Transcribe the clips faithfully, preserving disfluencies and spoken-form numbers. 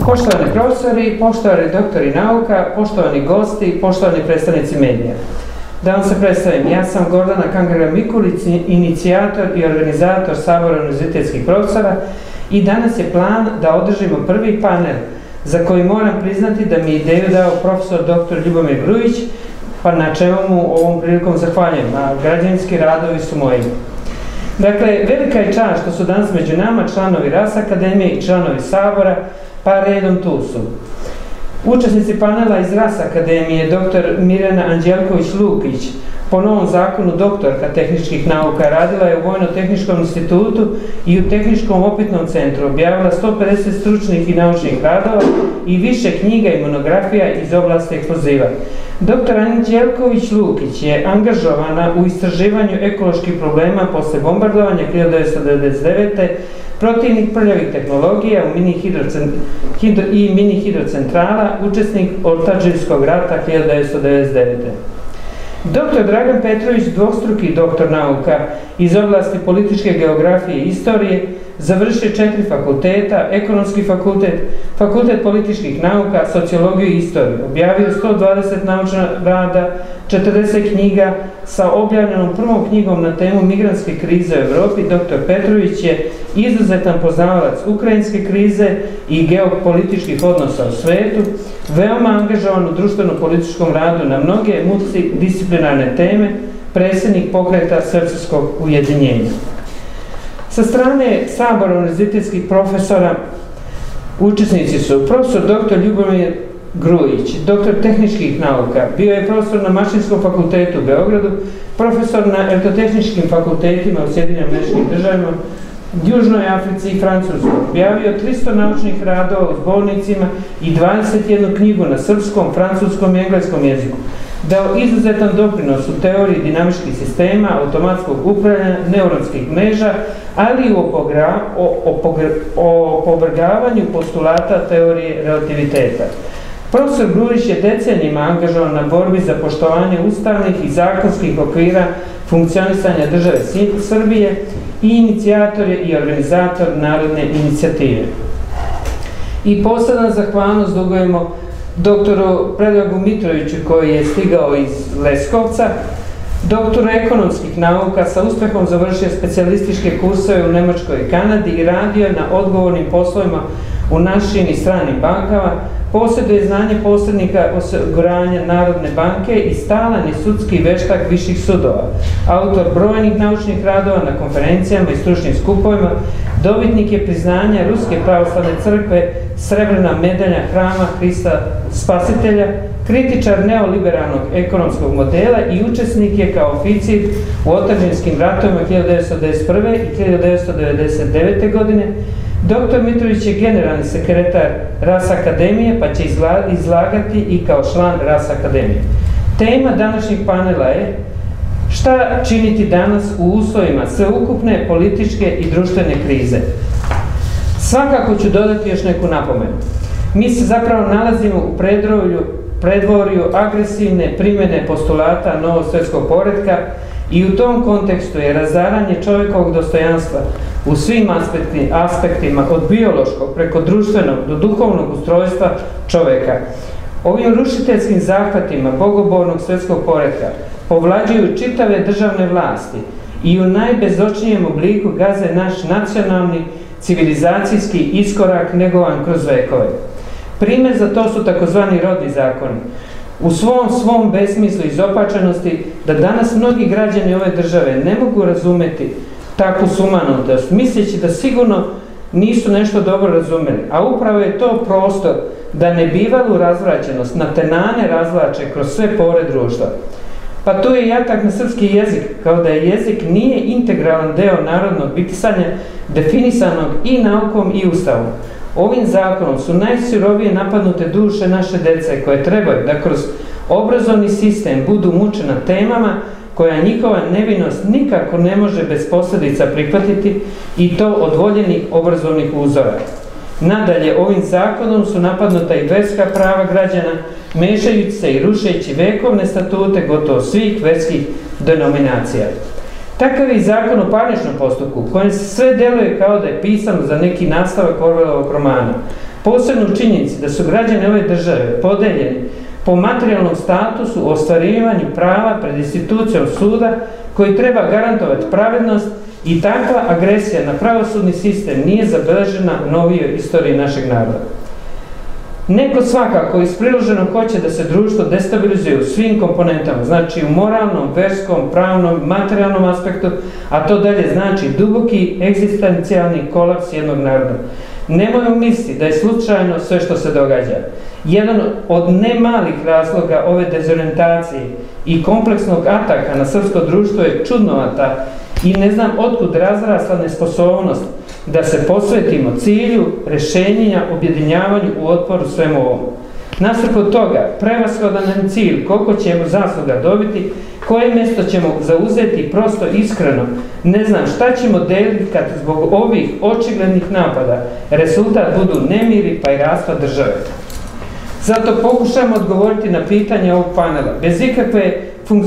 Poštovani profesori, poštovani doktori nauka, poštovani gosti, poštovani predstavnici medija. Da vam se predstavim, ja sam Gordana Kangrga-Mikulić, inicijator i organizator Sabora univerzitetskih profesora i danas je plan da održimo prvi panel za koji moram priznati da mi je ideju dao profesor doktor Ljubomir Grujić, pa na čemu mu ovom prilikom zahvaljujem, a građanski radovi su moji. Dakle, velika je čast što su danas među nama članovi RAS Akademije i članovi Sabora, pa redom tu su. Učesnici panela iz RAS Akademije, doktor Mirjana Anđelković-Lukić, po novom zakonu doktorka tehničkih nauka, radila je u Vojno-tehničkom institutu i u Tehničkom opitnom centru, objavila sto pedeset stručnih i naučnih radova i više knjiga i monografija iz oblasti eksploziva. Doktor Anđelković-Lukić je angažovana u istraživanju ekoloških problema posle bombardovanja hiljadu devetsto devedeset devete. protivnik prljavih tehnologija i mini hidrocentrala, učesnik Otadžbinskog rata hiljadu devetsto devedeset devete. Doktor Dragan Petrović, dvostruki doktor nauka iz oblasti političke geografije i istorije, završio četiri fakulteta, ekonomski fakultet, fakultet političkih nauka, sociologiju i istoriju. Objavio sto dvadeset naučnih rada, četrdeset knjiga, sa objavljenom prvom knjigom na temu migrantske krize u Evropi. Doktor Petrović je izuzetan poznavalac ukrajinske krize i geopolitičkih odnosa u svetu, veoma angažovan u društveno-političkom radu na mnoge multidisciplinarne teme, predsjednik pokreta Srpskog ujedinjenja. Sa strane Sabora univerzitetskih profesora učesnici su profesor doktor Ljubomir Grujić, doktor tehničkih nauka, bio je profesor na Mašinskom fakultetu u Beogradu, profesor na elektrotehničkim fakultetima u Sjedinjenim Američkim Državama, Južnoj Africi i Francuskoj. Objavio tristo naučnih radova u zbornicima i dvadeset jednu knjigu na srpskom, francuskom i engleskom jeziku. Dao izuzetan doprinos u teoriji dinamičkih sistema, automatskog upravljanja, neuronskih mreža, ali i u opovrgavanju postulata teorije relativiteta. Profesor Grujić je decenijima angažovan na borbi za poštovanje ustavnih i zakonskih okvira funkcionisanja države Srbije i inicijator je i organizator Narodne inicijative. I posebna zahvalnost dugujemo doktoru Predragu Mitroviću koji je stigao iz Leskovca, doktoru ekonomskih nauka, sa uspehom završio specijalističke kurseve u Nemačkoj i Kanadi i radio na odgovornim poslovima u našim i stranim bankama, posjeduje znanje posrednika osiguranja Narodne banke i stalan je sudski veštak viših sudova, autor brojnih naučnih radova na konferencijama i stručnim skupovima, dobitnik je priznanja Ruske pravoslavne crkve, srebrna medalja Hrama Hrista Spasitelja, kritičar neoliberalnog ekonomskog modela i učesnik je kao oficir u Otadžbinskim ratovima hiljadu devetsto devedeset prve i hiljadu devetsto devedeset devete. godine. Doktor Mitrović je generalni sekretar RAS Akademije, pa će izlagati i kao član RAS Akademije. Tema današnjeg panela je šta činiti danas u uslovima sveukupne političke i društvene krize. Svakako ću dodati još neku napomenu. Mi se zapravo nalazimo u predvorju agresivne primjene postulata novog svjetskog poretka i u tom kontekstu je razaranje čovjekovog dostojanstva u svim aspektima, od biološkog preko društvenog do duhovnog ustrojstva čovjeka. Ovim rušiteljskim zahvatima bogobornog svjetskog poretka povlađuju čitave državne vlasti i u najbezočnijem obliku gaze naš nacionalni civilizacijski iskorak negovan kroz vekove. Primjer za to su takozvani rodni zakoni. U svom svom besmislu i izopačenosti da danas mnogi građani ove države ne mogu razumeti takvu sumanutost, misleći da sigurno nisu nešto dobro razumeli, a upravo je to prostor da nebivalu razvraćenost na tenane razvlače kroz sve pore društva. Pa tu je jatak na srpski jezik, kao da je jezik nije integralan deo narodnog bitisanja definisanog i naukom i ustavom. Ovim zakonom su najsirovije napadnute duše naše dece koje trebaju da kroz obrazovni sistem budu mučena temama koja njihova nevinost nikako ne može bez posljedica prihvatiti i to od voljenih obrazovnih uzora. Nadalje, ovim zakonom su napadnuta i verska prava građana, mešajući se i rušeći vekovne statute gotovo svih verskih denominacija. Takav je i zakon o parničnom postupku, kojem se sve deluje kao da je pisano za neki nastavak Orvelovog romana. Posebno u činjenici da su građani ove države podeljeni po materijalnom statusu u ostvarivanju prava pred institucijom suda koji treba garantovati pravednost i takva agresija na pravosudni sistem nije zabeležena u novijoj istoriji našeg naroda. Neko svakako iz priloženog hoće da se društvo destabilizuje u svim komponentama, znači u moralnom, verskom, pravnom, materijalnom aspektu, a to dalje znači duboki egzistencijalni kolaps jednog naroda. Nemojmo misliti da je slučajno sve što se događa. Jedan od nemalih razloga ove dezorijentacije i kompleksnog ataka na srpsko društvo je čudnovata i ne znam otkud razrasla nesposobnost da se posvetimo cilju rešenja, objedinjavanju u otporu svemu ovom. Nasuprot toga, prevashodan nam cilj koliko ćemo zasluga dobiti, koje mjesto ćemo zauzeti prosto iskreno. Ne znam šta ćemo deliti kad zbog ovih očiglednih napada rezultat budu nemiri pa i raspad države. Zato pokušamo odgovoriti na pitanje ovog panela, bez ikakve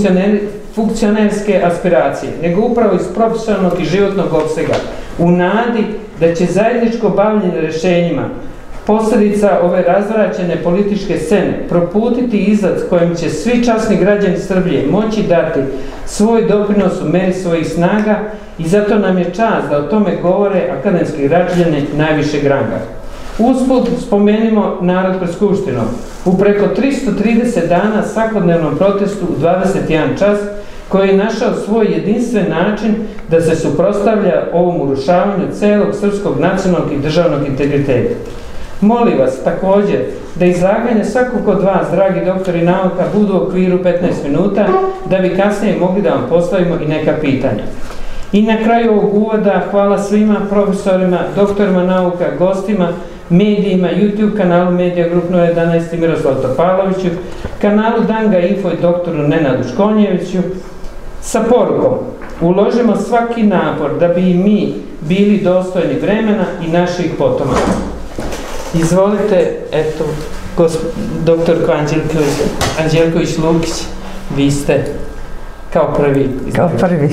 funkcionerske aspiracije, nego upravo iz profesionalnog i životnog opsega, u nadi da će zajedničko bavljenje rešenjima posljedica ove razvraćene političke scene proputiti izlaz kojim će svi časni građani Srbije moći dati svoj doprinos u meri svojih snaga i zato nam je čast da o tome govore akademski građani najvišeg ranga. Usput spomenimo narod pred Skupštinom. U preko tristo trideset dana svakodnevnom protestu u dvadeset jedan čas koji je našao svoj jedinstven način da se suprotstavlja ovom urušavanju celog srpskog nacionalnog i državnog integriteta. Molim vas također da izlaganje svakog od vas, dragi doktori nauka, budu u okviru petnaest minuta, da bi kasnije mogli da vam postavimo i neka pitanja. I na kraju ovog uvoda hvala svima profesorima, doktorima nauka, gostima, medijima, YouTube kanalu Medija Grup nula jedanaest i Miroslavu Topaloviću, kanalu Danga Info i doktoru Nenadu Škonjeviću, sa porukom: uložimo svaki napor da bi i mi bili dostojni vremena i naših potomaka. Izvolite, eto, doktorko Anđelković-Lukić, vi ste kao prvi. Kao prvi.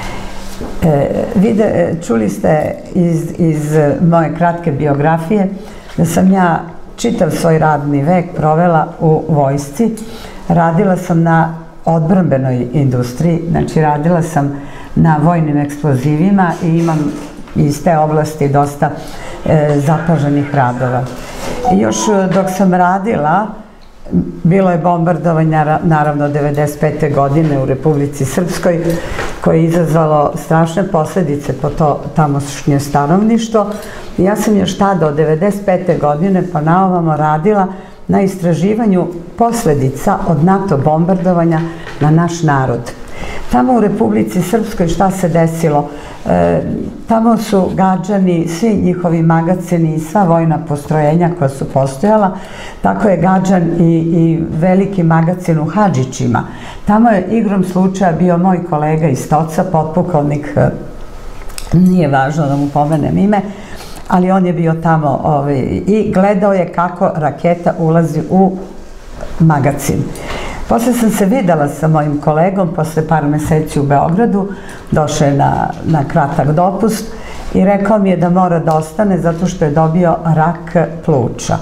Čuli ste iz moje kratke biografije da sam ja čitav svoj radni vek provela u vojsci. Radila sam na odbrambenoj industriji, znači radila sam na vojnim eksplozivima i imam iz te oblasti dosta zapaženih radova. Još dok sam radila, bilo je bombardovanja naravno devedeset pete godine u Republici Srpskoj, koje je izazvalo strašne posljedice po to tamošnje stanovništvo. Ja sam još tada od devedeset pete godine pa naovamo radila na istraživanju posljedica od NATO bombardovanja na naš narod. Tamo u Republici Srpskoj šta se desilo? Tamo su gađani svi njihovi magacini i sva vojna postrojenja koja su postojala. Tako je gađan i veliki magacin u Hadžićima. Tamo je igrom slučaja bio moj kolega iz Stoca, potpukovnik, nije važno da mu pomenem ime, ali on je bio tamo i gledao je kako raketa ulazi u magacin. Posle sam se videla sa mojim kolegom, posle par meseci u Beogradu, došao je na kratak dopust i rekao mi je da mora da ostane zato što je dobio rak pluća.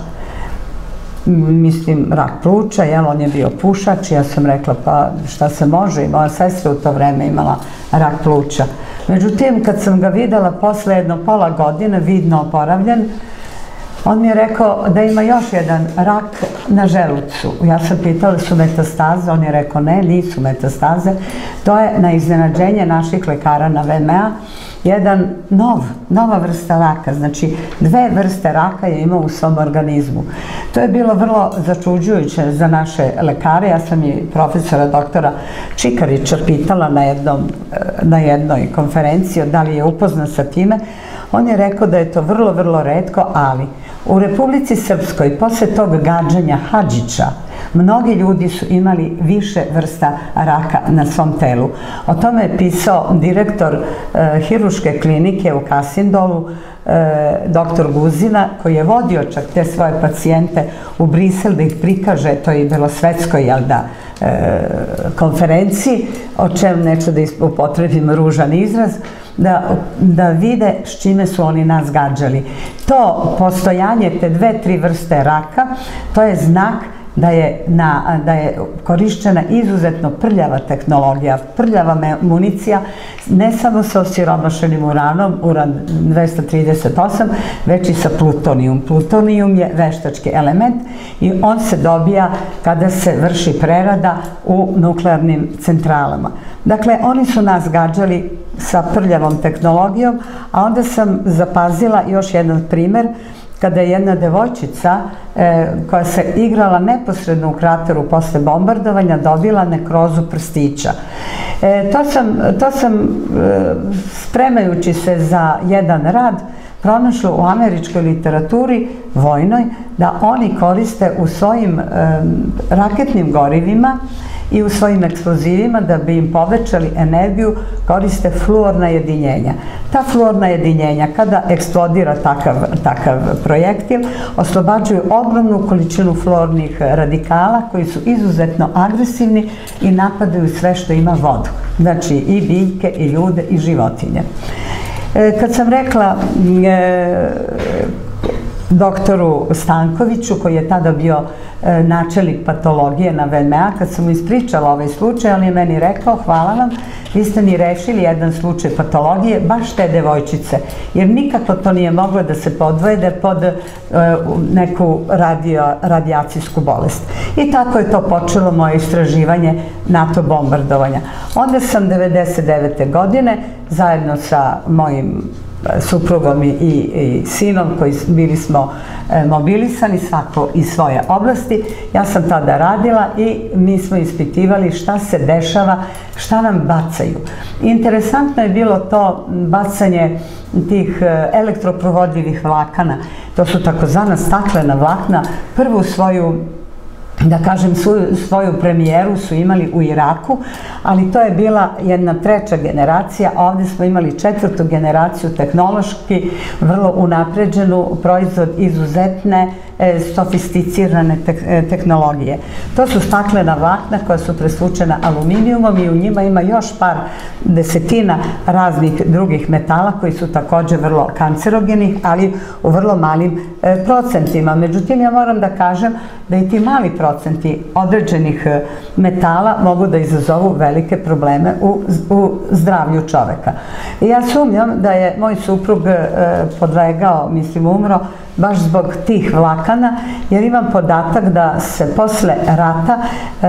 Mislim, rak pluća, jel, on je bio pušač, ja sam rekla pa šta se može, i moja sestra u to vreme imala rak pluća. Međutim, kad sam ga videla posle jedno pola godine, vidno oporavljen, on mi je rekao da ima još jedan rak na želucu. Ja sam pitala su metastaze, on je rekao ne, nisu metastaze. To je na iznenađenje naših lekara na V M A jedan nov, nova vrsta raka. Znači, dve vrste raka je imao u svom organizmu. To je bilo vrlo začuđujuće za naše lekare. Ja sam i profesora doktora Čikarića pitala na jednoj konferenciji da li je upoznan sa time. On je rekao da je to vrlo, vrlo retko, ali u Republici Srpskoj, posle tog gađanja Hadžića, mnogi ljudi su imali više vrsta raka na svom telu. O tome je pisao direktor hiruške klinike u Kasindolu, doktor Guzina, koji je vodio čak te svoje pacijente u Brisel da ih prikaže toj belosvetskoj, jel da, konferenciji, o čem neću da upotrebim ružan izraz. da, da vide s čime su oni nas gađali. To postojanje te dve, tri vrste raka, to je znak da je, na, da je korišćena izuzetno prljava tehnologija, prljava municija, ne samo sa osiromašenim uranom, uran dvesta trideset osam, već i sa plutonijum. Plutonijum je veštački element i on se dobija kada se vrši prerada u nuklearnim centralama. Dakle, oni su nas gađali sa prljavom tehnologijom, a onda sam zapazila još jedan primer kada je jedna devojčica e, koja se igrala neposredno u krateru posle bombardovanja dobila nekrozu prstića. E, to sam, to sam e, spremajući se za jedan rad pronašla u američkoj literaturi vojnoj da oni koriste u svojim e, raketnim gorivima i u svojim eksplozivima da bi im povećali energiju koriste fluorna jedinjenja. Ta fluorna jedinjenja kada eksplodira takav, takav projektil oslobađaju ogromnu količinu fluornih radikala koji su izuzetno agresivni i napadaju sve što ima vodu. Znači i biljke, i ljude, i životinje. E, kad sam rekla e, doktoru Stankoviću, koji je tada bio e, načelnik patologije na V M A, kad sam mu ispričala ovaj slučaj, on je meni rekao, hvala vam, vi ste mi rešili jedan slučaj patologije, baš te devojčice, jer nikako to nije moglo da se podvede pod e, neku radio, radijacijsku bolest. I tako je to počelo moje istraživanje NATO bombardovanja. Onda sam devedeset devete godine zajedno sa mojim suprugom i, i sinom koji bili smo e, mobilisani svako iz svoje oblasti. Ja sam tada radila i mi smo ispitivali šta se dešava, šta nam bacaju. Interesantno je bilo to bacanje tih elektroprovodljivih vlakana. To su takozvana staklena vlakna. Prvu svoju da kažem, svoju, svoju premijeru su imali u Iraku, ali to je bila jedna treća generacija, a ovdje smo imali četvrtu generaciju tehnološki vrlo unapređenu, proizvod izuzetne, e, sofisticirane te, tehnologije. To su staklena vlakna koja su presvučena aluminijumom i u njima ima još par desetina raznih drugih metala koji su također vrlo kancerogeni, ali u vrlo malim e, procentima. Međutim, ja moram da kažem da i ti mali procenti određenih metala mogu da izazovu velike probleme u, u zdravlju čoveka. I ja sumnjam da je moj suprug e, podlegao, mislim umro, baš zbog tih vlakana, jer imam podatak da se posle rata e,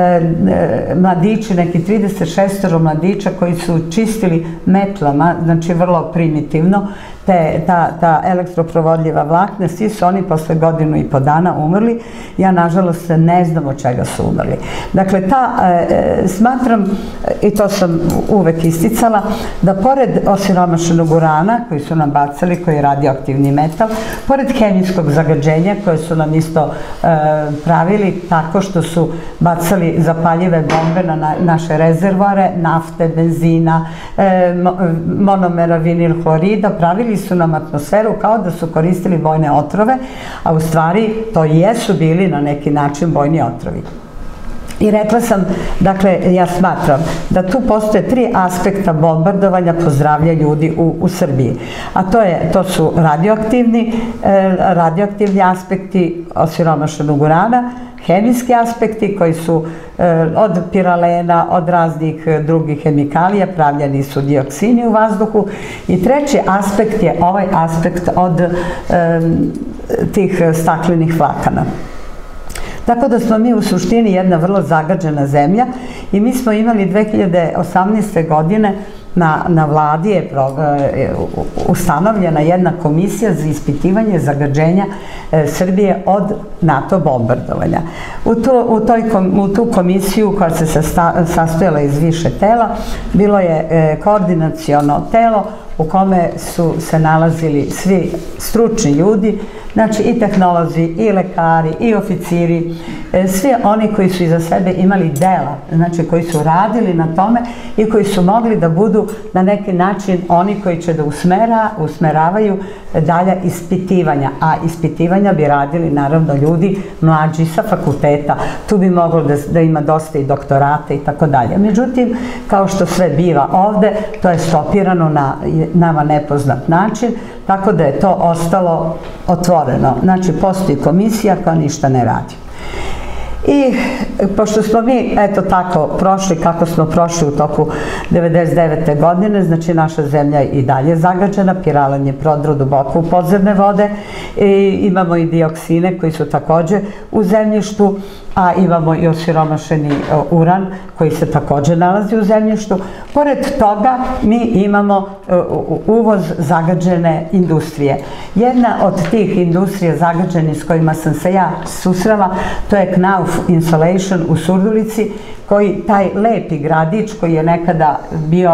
e, mladići, neki trideset šest mladića koji su čistili metlama, znači vrlo primitivno, te, ta, ta elektroprovodljiva vlakna, svi su oni posle godinu i po dana umrli. Ja, nažalost, ne znam od čega su umrli. Dakle, ta, e, smatram, i to sam uvek isticala, da pored osiromašenog urana, koji su nam bacali, koji je radioaktivni metal, pored hemijskog zagađenja, koje su nam isto e, pravili tako što su bacali zapaljive bombe na, na naše rezervoare, nafte, benzina, e, monomera vinil hlorida, pravili su nam atmosferu kao da su koristili vojne otrove, a u stvari to jesu bili na neki način vojni otrovi. I rekla sam, dakle, ja smatram da tu postoje tri aspekta bombardovanja po zdravlje ljudi u, u Srbiji. A to, je, to su radioaktivni, eh, radioaktivni aspekti osiromašenog urana, hemijski aspekti koji su eh, od piralena, od raznih drugih hemikalija, pravljeni su dioksini u vazduhu. I treći aspekt je ovaj aspekt od eh, tih staklenih vlakana. Tako da smo mi u suštini jedna vrlo zagađena zemlja i mi smo imali dve hiljade osamnaeste. godine na, na vladi je pro, e, ustanovljena jedna komisija za ispitivanje zagađenja e, Srbije od NATO bombardovanja. U, to, u, toj, u tu komisiju koja se sasta, sastojala iz više tela, bilo je e, koordinaciono telo u kome su se nalazili svi stručni ljudi, znači i tehnolozi, i lekari, i oficiri, svi oni koji su iza sebe imali dela, znači koji su radili na tome i koji su mogli da budu na neki način oni koji će da usmera, usmeravaju dalja ispitivanja, a ispitivanja bi radili naravno ljudi mlađi sa fakulteta, tu bi moglo da, da ima dosta i doktorata i tako dalje. Međutim, kao što sve biva ovde, to je stopirano na nama nepoznat način, tako da je to ostalo otvoreno. Znači, postoji komisija koja ništa ne radi. I pošto smo mi, eto tako, prošli kako smo prošli u toku devedeset devete godine, znači naša zemlja je i dalje zagađena, piralan je prodro duboko u podzemne vode, i imamo i dioksine koji su takođe u zemljištu, a imamo i osiromašeni uran koji se takođe nalazi u zemljištu. Pored toga mi imamo uvoz zagađene industrije. Jedna od tih industrija zagađenih s kojima sam se ja susrela, to je Knauf Insulation u Surdulici, koji taj lepi gradić koji je nekada bio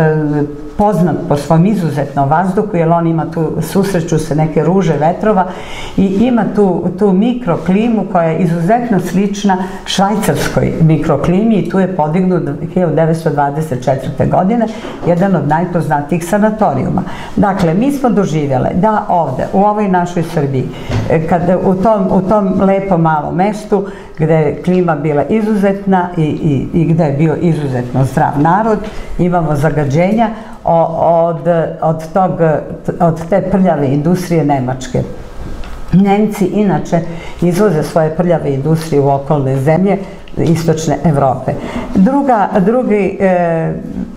poznat po svom izuzetnom vazduhu, jer on ima tu, susreću se neke ruže vetrova i ima tu, tu mikroklimu koja je izuzetno slična švajcarskoj mikroklimi i tu je podignut hiljadu devetsto dvadeset četvrte. godine jedan od najpoznatijih sanatorijuma. Dakle, mi smo doživjele da ovde, u ovoj našoj Srbiji, kada u tom, u tom lepom malom mestu gde je klima bila izuzetna i, i, i gde je bio izuzetno zdrav narod, imamo zagađenja od, od, tog, od te prljave industrije Nemačke. Nemci inače izvoze svoje prljave industrije u okolne zemlje istočne Evrope. Druga, drugi, e,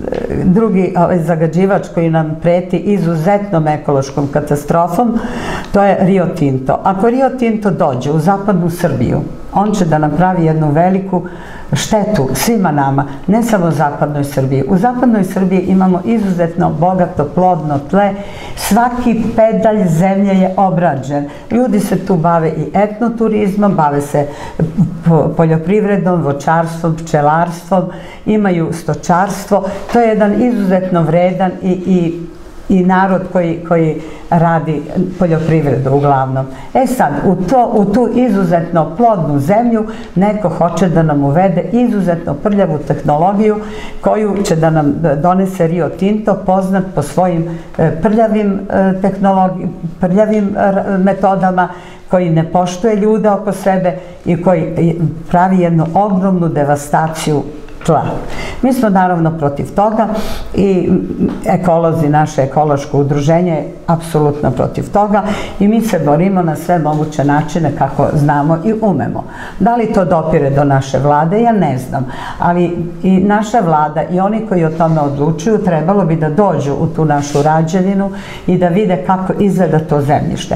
drugi ovaj, zagađivač koji nam preti izuzetnom ekološkom katastrofom, to je Rio Tinto. Ako Rio Tinto dođe u zapadnu Srbiju, on će da napravi jednu veliku štetu svima nama, ne samo u zapadnoj Srbiji. U zapadnoj Srbiji imamo izuzetno bogato, plodno tle, svaki pedalj zemlje je obrađen. Ljudi se tu bave i etnoturizmom, bave se poljoprivredom, voćarstvom, pčelarstvom, imaju stočarstvo. To je jedan izuzetno vredan i, i i narod koji, koji radi poljoprivredu uglavnom. E sad, u, to, u tu izuzetno plodnu zemlju neko hoće da nam uvede izuzetno prljavu tehnologiju koju će da nam donese Rio Tinto, poznat po svojim prljavim, tehnologi, prljavim metodama, koji ne poštuje ljude oko sebe i koji pravi jednu ogromnu devastaciju tla. Mi smo naravno protiv toga i ekolozi, naše ekološko udruženje je apsolutno protiv toga i mi se borimo na sve moguće načine kako znamo i umemo. Da li to dopire do naše vlade, ja ne znam, ali i naša vlada i oni koji o tome odlučuju trebalo bi da dođu u tu našu rađevinu i da vide kako izgleda to zemljište.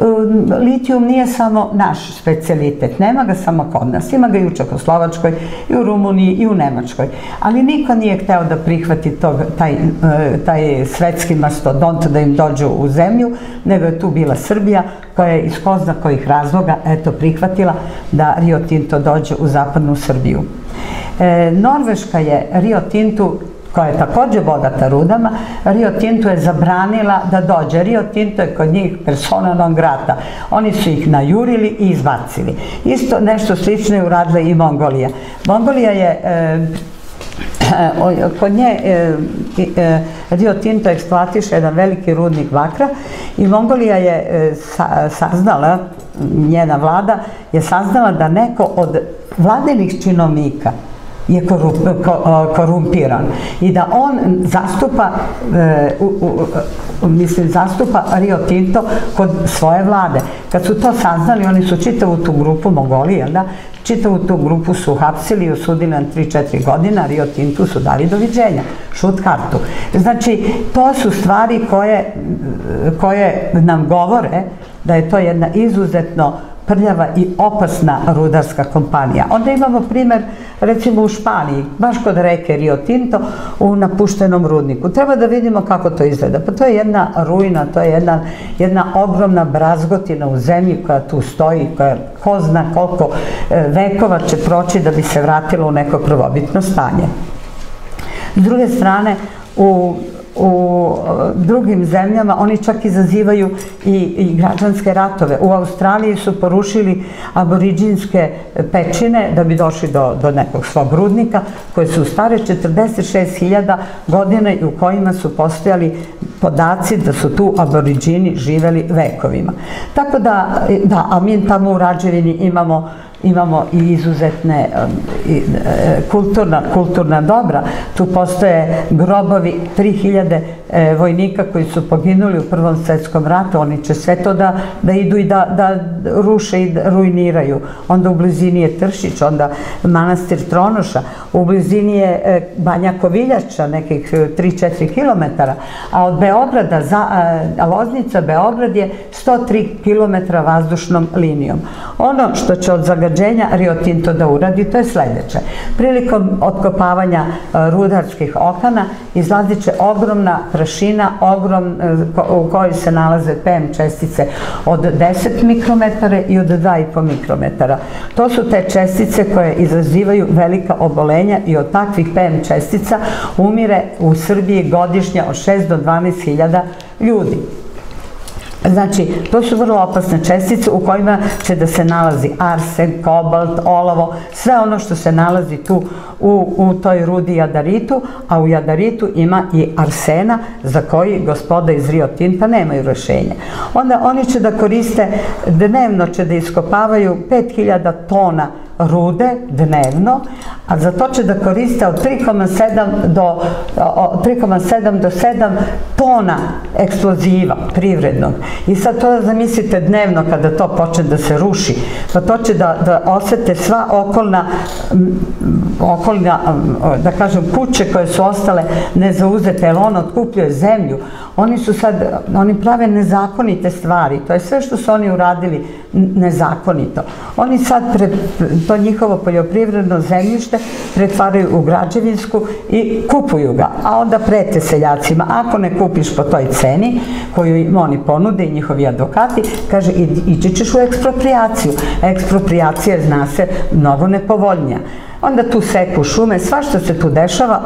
Litijum nije samo naš specijalitet, nema ga samo kod nas, ima ga i u Čekoslovačkoj, i u Rumuniji, i u Nemačkoj, ali niko nije hteo da prihvati tog, taj, taj svetski mastodont da im dođu u zemlju, nego je tu bila Srbija koja je iz ko zna kojih razloga eto prihvatila da Rio Tinto dođe u zapadnu Srbiju. E, Norveška je Rio Tintu, koja je takođe bogata rudama, Rio Tinto je zabranila da dođe. Rio Tinto je kod njih persona non grata. Oni su ih najurili i izbacili. Isto nešto slično je uradila i Mongolija. Mongolija je e, kod nje e, e, Rio Tinto eksploatiše jedan veliki rudnik bakra i Mongolija je e, sa, saznala, njena vlada je saznala da neko od vladinih činovnika je korumpiran i da on zastupa, mislim, zastupa Rio Tinto kod svoje vlade. Kad su to saznali, oni su čitavu tu grupu Mongolije, da, čitavu tu grupu su hapsili i osudili na tri četiri godina, Rio Tintu su dali doviđenja, šut kartu. Znači, to su stvari koje, koje nam govore da je to jedna izuzetno prljava i opasna rudarska kompanija. Onda imamo primer, recimo u Španiji, baš kod reke Rio Tinto, u napuštenom rudniku. Treba da vidimo kako to izgleda. Pa to je jedna ruina, to je jedna, jedna ogromna brazgotina u zemlji koja tu stoji, koja ko zna koliko vekova će proći da bi se vratila u neko prvobitno stanje. S druge strane, u u drugim zemljama oni čak izazivaju i, i građanske ratove. U Australiji su porušili aboriđinske pećine da bi došli do, do nekog svog rudnika koje su stare četrdeset šest hiljada godina i u kojima su postojali podaci da su tu aboriđini živeli vekovima. Tako da, da, a mi tamo u Rađevini imamo imamo i izuzetne kulturna dobra. Tu postoje grobovi tri hiljade vojnika koji su poginuli u Prvom svetskom ratu. Oni će sve to da idu i da ruše i ruiniraju. Onda u blizini je Tršić, onda manastir Tronoša, u blizini je Banja Koviljača, nekih tri do četiri kilometara, a od Beograda, Loznica, Beograd je sto tri kilometra vazdušnom linijom. Ono što će od zagađenja Rio Tinto da uradi, to je sledeće. Prilikom otkopavanja rudarskih okana izlazit će ogromna prašina u kojoj se nalaze P M čestice od deset mikrometara i od dva i po mikrometara. To su te čestice koje izazivaju velika obolenja i od takvih P M čestica umire u Srbiji godišnje od šest do dvanaest hiljada ljudi. Znači, to su vrlo opasne čestice u kojima će da se nalazi arsen, kobalt, olovo, sve ono što se nalazi tu u toj rudi jadaritu, a u jadaritu ima i arsena za koji gospoda iz Rio Tinta nemaju rešenje. Onda oni će da koriste, dnevno će da iskopavaju pet hiljada tona rude dnevno, a za to će da koriste od tri zarez sedam do sedam tona eksploziva privrednog. I sad to zamislite dnevno kada to počne da se ruši, pa to će da osete sva okolna, da kažem, kuće koje su ostale nezauzete, jer on otkupljuje zemlju. Oni su sad, oni prave nezakonite stvari, to je sve što su oni uradili nezakonito. Oni sad to njihovo poljoprivredno zemljište pretvaraju u građevinsku i kupuju ga, a onda prete seljacima, ako ne kupiš po toj ceni koju im oni ponude i njihovi advokati, kaže, ići ćeš u eksproprijaciju. Eksproprijacija je, zna se, mnogo nepovoljnija. Onda tu seku šume, svašta se tu dešava,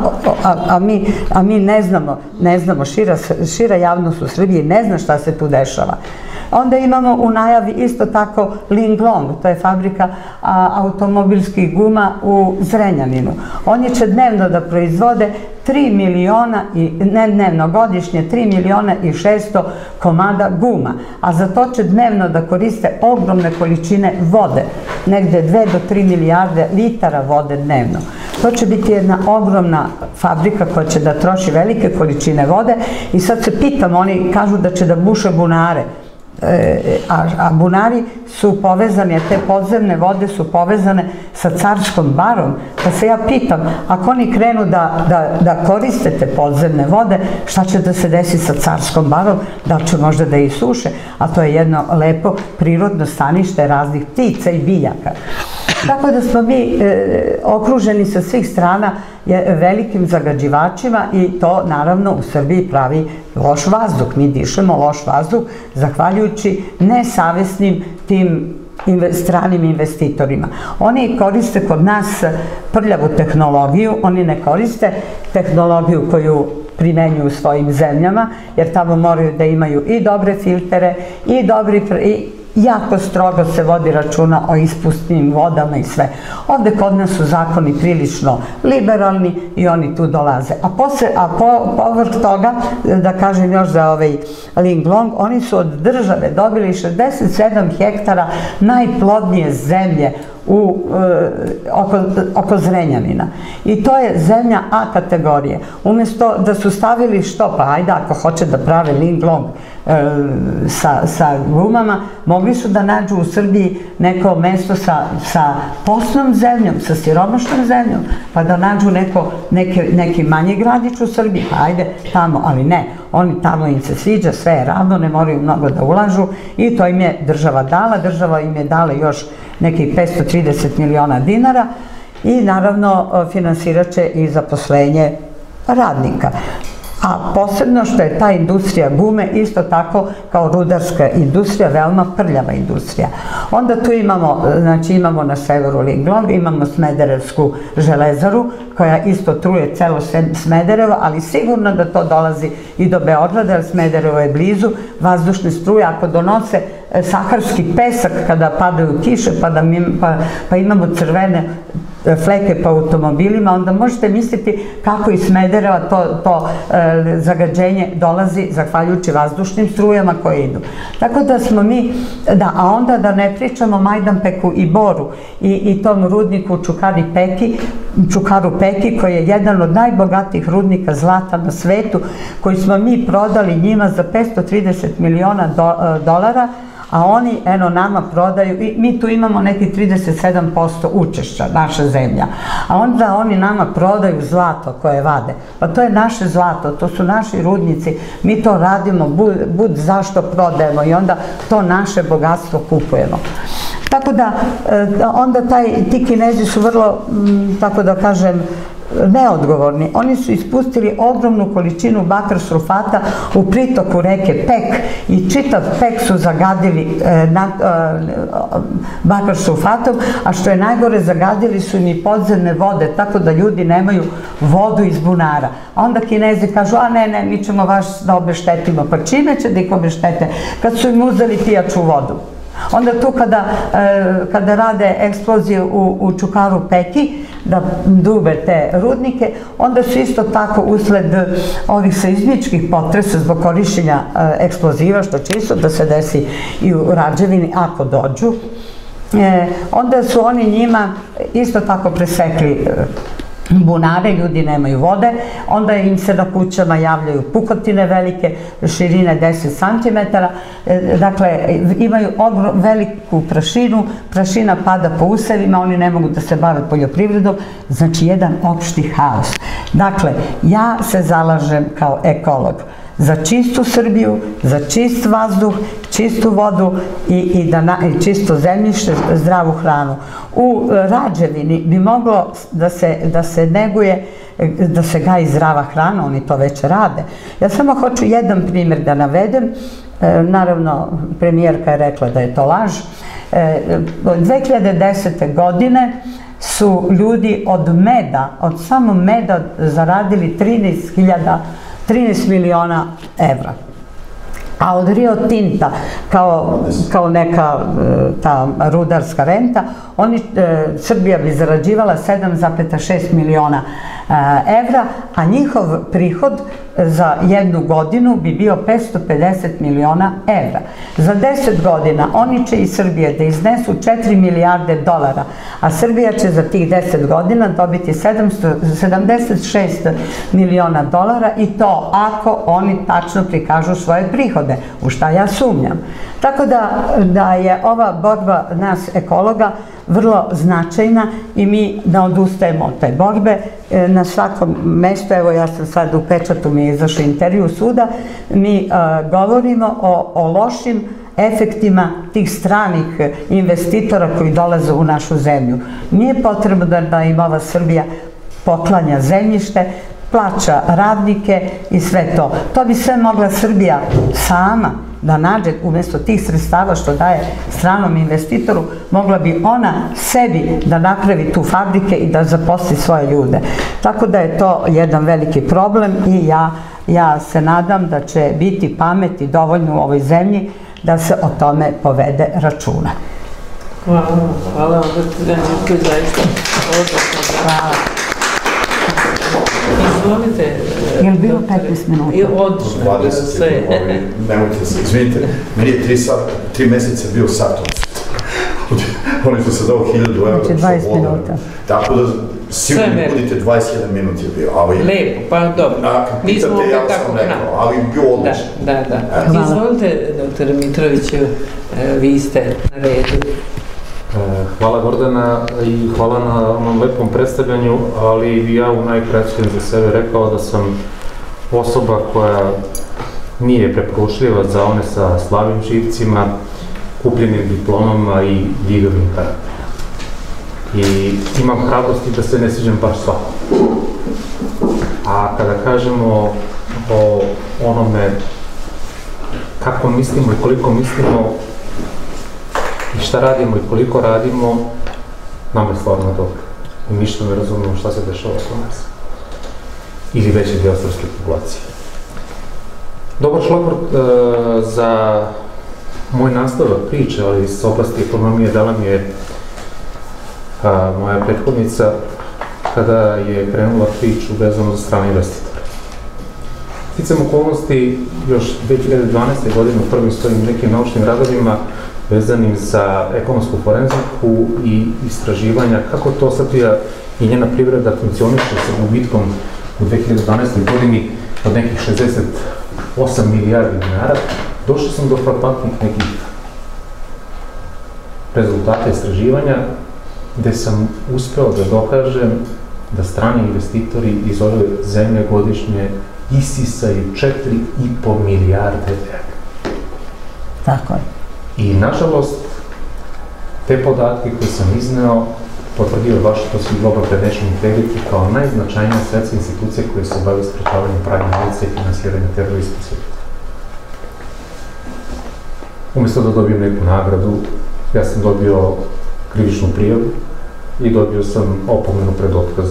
a mi ne znamo, ne znamo, šira javnost u Srbiji ne zna šta se tu dešava. Onda imamo u najavi isto tako Linglong, to je fabrika automobilskih guma u Zrenjaninu. Oni će dnevno da proizvode tri miliona, ne dnevno, godišnje tri miliona i šesto komada guma, a za to će dnevno da koriste ogromne količine vode, negde dve do tri milijarde litara vode dnevno. To će biti jedna ogromna fabrika koja će da troši velike količine vode i sad se pitam, oni kažu da će da buše bunare, a bunari su povezani, te podzemne vode su povezane sa Carskom barom, pa se ja pitam, ako oni krenu da koriste te podzemne vode, šta će da se desi sa Carskom barom, da li će možda da isuše, a to je jedno lepo prirodno stanište raznih ptica i biljaka. Tako da smo mi okruženi sa svih strana velikim zagađivačima i to naravno u Srbiji pravi loš vazduh. Mi dišemo loš vazduh zahvaljujući nesavesnim tim stranim investitorima. Oni koriste kod nas prljavu tehnologiju, oni ne koriste tehnologiju koju primenjuju u svojim zemljama, jer tamo moraju da imaju i dobre filtere i dobri jako strogo se vodi računa o ispustnim vodama i sve. Ovde kod nas su zakoni prilično liberalni i oni tu dolaze. A povrh toga, da kažem još za ovaj Linglong, oni su od države dobili šezdeset sedam hektara najplodnije zemlje oko Zrenjanina. I to je zemlja A kategorije. Umesto da su stavili što, pa ajde, ako hoće da prave Linglong sa gumama, mogli su da nađu u Srbiji neko mesto sa posnom zemljom, sa siromašnom zemljom, pa da nađu neki manji gradić u Srbiji, pa ajde tamo, ali ne, oni tamo im se sviđa, sve je ravno, ne moraju mnogo da ulažu i to im je država dala, država im je dala još nekih petsto trideset miliona dinara i naravno finansirat će i zaposlenje radnika. A posebno što je ta industrija gume isto tako kao rudarska industrija, veoma prljava industrija. Onda tu imamo, znači imamo na severu Linglong, imamo Smederevsku železaru koja isto truje celo Smederevo, ali sigurno da to dolazi i do Beograda, jer Smederevo je blizu, vazdušne struje ako donose saharski pesak kada padaju kiše pa imamo crvene fleke po automobilima, onda možete misliti kako iz Smedereva to zagađenje dolazi zahvaljujući vazdušnim strujama koje idu. Tako da smo mi, da, a onda da ne pričamo Majdanpeku i Boru i tom rudniku Čukaru Peki, koji je jedan od najbogatijih rudnika zlata na svetu, koji smo mi prodali njima za petsto trideset miliona dolara, a oni, eno, nama prodaju, i mi tu imamo neki trideset sedam posto učešća, naša zemlja, a onda oni nama prodaju zlato koje vade. Pa to je naše zlato, to su naši rudnici, mi to radimo, bud zašto prodajemo i onda to naše bogatstvo kupujemo. Tako da, onda ti Kinezi su vrlo, tako da kažem, neodgovorni. Oni su ispustili ogromnu količinu bakar sulfata u pritoku reke Pek i čitav Pek su zagadili bakar sulfatom, a što je najgore, zagadili su im i podzemne vode, tako da ljudi nemaju vodu iz bunara. A onda Kinezi kažu, a ne, ne, mi ćemo vas da obeštetimo. Pa čime će da ih obeštete? Kad su im uzeli pijaču vodu. Onda tu kada rade eksplozije u Čukaru Peki, da dube te rudnike, onda su isto tako usled ovih seizmičkih potresa zbog korišćenja eksploziva, što će isto da se desi i u Rađevini ako dođu, onda su oni njima isto tako presekli bunare, ljudi nemaju vode, onda im se na kućama javljaju pukotine velike, širine deset centimetara, dakle imaju veliku prašinu, prašina pada po usevima, oni ne mogu da se bave poljoprivredom, znači jedan opšti haos. Dakle, ja se zalažem kao ekolog za čistu Srbiju, za čist vazduh, čistu vodu i čisto zemljište, zdravu hranu. U Rađevini bi moglo da se neguje, da se gaji zdrava hrana, oni to već rade. Ja samo hoću jedan primjer da navedem, naravno premijerka je rekla da je to laž. dve hiljade desete. godine su ljudi od meda, od samo meda zaradili trinaest miliona evra. A od Rio Tinta, kao neka ta rudarska renta, Srbija bi zarađivala sedam zarez šest miliona evra, a njihov prihod za jednu godinu bi bio petsto pedeset miliona evra. Za deset godina oni će iz Srbije da iznesu četiri milijarde dolara, a Srbija će za tih deset godina dobiti sedamdeset šest miliona dolara i to ako oni tačno prikažu svoje prihode, u šta ja sumnjam. Tako da je ova borba nas ekologa vrlo značajna i mi ne odustajemo od te borbe. Na svakom mestu, evo ja sam sad u Pečatu, mi je izašao intervju suda, mi govorimo o lošim efektima tih stranih investitora koji dolaze u našu zemlju. Nije potrebno da im ova Srbija poklanja zemljište, plaća radnike i sve to. To bi sve mogla Srbija sama da nađe, umjesto tih sredstava što daje stranom investitoru, mogla bi ona sebi da napravi tu fabrike i da zaposli svoje ljude. Tako da je to jedan veliki problem i ja se nadam da će biti pameti dovoljno u ovoj zemlji da se o tome povede računa. Hvala, hvala vam, gospođa Živković, zaista odlično. Hvala. Izvolite. Je li bilo petnaest minuta? Odlično. dvadeset sekundi, nemojte se, izvinite, meni je tri meseca bio sat. Oni su se dao hiljadu evra. Znači dvadeset minuta. Tako da sigurno budite dvadeset jedan minut je bio. Lepo, pa dobro. Mi smo opet tako knap. Ali bio odlično. Da, da. Izvolite, doktor Mitroviću, vi ste na redu. Hvala Gordana i hvala na onom lepom predstavljanju, ali bi ja u najkraćem za sebe rekao da sam osoba koja nije preporučljiva za one sa slabim živcima, kupljenim diplomama i divljivim karakterom. I imam hrabrosti da se ne sviđam baš svakom. A kada kažemo o onome kako mislimo i koliko mislimo, i šta radimo i koliko radimo, nam je stvarno dobro. I mi što ne razumemo šta se dešava oko nas. Ili veći deo srpske populacije. Dobar šlagvort za moj nastavak priče, ali iz oblasti ekonomije dala mi je a, moja prethodnica kada je krenula priču vezano za strane investitore. Sticam okolnosti, još dve hiljade dvanaeste. godine u prvim svojim nekim naučnim radovima vezanim za ekonomsku forenziku i istraživanja kako to Srbija i njena privreda funkcioniše sa gubitkom u dve hiljade dvanaestoj. godini od nekih šezdeset osam milijardi dinara, došao sam do frapantnih nekih rezultata istraživanja gde sam uspeo da dokažem da strani investitori iz ove zemlje godišnje isisaju četiri i po milijarde evra. Tako je. I nažalost, te podatke koje sam izneo potvrdio Washingtonski Global Financial Integrity kao najznačajnija svetska institucija koja se bavi sprečavanjem pranja novca i finansiranja terorista u svijetu. Umjesto da dobijem neku nagradu, ja sam dobio krivičnu prijavu i dobio sam opomenu pred otkaz.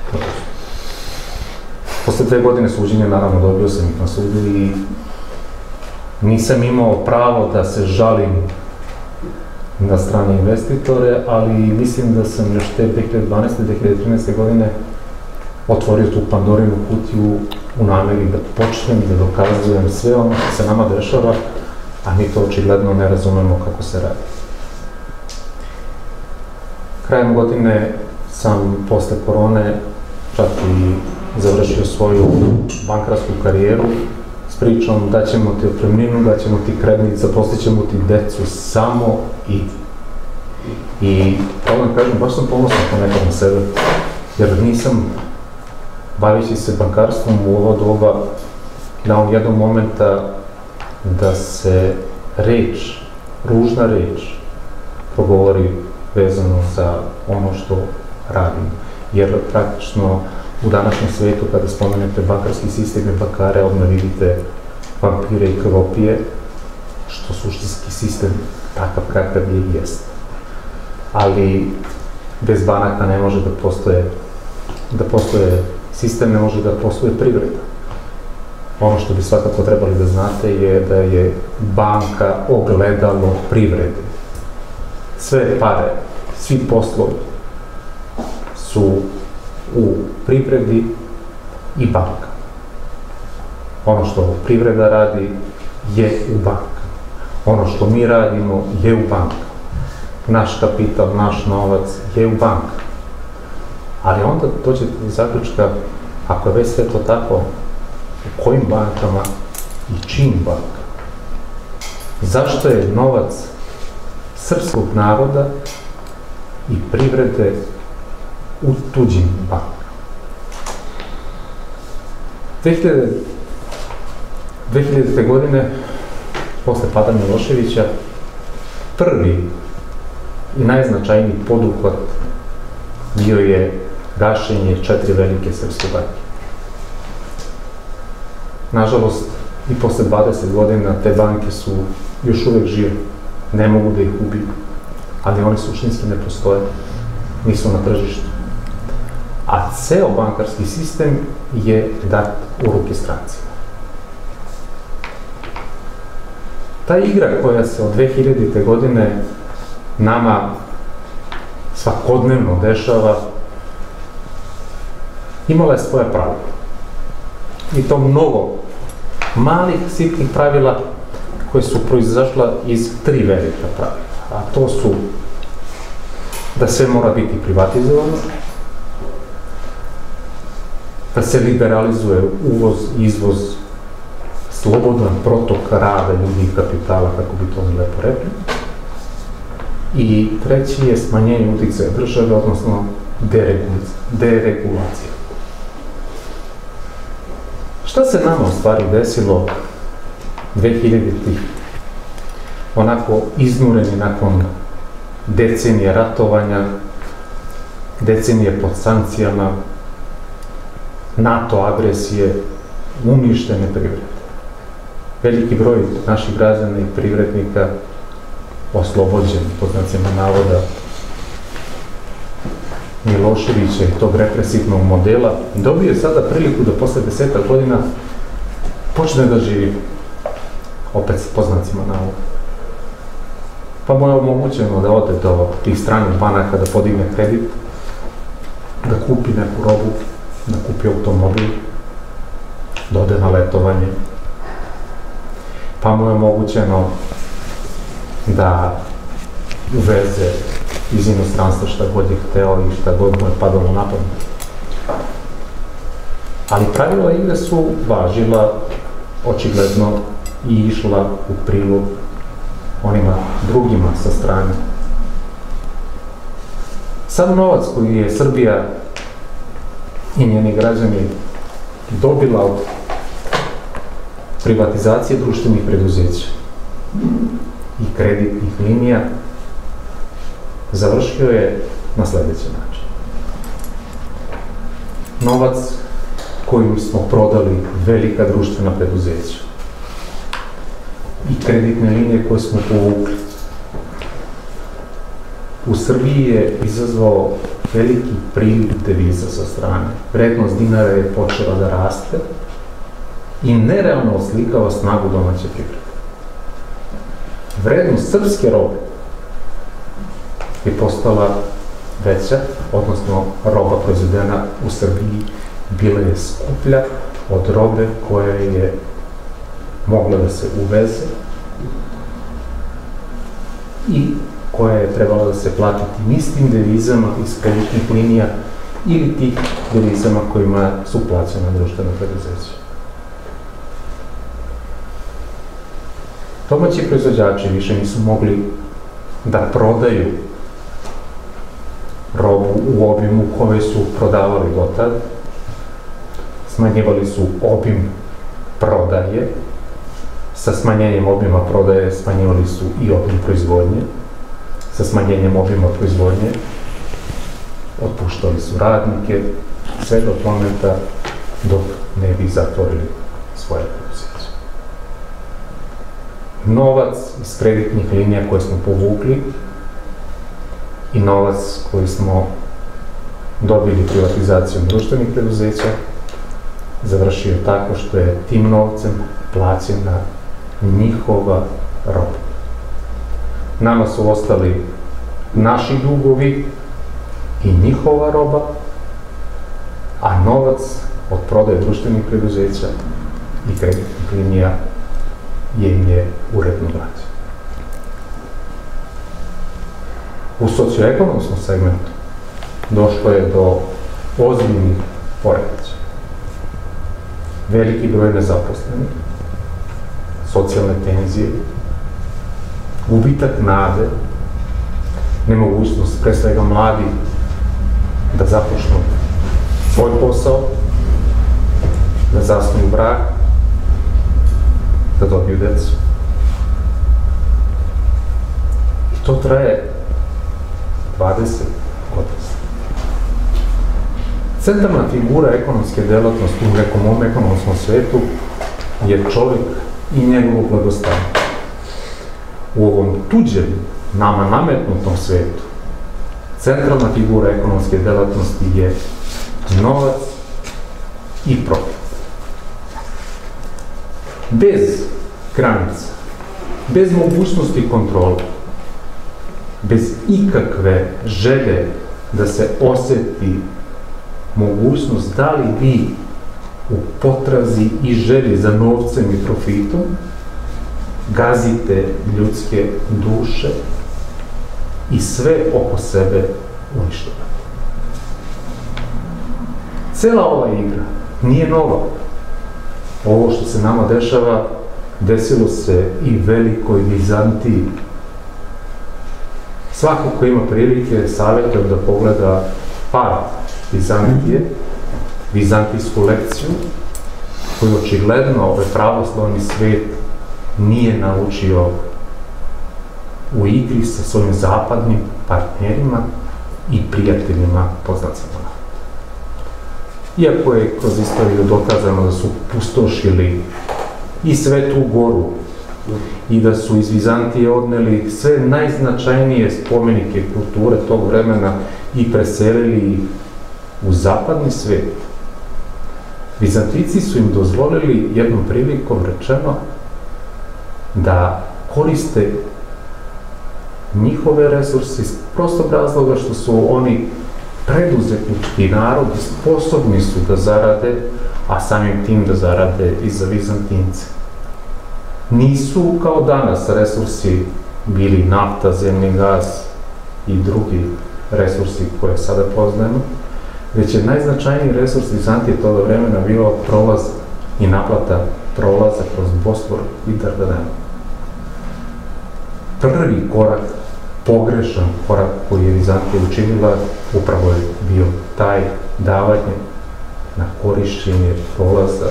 Posle dve godine suđenja, naravno, dobio sam ih na sudu i nisam imao pravo da se žalim na strane investitore, ali mislim da sam još te dve hiljade dvanaeste. dve hiljade trinaeste. godine otvorio tu Pandorinu kutiju u nameri da počnem da dokazujem sve ono što se nama dešava, a mi to očigledno ne razumemo kako se radi. Krajem godine sam posle korone čak i završio svoju bankarsku karijeru s pričom da ćemo ti otpremninu, da ćemo ti kredit, zaposlit ćemo ti decu, samo idi. I pravo da kažem, baš sam ponosan ponekad na sebe, jer nisam, bavići se bankarstvom u ovo doba, dao jednog momenta da se reč, ružna reč, progovori vezano za ono što radim. Jer praktično u današnjem svijetu, kada spomenete bankarski sistem i bankare, odmah vidite vampire i krvopije, što suštinski sistem takav kakav je i jest. Ali bez banaka ne može da postoje, da postoje sistem, ne može da postoje privreda. Ono što bi svakako trebali da znate je da je banka ogledalo privrede. Sve pare, svi poslovi su u privredi i banka. Ono što privreda radi je u banka. Ono što mi radimo je u banka. Naš kapital, naš novac je u banka. Ali onda dođete do zaključka, ako je već sve to tako, u kojim bankama i čijim bankama? Zašto je novac srpskog naroda i privrede u tuđim bankama? dve hiljadite. godine, posle pada Miloševića, prvi i najznačajniji poduhvat bio je gašenje četiri velike srpske banke. Nažalost, i posle dvadeset godina te banke su još uvek žive, ne mogu da ih ubiju, ali one suštinski ne postoje, nisu na tržištu. A ceo bankarski sistem je dat u ruke strancima. Ta igra koja se od dve hiljadite. godine nama svakodnevno dešava, imala je svoje pravila. I to mnogo malih, sitnih pravila koje su proizašla iz tri velika pravila. A to su da sve mora biti privatizovano, da se liberalizuje uvoz, izvoz, slobodan protok rada ljudi i kapitala, kako bi to lepo rekli. I treći je smanjenje uticaja države, odnosno deregulacija. Šta se nama u stvari desilo dve hiljaditih. onako iznureni nakon decenije ratovanja, decenije pod sankcijama, NATO agresije, uništene privrede. Veliki broj naših građana i privrednika oslobođen, pod znacima navoda, Miloševića i tog represivnog modela, dobio sada priliku da posle desetak godina počne da živi, opet pod znacima navoda. pa mu je omogućeno da ode do tih stranih banaka, da podigne kredit, da kupi neku robu, da kupi automobil, da ode na letovanje, pa mu je omogućeno da uveze iz inostranstva šta god je hteo i šta god mu je padalo na pamet. Ali pravila igre su važila očigledno i išla u prilog onima drugima sa strane. Sad novac koji je Srbija i njeni građani dobila od privatizacije društvenih preduzeća i kreditnih linija završio je na sledeći način. Novac kojim smo prodali velika društvena preduzeća i kreditne linije koje smo povukli u Srbiji je izazvao veliki priliv deviza sa strane. Vrednost dinara je počela da raste i nerealno oslikava snagu domaće privrede. Vrednost srpske robe je postala veća, odnosno roba proizvedena u Srbiji bila je skuplja od robe koja je mogla da se uveze i koja je trebala da se plati tim istim devizama iz kreditnih linija ili tih devizama kojima su plaćena društvena preduzeća. Domaći proizvođači više nisu mogli da prodaju robu u obimu koje su prodavali do tada. Smanjivali su obim prodaje. Sa smanjenjem obima prodaje smanjivali su i obim proizvodnje. Sa smanjenjem obima proizvodnje otpuštali su radnike sve do momenta dok ne bi zatvorili svoje preduzeće. Novac iz kreditnih linija koje smo povukli i novac koji smo dobili privatizacijom društvenih preduzeća završio tako što je tim novcem plaćena njihova roba. Nama su ostali naši dugovi i njihova roba, a novac od prodaje društvenih preduzeća i kreditnih linija je im je uredno vraćen. U socioekonomskom segmentu došlo je do ozbiljnih poremećaja. Veliki broj nezaposlenih, socijalne tenzije, gubitak nade, nemogućnost pre svega mladih da započnu svoj posao, da zasnuju brak, da dobiju decu. I to traje dvadeset godina. Centralna figura ekonomske delatnosti u nekom ovom ekonomskom svetu je čovjek i njegovo blagostanje. U ovom tuđem, nama nametnutom svetu, centralna figura ekonomske delatnosti je novac i profit. Bez granica, bez mogućnosti kontrole, bez ikakve želje da se oseti mogućnost da li vi u potrazi i želji za novcem i profitom gazite ljudske duše i sve oko sebe uništavate. Cela ova igra nije nova. Ovo što se nama dešava, desilo se i velikoj Vizantiji. Svako ko ima prilike, savjetujem da pogleda pad Vizantije, vizantijsku lekciju, koju očigledno ovaj pravoslavni svet nije naučio u igri sa svojim zapadnim partnerima i prijateljima poznacima. Iako je kroz istoriju dokazano da su pustošili i Svetu Goru i da su iz Vizantije odneli sve najznačajnije spomenike kulture tog vremena i preselili ih u zapadni svet, Vizantijci su im dozvolili jednom prilikom rečeno da koriste njihove resurse iz prostog razloga što su oni preduzetnički narod i sposobni su da zarade, a samim tim da zarade i za Vizantince. Nisu kao danas resursi bili nafta, zemni gas i drugi resursi koje sada poznajemo, već je najznačajniji resurs Vizantije toga vremena bio prolaz i naplata prolaza kroz Bosfor i Dardanelu. Prvi korak, pogrešan korak koji je Vizantija učinila, upravo je bio taj davanje na korišćenje prolaza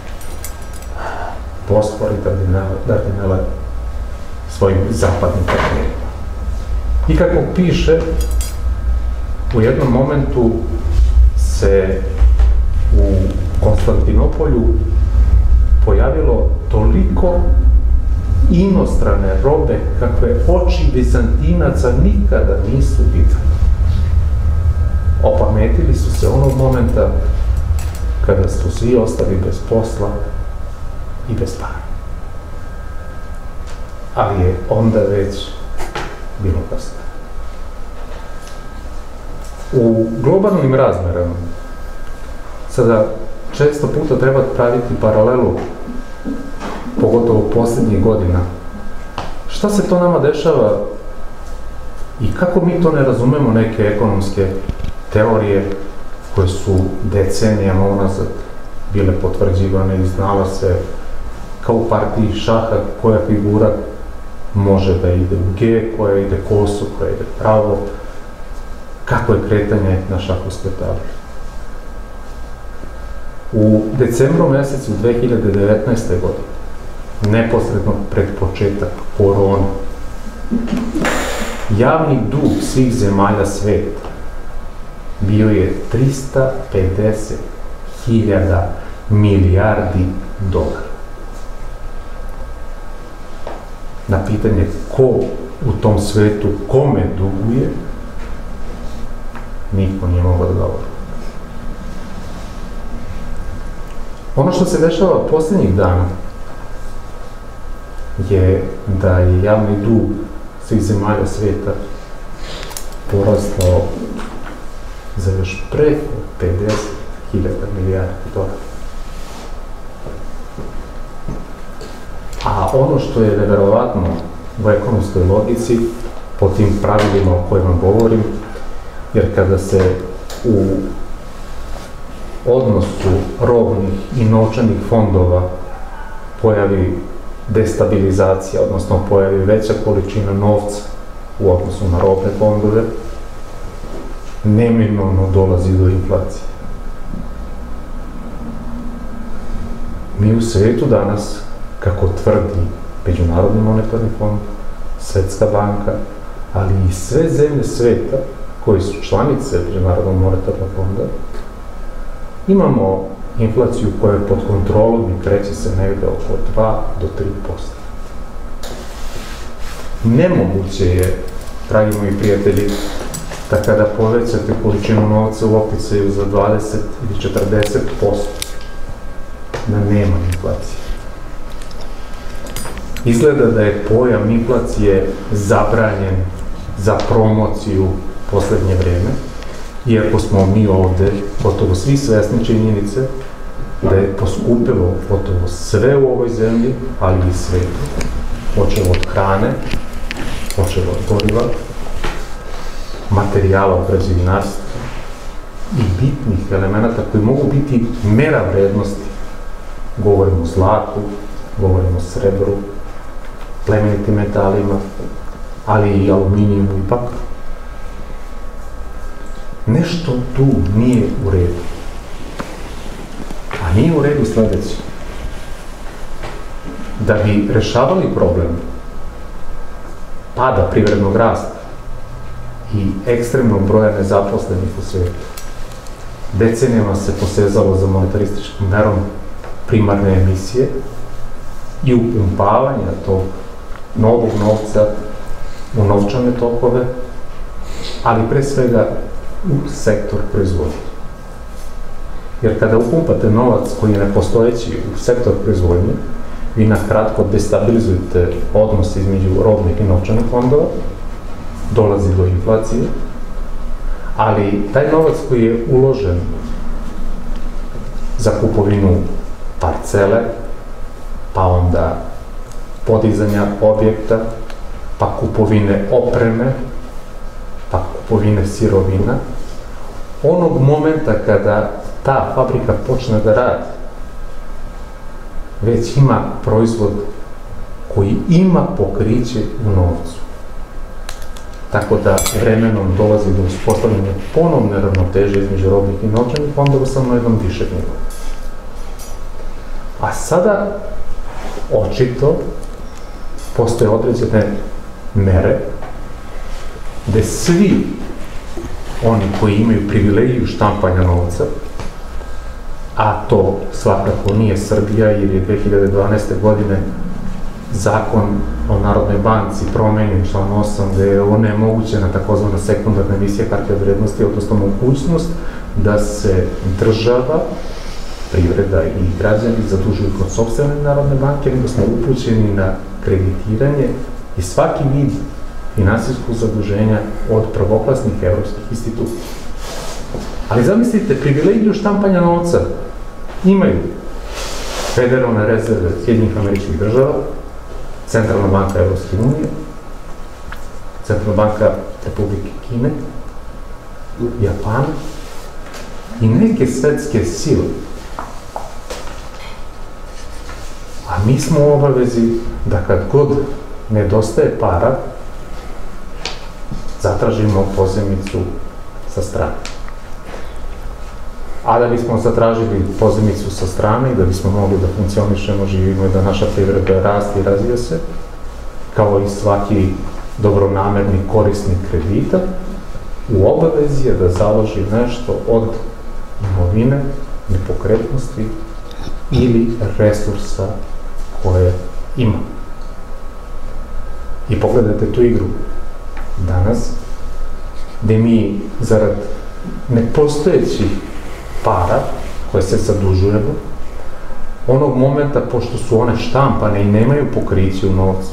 Bosfor i Dardanela svojim zapadnim partnerima. I kako piše, u jednom momentu se u Konstantinopolju pojavilo toliko inostrane robe kakve oči Vizantinaca nikada nisu videli. Opametili su se onog momenta kada su svi ostali bez posla i bez para. Ali je onda već bilo kasno. U globalnim razmerama sada često puta treba praviti paralelu, pogotovo posljednjih godina. Šta se to nama dešava i kako mi to ne razumemo neke ekonomske teorije koje su decenijama unazad bile potvrđivane i znala se kao u partiji šaha koja figura može da ide u G, koja ide kosu, koja ide pravo, kako je kretanje na šahovskoj tabli. U decembru mesecu dve hiljade devetnaeste. godine, neposredno pred početak korone, javni dug svih zemalja sveta bio je trista pedeset hiljada milijardi dolara. Na pitanje ko u tom svetu kome duguje, niko nije mogao da govori. Ono što se dešava posljednjih dana je da je javni dug svih zemalja sveta porastao za još preko pedeset hiljada milijardi dolara. A ono što je neverovatno u ekonomskoj logici, po tim pravilima o kojima govorim, jer kada se u odnosu robnih i novčanih fondova pojavi destabilizacija, odnosno pojavi veća količina novca u odnosu na robne fondove, neminovno dolazi do inflacije. Mi u svetu danas, kako tvrdi Međunarodni monetarni fond, Svetska banka, ali i sve zemlje sveta koji su članice Međunarodnog monetarnog fonda, imamo inflaciju koja je pod kontrolom i kreće se negde oko dva do tri posto. Nemoguće je, dragi moji prijatelji, da kada povećate količinu novca u opticaju za dvadeset ili četrdeset posto, da nema inflacije. Izgleda da je pojam inflacije zabranjen za promociju poslednje vreme, iako smo mi ovde gotovo svi svesni činjenice da je poskupilo gotovo sve u ovoj zemlji, ali i svetu, počelo od hrane, počelo od goriva, materijala u građevinarstvu i bitnih elemenata koji mogu biti mera vrednosti. Govorimo o zlatu, govorimo o srebru, plemenitim metalima, ali i aluminijumu i bakru. Nešto tu nije u redu. A nije u redu sledeće. Da bi rešavali problem pada privrednog rasta i ekstremnog broja nezaposlenih u svijetu, decenijama se posezalo za monetarističkom merom primarne emisije i upumpavanja tog novog novca u novčane tokove, ali pre svega u sektor proizvodnje. Jer kada upumpate novac koji je nepostojeći u sektor proizvodnje, vi na kratko destabilizujete odnos između robnih i novčanih fondova dolazi do inflacije, ali taj novac koji je uložen za kupovinu parcele, pa onda podizanja objekta, pa kupovine opreme, pa kupovine sirovina, onog momenta kada ta fabrika počne da radi, već ima proizvod koji ima pokriće u novcu. Tako da vremenom dolazi do uspostavljanja ponovne ravnoteže između robnih i novčanih fondova samo na jednom višeg nivou. A sada, očito, postoje određene mere gde svi oni koji imaju privilegiju štampanja novca, a to svakako nije Srbija, jer je dve hiljade dvanaeste. godine zakon o Narodnoj banci promenjen, član osam, gde je onemogućena takozvana sekundarna emisija hartija od vrednosti, odnosno mogućnost da se država, privreda i građani zadužuju kod sopstvene Narodne banke, nego smo upućeni na kreditiranje i svaki vid finansijskog zaduženja od prvoklasnih evropskih institucija. Ali zamislite, privilegiju štampanja novca imaju Federalne rezerve Sjedinjenih Američkih Država, Centralna banka Evropske unije, Centralna banka Republike Kine, Japana i neke svetske sile. A mi smo u obavezi da kad god nedostaje para, zatražimo pozajmicu sa strane. A da bismo zatražili pozajmicu sa strane i da bismo mogli da funkcionišemo, živimo i da naša privreda raste i razvija se, kao i svaki dobronamerni korisnik kredita, u obavezi je da založi nešto od imovine, nepokretnosti ili resursa koje ima. I pogledajte tu igru danas, gde mi zarad nepostojećih para koje se zadužujemo, onog momenta, pošto su one štampane i nemaju pokriće u novcu,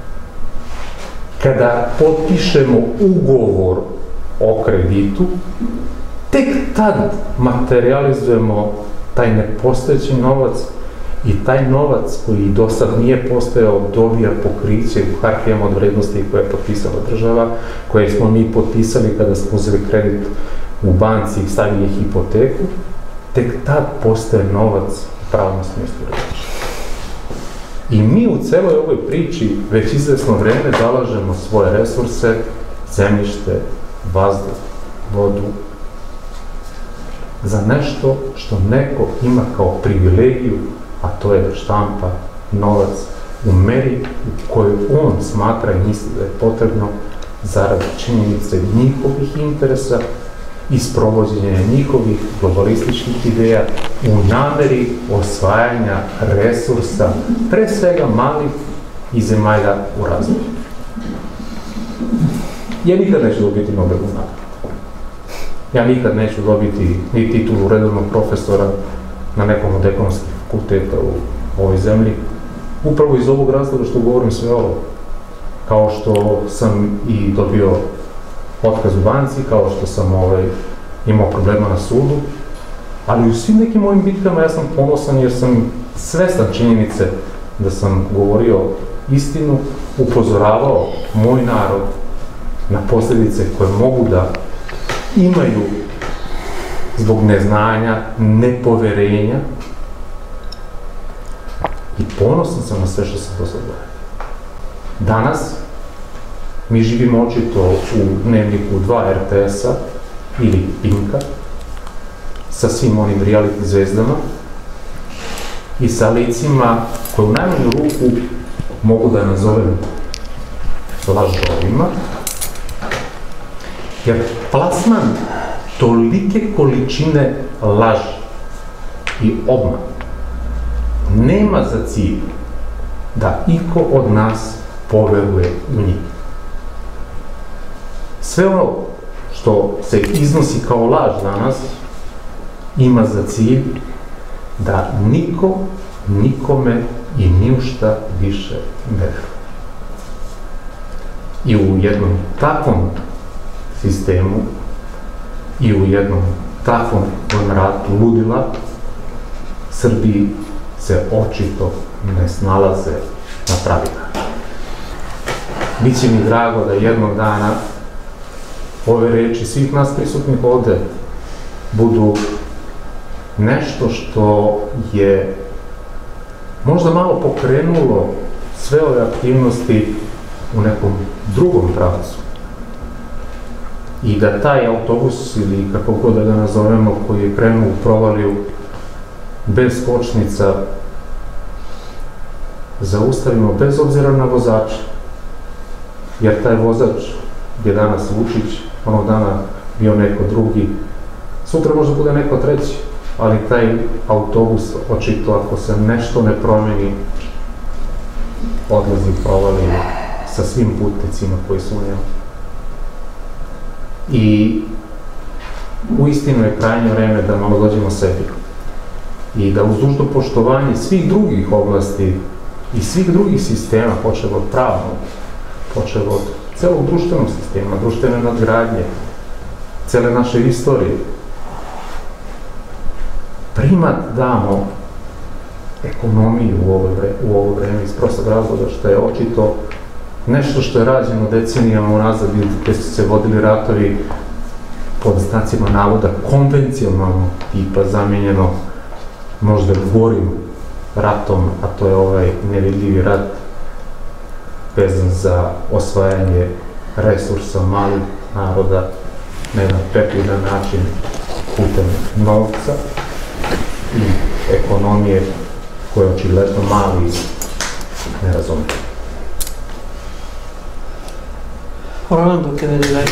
kada potpišemo ugovor o kreditu, tek tad materializujemo taj nepostojeći novac i taj novac koji do sad nije postojao dobija pokriće u hartijama od vrednosti koje je potpisala država, koje smo mi potpisali kada smo uzeli kredit u banci i stavili hipoteku, tek tad postaje novac u pravom smislu reči. I mi u celoj ovoj priči već izvesno vreme zalažemo svoje resurse, zemljište, vazduh, vodu, za nešto što neko ima kao privilegiju, a to je da štampa novac u meri u kojoj on smatra i misli da je potrebno zarad činjenice njihovih interesa i sprovođenja njihovih globalističkih ideja u nameri osvajanja resursa, pre svega malih i zemalja u razvoju. Ja nikad neću dobiti Nobelovu nagradu. Ja nikad neću dobiti ni titulu redovnog profesora na nekom od ekonomskih fakulteta u ovoj zemlji, upravo iz ovog razloga što govorim sve ovo. Kao što sam i dobio otkaz u banci, kao što sam ovaj, imao problema na sudu, ali u svim nekim mojim bitkama ja sam ponosan jer sam svestan činjenice da sam govorio istinu, upozoravao moj narod na posljedice koje mogu da imaju zbog neznanja, nepoverenja, i ponosan sam na sve što sam dozvoljio. Danas mi živimo očito u dnevniku dva er te es-a ili Pinka, sa svim onim reality zvezdama i sa licima koje u najmanju ruku mogu da nazovem lažovima, jer plasman tolike količine laži i obmana nema za cilj da iko od nas poveruje u njih. Sve ono što se iznosi kao laž danas ima za cilj da niko, nikome i ni u šta više ne veruje. I u jednom takvom sistemu i u jednom takvom ratu ludila Srbiji se očito ne snalaze na pravi način. Biće mi drago da jednog dana ove reči svih nas prisutnih ovde budu nešto što je možda malo pokrenulo sve ove aktivnosti u nekom drugom pravcu. I da taj autobus, ili kako god da ga nazovemo, koji je krenuo u provaliju bez kočnica, zaustavimo bez obzira na vozača. Jer taj vozač je danas Vučić, onog dana bio neko drugi, sutra možda bude neko treći, ali taj autobus, očito, ako se nešto ne promeni, odlazi u provaliju sa svim putnicima koji su u njemu. I uistinu je krajnje vreme da malo dođemo sebi i da uz dužno poštovanje svih drugih oblasti i svih drugih sistema, počev od pravnog, počev od celog društvenog sistema, društvene nadgradnje, cele naše istorije, primat damo ekonomiju u ovo, vre, u ovo vreme iz prostog razloga što je očito nešto što je rađeno decenijama unazad, gde su se vodili ratovi pod znacima navoda konvencionalnog tipa, zamenjeno možda gorim ratom, a to je ovaj nevidljivi rat vezan za osvajanje resursa malih naroda na jedan prepridan način putem novca i ekonomije koje je očigledno mali ne razumije. Hvala vam, doktor Vedeljak.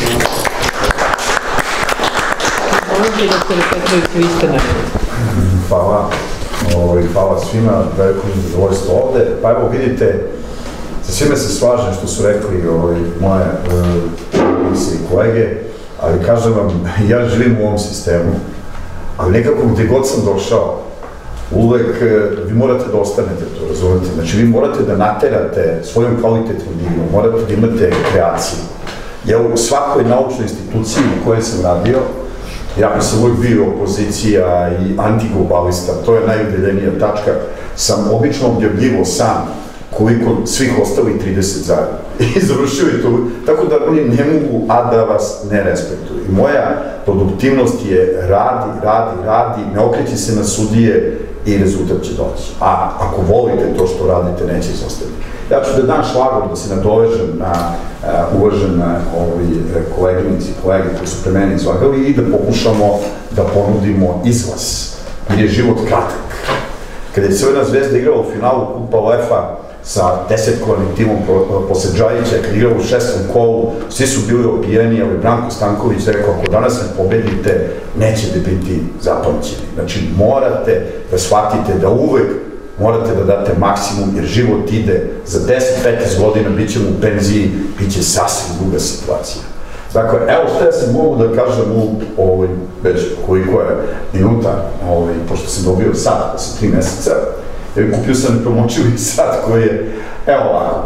Hvala vam, doktor Petrović, vi ste najbolji. Hvala. Hvala svima, veliko mi zadovoljstvo ovde. Pa evo vidite, sa svime se slažem što su rekli moje i kolege, ali kažem vam, ja živim u ovom sistemu, ali nekako gde god sam došao, uvek vi morate da ostanete to, razumete? Znači vi morate da naterate svojom kvalitetnom igrom, morate da imate kreaciju. Ja u svakoj naučnoj instituciji u kojoj sam radio, jako sam uvijek bio opozicija i antiglobalista, to je najudeljenija tačka, sam obično objavljivo sam koliko svih ostali trideset zajedno. I završio je to, tako da oni ne mogu, a da vas ne respektuju. I moja produktivnost je radi, radi, radi, ne okreći se na sudije i rezultat će doći. A ako volite to što radite, neće izostaviti. Ja ću da dam šlagor, da se nadovežem na uvažene koleginici i kolege koji su pre mene izlagali i da pokušamo da ponudimo izlaz, jer je život kratak. Kada je Crvena zvezda igrala u finalu Kupa UEFA sa desetkovnim timom posle Džajića, kada je igrala u šestom kolu, svi su bili opijeni, ali Branko Stanković rekao, ako danas ne pobedite, nećete biti zapamćeni. Znači, morate da shvatite da uvek morate da date maksimum, jer život ide za deset do petnaest godina, bit ćemo u penziji, bit će sasvim druga situacija. Dakle, evo što ja sam mogu da kažem u već koliko je minuta, pošto sam dobio sat posle tri meseca, jer kupio sam promočili sat koji je, evo ovako,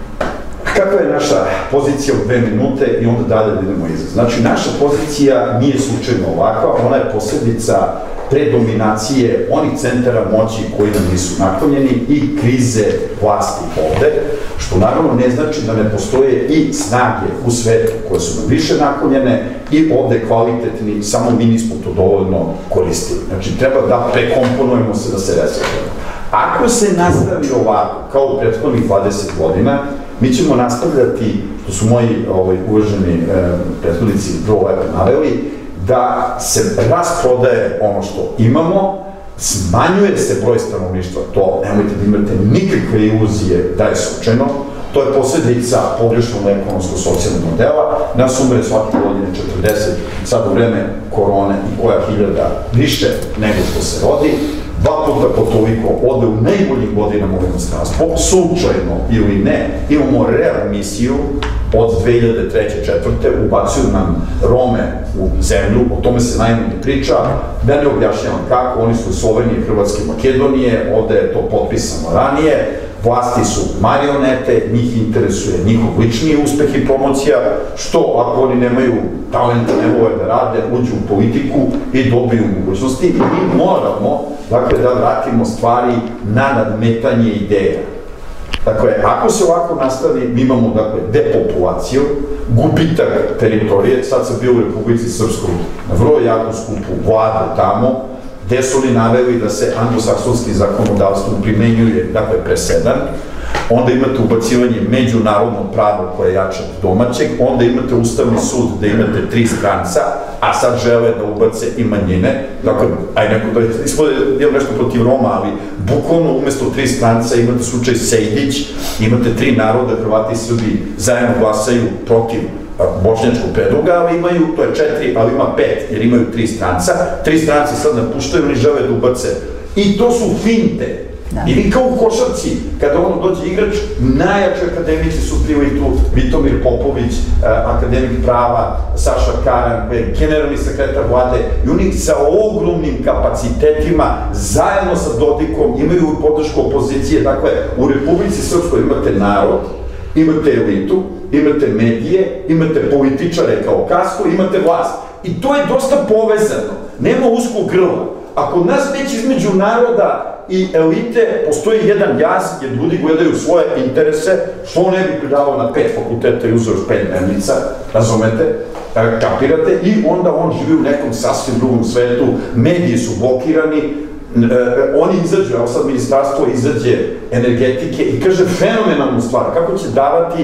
kakva je naša pozicija u dve minute i onda dalje da idemo izraz. Znači, naša pozicija nije slučajno ovakva, ona je posledica predominacije onih centara moći koji nam nisu naklonjeni i krize vlasti ovde, što naravno ne znači da ne postoje i snage u svetu koje su nam više naklonjene i ovde kvalitetni, samo mi nismo to dovoljno koristili. Znači, treba da prekomponujemo se, da se resetujemo. Ako se nastavi ovako, kao u prethodnih dvadeset godina, mi ćemo nastavljati, što su moji uvaženi prethodnici vrlo lepo naveli, da se rasprodaje ono što imamo, smanjuje se broj stanovništva, to nemojte da imate nikakve iluzije da je slučajno, to je posledica pogrešnog ekonomsko-socijalnog modela, nas umre svake godine četrdeset, sad u vreme korone i koja hiljada više nego što se rodi, dva puta po toliko ode u najboljim godinama u inostranstvu, slučajno ili ne, imamo readmisiju od dve hiljade treće četvrte ubacuju nam Rome u zemlju, o tome se najmanje priča, da ne objašnjavam kako, oni su u Sloveniji, Hrvatske, Makedonije, ovde je to potpisano ranije, vlasti su marionete, njih interesuje njihov lični uspeh i promocija, što ako oni nemaju talenta, ne vole da rade, uđu u politiku i dobiju mogućnosti. I mi moramo, dakle, da vratimo stvari na nadmetanje ideja. Dakle, ako se ovako nastavi, mi imamo, dakle, depopulaciju, gubitak teritorije. Sad sam bio u Republici Srpskoj na vrlo jako skupu vladu tamo, gde su li naveli da se anglosaksonski zakonodavstvo primenjuje, dakle, presedan. Onda imate ubacivanje međunarodnog prava koje je jače od domaćeg, onda imate Ustavni sud gde imate tri stranca, a sad žele da ubace i manjine. Dakle, aj neko da je nešto protiv Roma, ali bukvalno umesto tri stranca imate slučaj Sejdić, imate tri naroda, Hrvati i Srbi zajedno glasaju protiv bošnjačkog predloga, ali imaju, to je četiri, ali ima pet, jer imaju tri stranca. Tri stranci sad napuštaju, oni žele da ubace. I to su finte. I vi kao u košarci, kada ono dođe igrač, najjači akademici su bili tu, Vitomir Popović, akademik prava, Saša Karan, generalni sekretar vlade, i oni sa ogromnim kapacitetima, zajedno sa Dodikom, imaju podršku opozicije. Dakle, u Republici Srpskoj imate narod, imate elitu, imate medije, imate političare kao kastu, imate vlast. I to je dosta povezano, nema uskog grla. Ako nas već između naroda i elite postoji jedan jaz, jer ljudi gledaju svoje interese, što on ne bi predavao na pet fakulteta i uzeo još pet dnevnica, razumete, kapirate, i onda on živi u nekom sasvim drugom svetu, mediji su blokirani, oni izađu, evo sad ministarstvo izađe energetike i kaže fenomenalnu stvar, kako će davati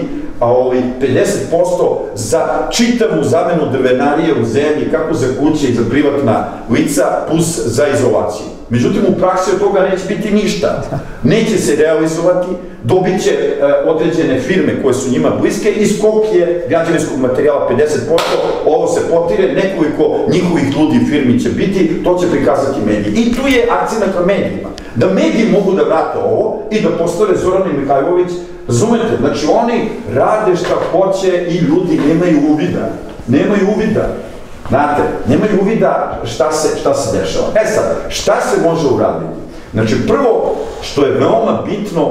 pedeset posto za čitavu zamenu drvenarije u zemlji, kako za kuće i za privatna lica, plus za izolaciju. Međutim, u praksi od toga neće biti ništa. Neće se realizovati, dobit će određene firme koje su njima bliske i skok je građevinskog materijala pedeset posto, ovo se potire, nekoliko njihovih ljudi firmi će biti, to će prikazati mediji. I tu je akcija na medijima. Da mediji mogu da vrate ovo i da postave Zorana Mihajlović, razumete, znači oni rade šta hoće i ljudi nemaju uvida. Nemaju uvida. Znate, nemaju uvida šta se dešava. E sad, šta se može uraditi? Znači, prvo, što je veoma bitno,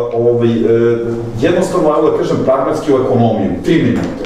jednostavno, evo da kažem, pragmatski u ekonomiju, tri minute.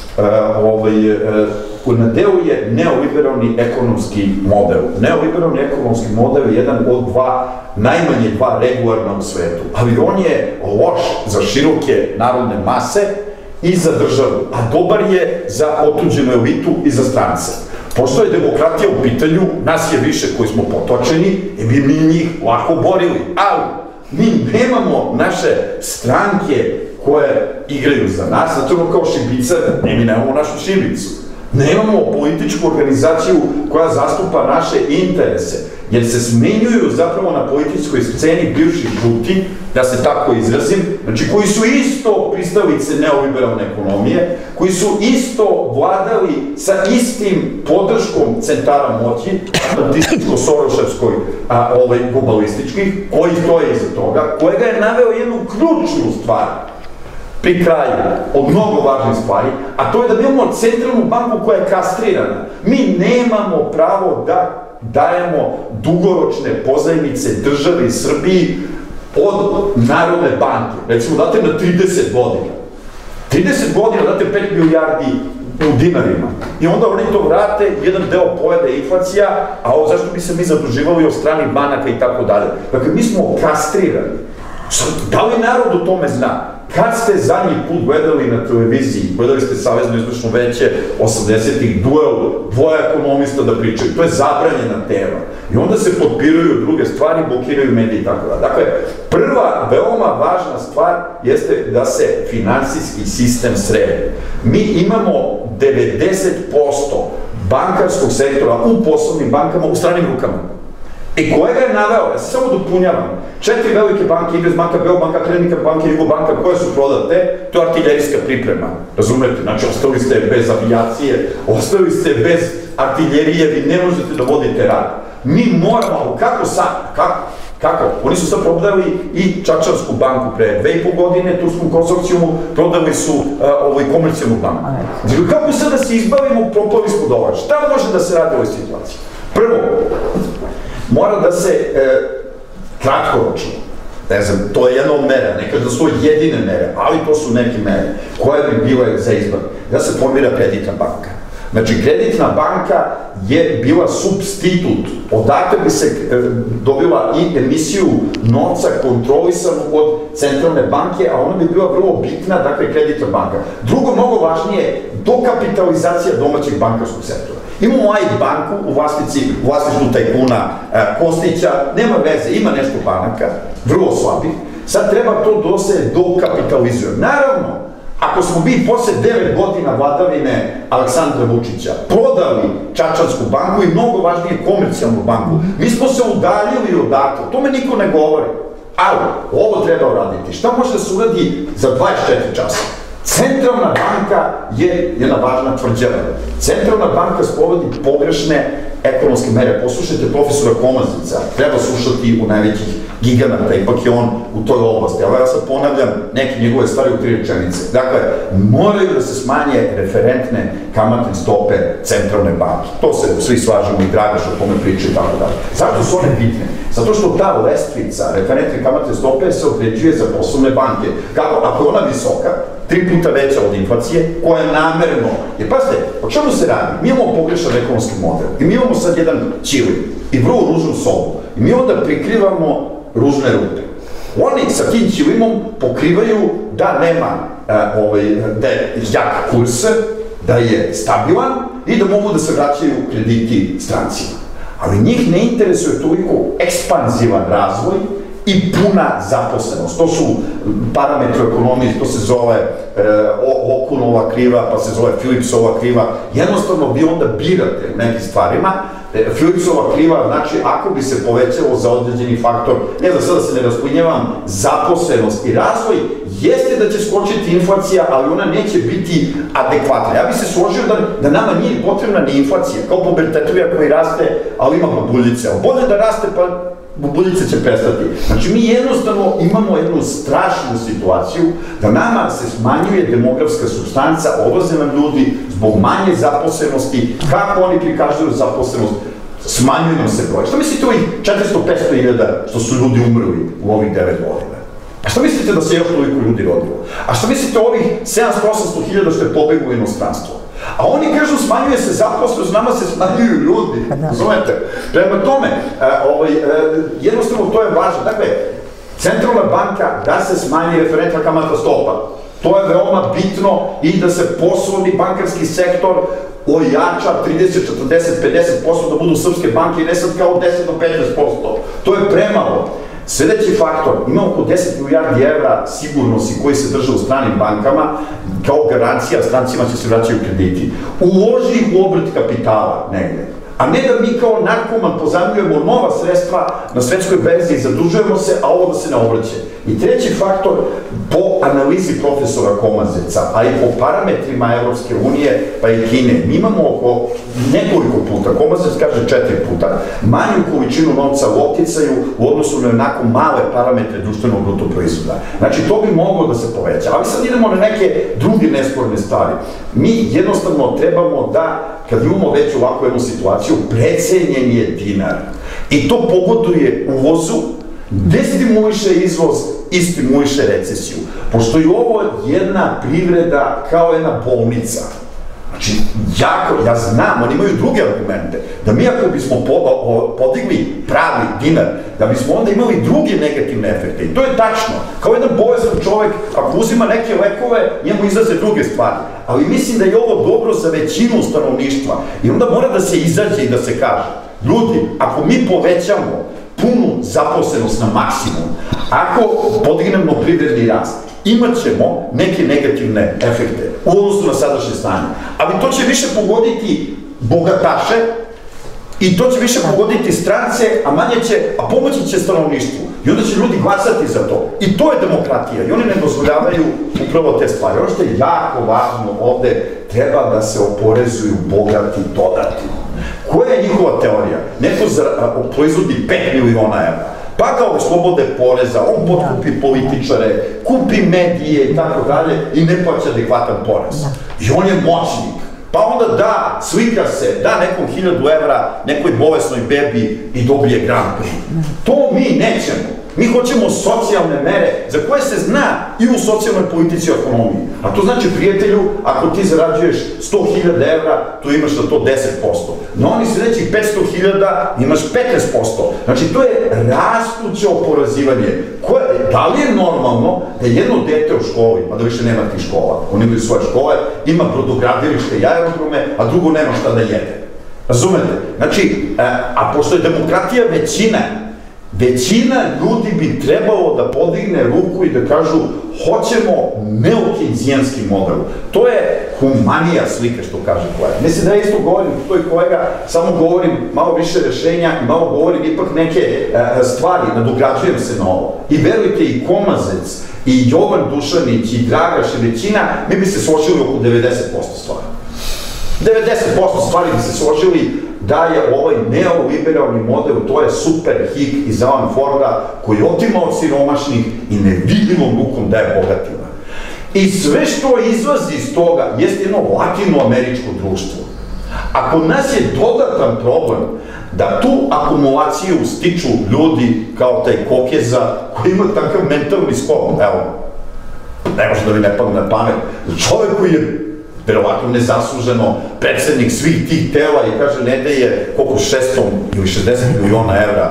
Na delu je neoliberalni ekonomski model. Neoliberalni ekonomski model je jedan od dva, najmanje dva regularna u svetu, ali on je loš za široke narodne mase i za državu, a dobar je za otuđenu elitu i za strance. Pošto je demokratija u pitanju, nas je više koji smo potočeni i bi mi njih lako borili, ali mi nemamo naše stranke koje igraju za nas, zato ono kao šibica, ne mi nemamo našu šibicu. Nemamo političku organizaciju koja zastupa naše interese, jer se smenjuju zapravo na političkoj sceni bivših žuti, da se tako izrazim, znači koji su isto pristalice neoliberalne ekonomije, koji su isto vladali sa istim podrškom centara moći, atlantističko-soroševskoj, globalističkih, koji stoje iza toga, kojega je naveo jednu ključnu stvar pri kraju, od mnogo važnih stvari, a to je da mi imamo centralnu banku koja je kastrirana. Mi nemamo pravo da dajemo dugoročne pozajmice državi Srbiji od Narodne banke. Recimo, date na trideset godina. trideset godina date pet milijardi u dinarima. I onda oni to vrate, jedan deo pojede inflacija, a ovo zašto bi se mi zaduživali od stranih banaka i tako dalje. Dakle, mi smo kastrirani. Da li narod o tome zna? Kad ste zadnji put gledali na televiziji, gledali ste Savezno izvršno veće osamdesetih, duel dvoje ekonomista da pričaju, to je zabranjena tema. I onda se potpiruju druge stvari, blokiraju mediji i tako da. Dakle, prva, veoma važna stvar jeste da se finansijski sistem sredi. Mi imamo devedeset posto bankarskog sektora u poslovnim bankama u stranim rukama. I kolega je naveo, ja se samo dopunjavam, četiri velike banke, Investbanka, Beobanka, Kreditna banka i Jugobanka, koje su prodate, to je artiljerijska priprema, razumete, znači ostali ste bez avijacije, ostali ste bez artiljerije, vi ne možete da vodite rad. Mi moramo, kako sad, kako? Kako? Oni su sad prodali i Čačarsku banku pre dve i po godine, Turskom konsorcijumu, prodali su Komercijalnu banku. Znači, kako sad da se izbavimo, propali smo dolar? Šta može da se radi u ovoj situaciji? Prvo, mora da se kratkoročno ne znam, to je jedna od mera, ne kažem da su to jedine mere, ali to su neke mere koje bi bile za izbor. Da se formira kreditna banka. Znači, kreditna banka je bila substitut, odakle bi se dobila i emisiju novca kontrolisanu od centralne banke, a ona bi bila vrlo bitna, dakle, kreditna banka. Drugo, mnogo važnije, dokapitalizacija domaćeg bankarskog sektora. Imamo A I D banku u vlasništvu tajkuna Kostića, nema veze, ima nešto banaka, vrlo slabih, sad treba to da se dokapitalizuje. Naravno, ako smo mi posle devet godina vladavine Aleksandra Vučića prodali Čačansku banku i mnogo važnije komercijalnu banku, mi smo se udaljili odatle, o tome niko ne govori. Ali, ovo treba uraditi. Šta može da se uradi za dvadeset četiri časa? Centralna banka je jedna važna tvrđava. Centralna banka sprovodi pogrešne ekonomske mere. Poslušajte profesora Komazica, treba slušati u najvećih giganata, ipak je on u toj oblasti. Ali ja sad ponavljam neke njegove stvari u tri rečenice. Dakle, moraju da se smanje referentne kamatne stope centralne banke. To se svi slažemo i Dragaš o tome priča i tako dalje. Zašto su one bitne? Zato što ta lestvica referentne kamatne stope se određuje za poslovne banke. Kako? Ako je ona visoka, tri puta veća od inflacije, koja je namerno. Jer pazite, o čemu se radi? Mi imamo pogrešan ekonomski model i mi imamo sad jedan ćili i vrlo ružnu sobu i mi onda prikrivamo ružne rupe. Oni sa tim ćilimom pokrivaju da nema, da je jak kurs, da je stabilan i da mogu da se vraćaju krediti strancima. Ali njih ne interesuje toliko ekspanzivan razvoj i puna zaposlenost. To su parametri ekonomije, to se zove Okunova kriva, pa se zove Philipsova kriva. Jednostavno vi onda birate u nekim stvarima. Philipsova kriva znači ako bi se povećalo za određeni faktor, ne znam sada se ne rasplinjevam, zaposlenost i razvoj, jeste da će skočiti inflacija, ali ona neće biti adekvatna. Ja bih se složio da nama nije potrebna ni inflacija, kao pubertetovija koji raste, ali ima babuljice. Bolje da raste, pa babuljice će prestati. Znači, mi jednostavno imamo jednu strašnu situaciju da nama se smanjuje demografska supstanca, odlaze nam ljudi zbog manje zaposlenosti. Kako oni prikažuju zaposlenost? Smanjuje nam se broj. Što mislite ovih četiristo do petsto hiljada što su ljudi umrli u ovih devet godina? A što mislite da se još toliko ljudi rodilo? A što mislite ovih sedamsto do osamsto hiljada što je pobeglo u inostranstvo? A oni kažu smanjuje se zaposlenost, nama se smanjuju ljudi, razumete? Prema tome, jednostavno to je važno. Dakle, centralna banka da se smanji referentna kamatna stopa, to je veoma bitno i da se poslovni bankarski sektor ojača trideset, četrdeset, pedeset posto da budu srpske banke i ne sad kao deset do petnaest posto. To je premalo. Sledeći faktor, ima oko deset milijardi evra sigurnosti koji se drže u stranim bankama, kao garancija, strancima će se vraćaju krediti. Uloži ih u obrt kapitala negde, a ne da mi kao narkoman pozajmljujemo nova sredstva na svetskoj berzi i zadužujemo se, a ovo da se ne obraće. I treći faktor, po analizi profesora Komazeca, a i po parametrima Evropske unije, pa i Kine, mi imamo oko nekoliko puta, Komazec kaže četiri puta, manju količinu novca u opticaju u odnosu na onako male parametre društvenog bruto proizvoda. Znači, to bi moglo da se poveća. Ali sad idemo na neke druge nesporne stvari. Mi jednostavno trebamo da, kad imamo već ovakvu jednu situaciju, precenjen je dinar. I to pogoduje uvozu, destimuliše izvoz i stimuliše recesiju. Pošto je ovo jedna privreda kao jedna bolnica. Znači, jako, ja znam, oni imaju druge argumente, da mi ako bismo podigli pravi dinar, da bismo onda imali druge negativne efekte. I to je tačno. Kao jedan bolestan čovek, ako uzima neke lekove, njemu izlaze druge stvari. Ali mislim da je ovo dobro za većinu stanovništva. I onda mora da se izađe i da se kaže, ljudi, ako mi povećamo punu zaposlenost na maksimum, ako podignemo privredni rast, imat ćemo neke negativne efekte u odnosu na sadašnje stanje. Ali to će više pogoditi bogataše i to će više pogoditi strance, a manje će, a pomoći će stanovništvu. I onda će ljudi glasati za to. I to je demokratija. I oni ne dozvoljavaju upravo te stvari. Ono što je jako važno ovde, treba da se oporezuju bogati dodatno. Koja je njihova teorija? Neko proizvodi pet miliona evra, pa ga oslobode poreza, on potkupi političare, kupi medije i tako dalje i ne plaća adekvatan porez. I on je moćnik. Pa onda da, slika se, da nekom hiljadu evra nekoj bolesnoj bebi i dobije Grand Prix. To mi nećemo. Mi hoćemo socijalne mere za koje se zna i u socijalnoj politici i ekonomiji. A to znači, prijatelju, ako ti zarađuješ sto hiljada evra, tu imaš za to deset posto. Na oni sljedećih petsto hiljada imaš petnaest posto. Znači, to je rastuće oporezivanje. Da li je normalno da jedno dete u školi, pa da više nema tih škola, oni imaju svoje škole, ima brodogradilište i aerodrome, a drugo nema šta da jede? Razumete? Znači, a pošto je demokratija većina, većina ljudi bi trebalo da podigne ruku i da kažu hoćemo neokejnzijanski model. To je humanija slika, što kaže kolega. Mislim da ja isto govorim, to je kolega, samo govorim malo više rešenja i malo govorim ipak neke stvari, nadograđujem se na ovo. I verujte, i Komazec, i Jovan Dušanić, i Dragaš, i većina, mi bi se složili oko devedeset posto stvari. devedeset posto stvari bi se složili da je ovaj neoliberalni model, to je super hik iz Alan Forda, koji otima od siromašnih i nevidljivom rukom daje bogatima. I sve što izlazi iz toga jeste jedno latinoameričko društvo. A kod nas je dodatan problem da tu akumulaciju stiču ljudi kao taj Kokeza koji ima takav mentalni skop, evo, ne može da mi ne padne na pamet, čovek koji je verovatno nezasluženo predsednik svih tih tela i kaže ne da je koliko šesto ili šezdeset miliona evra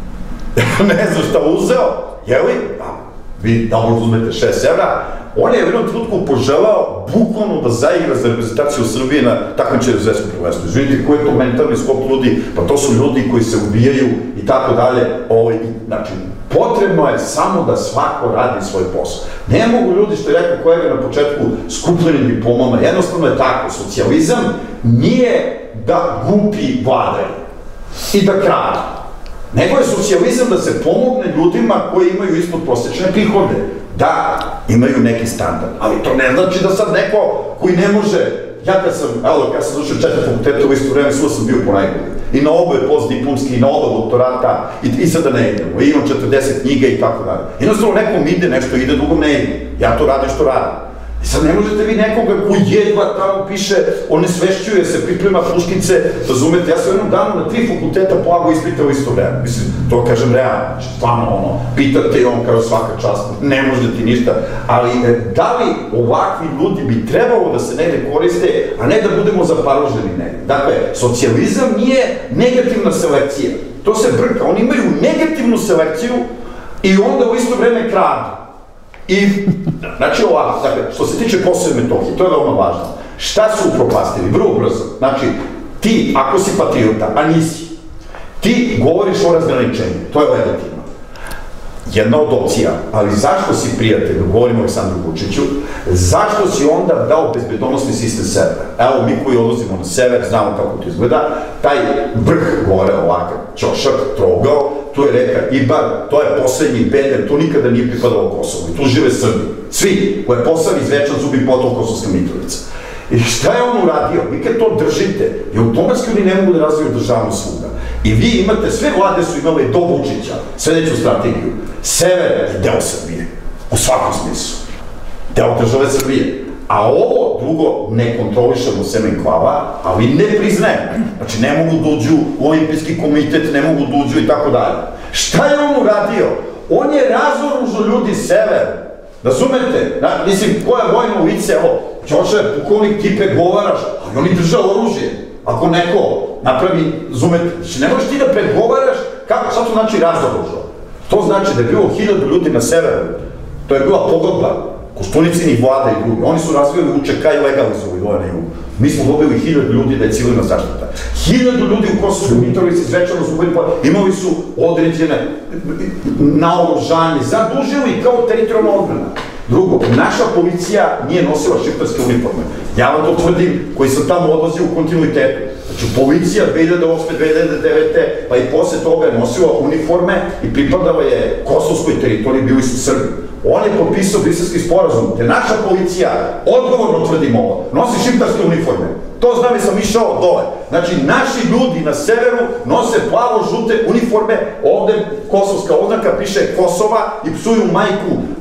ne znam šta uzeo, jeli? Vi da možda uzmete šest evra, on je u jednom trenutku poželao bukvalno da zaigra za reprezentaciju Srbije na takmičenju za svetskom prvenstvu. Izvinite, koji je to mentalni skop ljudi? Pa to su ljudi koji se ubijaju i tako dalje. Znači, potrebno je samo da svako radi svoj posao. Ne mogu ljudi, što je rekao kolega na početku, skupljenim diplomama, jednostavno je tako. Socijalizam nije da gupi vladaju i da kradu. Nego je socijalizam da se pomogne ljudima koji imaju ispod prosečne prihode, da imaju neki standard. Ali to ne znači da sad neko koji ne može, ja kad sam, evo, ja sam došao četiri fakulteta u isto vreme, svuda sam bio ponajbolji. I na oboje postdiplomski, i na oba doktorata, i sada ne idemo. I imam četrdeset knjiga i tako dalje. Jednostavno nekom ide nešto, ide, drugom ne ide. Ja to radim što radim. I sad ne možete vi nekoga koji jedva tamo piše, onesvešćuje se, priprema puškice, razumete, ja sam jednom danu na tri fakulteta polagao ispita u isto vreme. Mislim, to kažem realno, znači, stvarno ono, pitate i on kao svaka čast, ne može ti ništa, ali da li ovakvi ljudi bi trebalo da se negde koriste, a ne da budemo zaparoženi negde? Dakle, socijalizam nije negativna selekcija, to se brka, oni imaju negativnu selekciju i onda u isto vreme kradu. I, znači ovako, dakle, što se tiče Kosova i Metohije, to je veoma važno. Šta su upropastili? Vrlo brzo. Znači, ti, ako si patriota, a nisi, ti govoriš o razgraničenju, to je legitimno. Jedna od opcija, ali zašto si prijatelj, govorimo o Aleksandru Vučiću, zašto si onda dao bezbedonosni sistem severa? Evo, mi koji odlazimo na sever, znamo kako to izgleda, taj vrh gore, ovakav, ćošak, trogao, tu je reka Ibar, to je poslednji beder, to nikada nije pripadalo Kosovo i tu žive Srbi. Svi, koje Posavlje, Zvečan, Zubi, potom Kosovska Mitrovica. I šta je on uradio? Vi kad to držite, i automatski oni ne mogu da razviju državnu svuda. I vi imate, sve vlade su imale do Vučića sledeću strategiju. Sever je deo Srbije, u svakom smislu. Deo države Srbije. A ovo drugo ne kontrolišemo sem enklava, ali ne priznajemo. Znači, ne mogu da uđu u olimpijski komitet, ne mogu da uđu i tako dalje. Šta je on uradio? On je razoružao ljudi sever. Razumete? Mislim, koja vojna lice, evo, Ćoša je pukovnik, ti pregovaraš, ali oni drža oružje. Ako neko napravi, razumete, znači, ne možeš ti da pregovaraš, kako, šta to znači razoružao? To znači da je bilo hiljadu ljudi na severu. To je bila pogodba Koštuničinih vlada i drugi. Oni su razvijali U Č K i legalizovali dole na jugu. Mi smo dobili hiljadu ljudi da je civilna zaštita. Hiljadu ljudi u Kosovskoj Mitrovici, Zvečanu su imali su određene naoružanje, zadužili kao teritorijalna odbrana. Drugo, naša policija nije nosila šiptarske uniforme. Ja vam to tvrdim, koji sam tamo odlazio u kontinuitetu. Znači, policija dve hiljade osme, dve hiljade devete, pa i posle toga je nosila uniforme i pripadala je kosovskoj teritoriji, bili su Srbi. On je potpisao Briselski sporazum, te naša policija, odgovorno tvrdim ovo, nosi šiptarske uniforme. To znam jer sam išao dole. Znači, naši ljudi na severu nose plavo-žute uniforme, ovde kosovska oznaka piše Kosova i psuju majku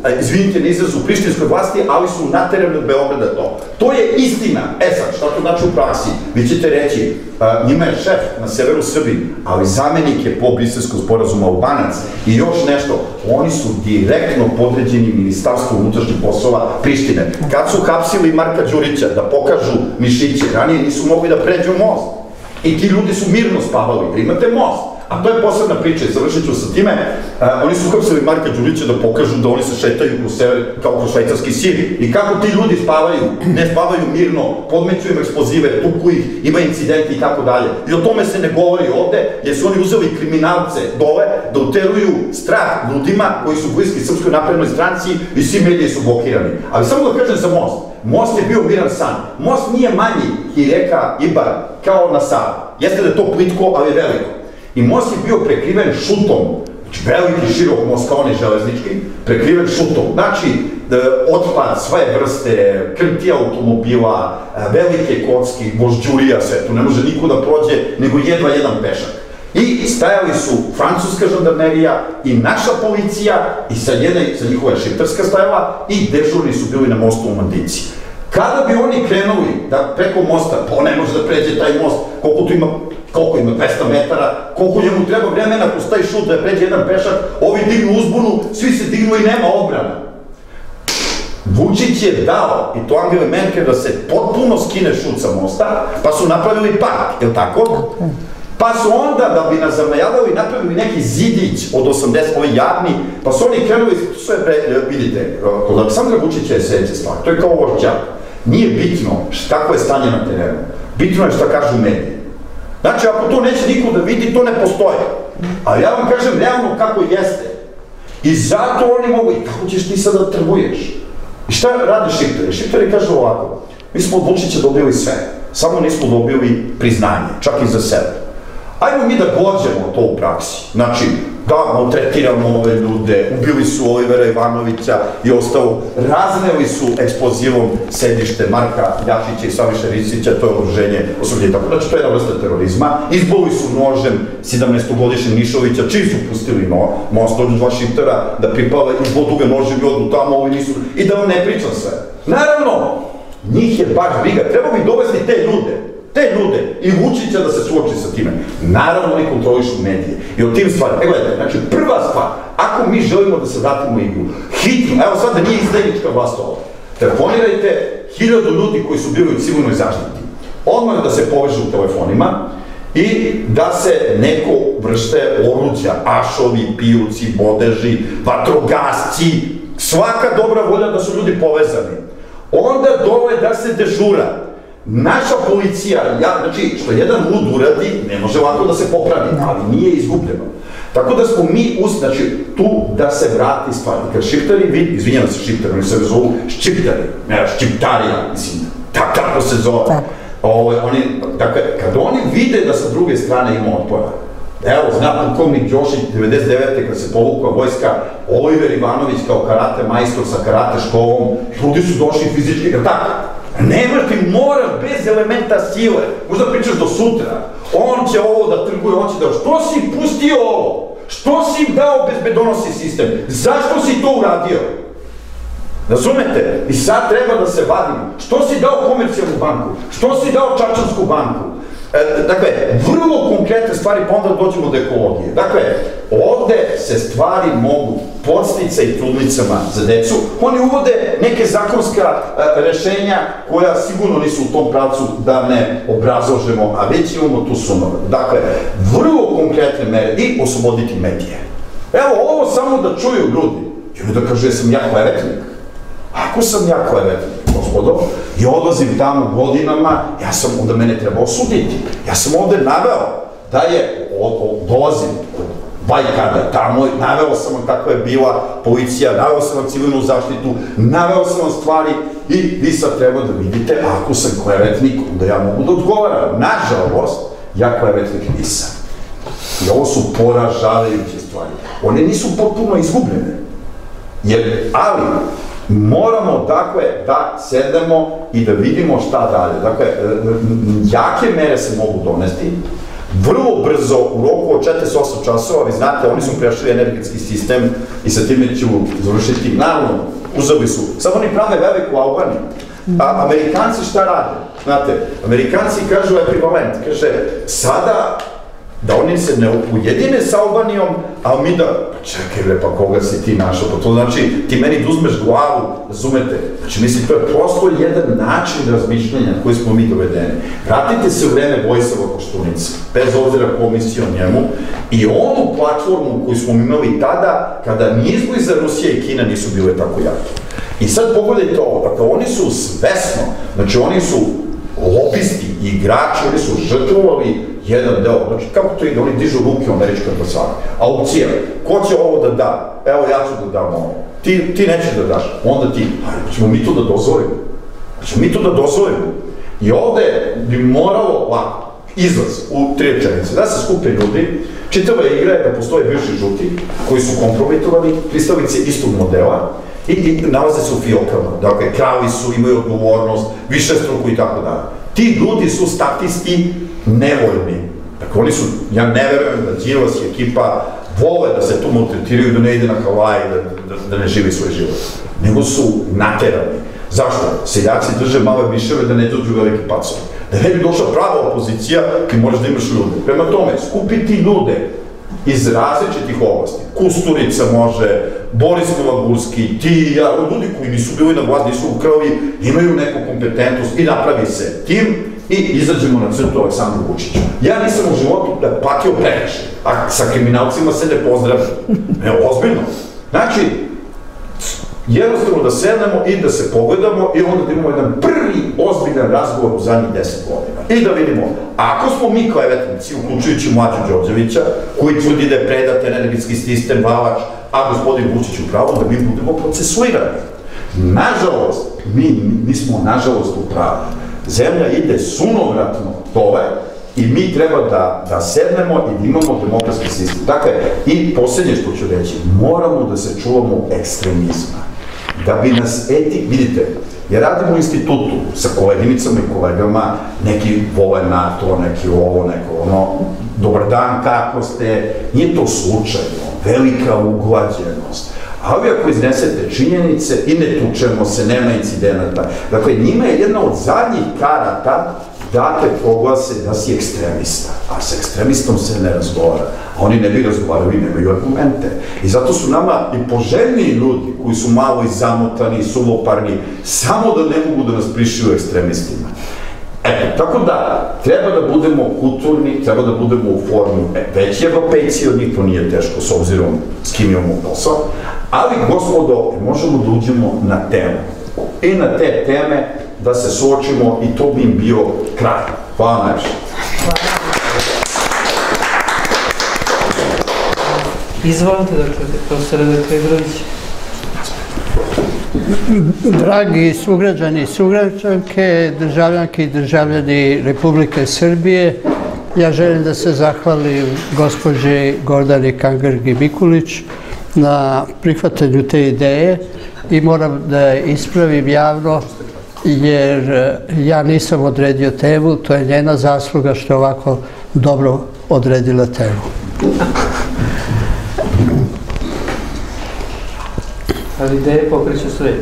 izvinite na izrazu, prištinskoj vlasti, ali su naterani od Beograda to. To je istina. E sad, šta to znači u praksi? Vi ćete reći, njima je šef na severu Srbije, ali zamenik je po Briselskom sporazumu Albanac i još nešto, oni su direktno podređeni Ministarstvu unutrašnjih poslova Prištine. Kad su hapsili Marka Đurića da pokažu mišiće, ranije nisu mogli da pređu most. I ti ljudi su mirno spavali, imate most. A to je posebna priča i završit ću sa time. Oni su uhapsili Marka Đurića da pokažu da oni se šetaju kroz sever kao kroz švajcarski sir. I kako ti ljudi spavaju, ne spavaju mirno, podmeću im eksplozive, tuku ih, ima incidenti i tako dalje. I o tome se ne govori ovde, jer su oni uzeli kriminalce dole da uteruju strah ljudima koji su bliski Srpskoj naprednoj stranci i svi mediji su blokirani. Ali samo da kažem za most. Most je bio miran san. Most nije manji i reka Ibar kao na Savi. Jeste da je to plitko, ali je veliko. I most je bio prekriven šutom, veliki širok most kao onaj železnički, prekriven šutom. Znači, otpad, sve vrste, krti automobila, velike kocki, vožđurija, sve, tu ne može niko da prođe, nego jedva jedan pešak. I stajali su francuska žandarmerija i naša policija i sa jedne, sa njihova šiptarska stajala i dežurni su bili na mostu u Mandici. Kada bi oni krenuli da preko mosta, pa ne može da pređe taj most, koliko tu ima, koliko ima, dvesta metara, koliko njemu treba vremena kroz taj šut da pređe jedan pešak, ovi dignu uzbunu, svi se dignu i nema obrana. Vučić je dao, i to Angele Merkel, da se potpuno skine šut sa mosta, pa su napravili park, je li tako? Pa su onda, da bi nas zamajavali, napravili neki zidić od osamdeset, ovaj jadni, pa su oni krenuli, sve, vidite, kod Aleksandra Vučića je sledeća stvar, to je kao vožđak. Nije bitno kako je stanje na terenu, bitno je šta kažu mediji. Znači, ako to neće niko da vidi, to ne postoje. Ali ja vam kažem realno kako jeste. I zato oni mogu, i kako ćeš ti sad da trguješ? I šta radi Šiptari? Šiptari kažu ovako, mi smo od Vučića dobili sve, samo nismo dobili priznanje, čak i za sebe. Ajmo mi da gođemo to u praksi. Znači, da maltretiramo ove ljude, ubili su Olivera Ivanovića i ostalo, razneli su eksplozivom sedište Marka Jašića i Slaviše Ristića, to je oruženje osobnje, tako znači to je jedna vrsta terorizma. Izboli su nožem sedamnaestogodišnjeg Nišovića, čiji su pustili most od dva Šiptara da pripale izbol duge nožem i odu tamo, ovi nisu, i da vam ne pričam sve. Naravno, njih je baš briga, treba bi dovesti te ljude, te ljude i Vučića da se suoči sa time. Naravno, oni kontrolišu medije. I o tim stvarima, evo gledajte, znači prva stvar, ako mi želimo da se vratimo u igru, hitno, evo sad da nije izdajnička vlast ovo, telefonirajte hiljadu ljudi koji su bili u civilnoj zaštiti, odmah da se povežu u telefonima i da se neko vrste oruđa, ašovi, pijuci, bodeži, vatrogasci, svaka dobra volja da su ljudi povezani. Onda dole da se dežura. Naša policija, znači, što jedan lud uradi, ne može ovako da se popravi, ali nije izgubljeno. Tako da smo mi, znači, tu da se vrati stvari. Kad Šiptari, izvinjam se Šiptari, oni se zovu Ščiptari, ne, Ščiptarija, mislim, tako se zove. Dakle, kad oni vide da sa druge strane ima otpora, evo, zna pukovnik Đošić, devedeset devete kad se povukla vojska, Oliver Ivanović kao karate majstor sa karate školom, ljudi su došli fizički, jer tako, nemaš ti moraš bez elementa sile, možda pričaš do sutra, on će ovo da trguje, on će da... Što si pustio ovo? Što si im dao bezbedonosni sistem? Zašto si to uradio? Razumete? I sad treba da se vadimo. Što si dao Komercijalnu banku? Što si dao Čačansku banku? Dakle, vrlo konkretne stvari, pa onda dođemo do ekologije. Dakle, ovde se stvari mogu podsticaj trudnicama za decu. Oni uvode neke zakonska rešenja koja sigurno nisu u tom pravcu da ne obrazložemo, a već imamo tu sumove. Dakle, vrlo konkretne mere i osloboditi medije. Evo, ovo samo da čuju ljudi. Ljudi da kažu, ja sam ja klevetnik. Ako sam ja klevetnik, gospodo, i odlazim tamo godinama, ja sam, onda mene treba osuditi. Ja sam ovde naveo da je, dolazim Bajkada, tamo, naveo sam vam kakva je bila policija, naveo sam vam civilnu zaštitu, naveo sam vam stvari i vi sad treba da vidite, ako sam klevetnik, onda ja mogu da odgovaram. Nažalost, ja klevetnik nisam. I ovo su poražavajuće stvari. One nisu potpuno izgubljene. Ali, moramo, dakle, da sedemo i da vidimo šta dalje. Dakle, jake mere se mogu donesti, vrlo brzo, u roku od četrdeset osam časova, vi znate, oni su prešli energetski sistem i sa time ću završiti, naravno, uzeli su, samo oni prave veliku Albaniju. A Amerikanci šta rade? Znate, Amerikanci kažu ekvivalent, kaže, sada da oni se ne ujedine sa Albanijom, a mi da, čekaj bre, pa koga si ti našao, pa to znači, ti meni da uzmeš glavu, razumete? Znači, mislim, to je prosto jedan način razmišljanja na koji smo mi dovedeni. Vratite se u vreme Vojislava Koštunice, bez obzira ko misli o njemu, i onu platformu koju smo imali tada, kada ni izbliza Rusija i Kina nisu bile tako jake. I sad pogledajte ovo, dakle, oni su svesno, znači oni su lobisti i igrači, oni su žrtvovali jedan deo, znači kako to ide, oni dižu ruke u američkoj ambasadi, aukcija, ko će ovo da da, evo ja ću da dam ovo, ti, ti nećeš da daš, onda ti, ajde, ćemo mi to da dozvolimo, ćemo mi to da dozvolimo. I ovde bi moralo ovako, izlaz u tri rečenice, da se skupe ljudi, čitava igra je da postoje bivši žuti, koji su kompromitovani, pristalice istog modela, i, i nalaze se u fiokama, dakle, krali su, imaju odgovornost, više struku i tako dalje. Ti ljudi su statisti nevoljni. Dakle, oni su, ja ne verujem da Đilas i ekipa vole da se tu maltretiraju, da ne ide na Havaji, da, da, da ne živi svoj život. Nego su naterani. Zašto? Seljaci drže male miševe da ne dođu veliki pacovi. Da ne bi došla prava opozicija, ti moraš da imaš ljude. Prema tome, skupiti ljude iz različitih oblasti. Kusturica može, Boris Milagurski, ti, ja, ljudi koji nisu bili na vlast, nisu ukrali, imaju neku kompetentnost i napravi se tim i izađemo na crtu Aleksandru Vučiću. Ja nisam u životu platio prekršaj, a sa kriminalcima se ne pozdravim. Ne, ozbiljno. Znači, jednostavno da sednemo i da se pogledamo i onda da imamo jedan prvi ozbiljan razgovor u zadnjih deset godina. I da vidimo, ako smo mi klevetnici, uključujući Mlađu Đorđevića, koji tvrdi da je predat energetski sistem Valač, a gospodin Vučić u pravu, da mi budemo procesuirani. Nažalost, mi, mi smo nažalost u pravu. Zemlja ide sunovratno dole i mi treba da, da sednemo i da imamo demokratski sistem. Dakle, i posljednje što ću reći, moramo da se čuvamo ekstremizma. Da bi nas etik, vidite, ja radim u institutu sa koleginicama i kolegama, neki vole NATO, neki ovo, neko ono, dobar dan, kako ste, nije to slučajno, velika uglađenost. Ali ako iznesete činjenice i ne tučemo se, nema incidenata. Dakle, njima je jedna od zadnjih karata da te proglase da si ekstremista, a sa ekstremistom se ne razgovara. A oni ne bi razgovarali, nemaju argumente. I zato su nama i poželjniji ljudi koji su malo i zamotani, suvoparni, samo da ne mogu da nas prišiju ekstremistima. Eto, tako da, treba da budemo kulturni, treba da budemo u formi veći evropejci od njih, to nije teško s obzirom s kim imamo posao, ali, gospodo, možemo da uđemo na temu. I na te teme da se suočimo i to bi im bio kraj. Hvala najviše. Izvolite, profesore doktor Igrović. Dragi sugrađani i sugrađanke, državljanke i državljani Republike Srbije, ja želim da se zahvalim gospođi Gordani Kangergi-Mikulić na prihvatanju te ideje i moram da je ispravim javno jer ja nisam odredio temu, to je njena zasluga što je ovako dobro odredila temu. Ali ideje pokreću svijet.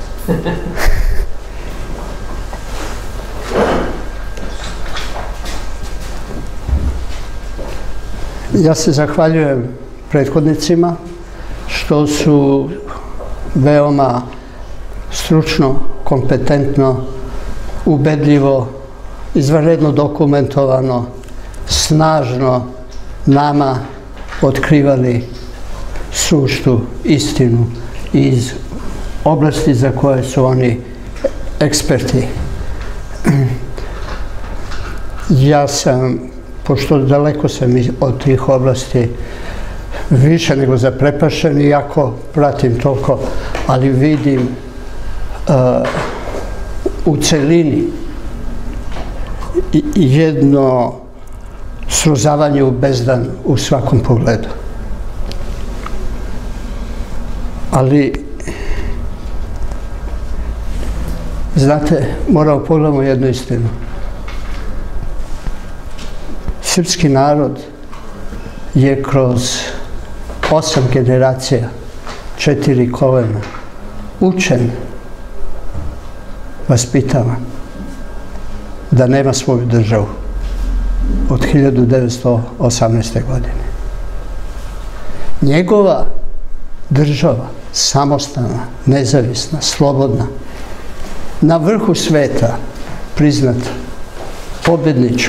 Ja se zahvaljujem prethodnicima što su veoma stručno, kompetentno, ubedljivo, izvanredno dokumentovano, snažno nama otkrivali suštu istinu iz oblasti za koje su oni eksperti. Ja sam, pošto daleko sam od tih oblasti, više nego zaprepašen, iako pratim toliko, ali vidim uh, u celini jedno srozavanje u bezdan u svakom pogledu. Ali, znate, moramo pogledamo jednu istinu. srpski narod je kroz osam generacija, četiri kolena, učen, vaspitavan, da nema svoju državu od hiljadu devetsto osamnaeste. godine. Njegova država, samostalna, nezavisna, slobodna, na vrhu sveta, priznata, pobednička,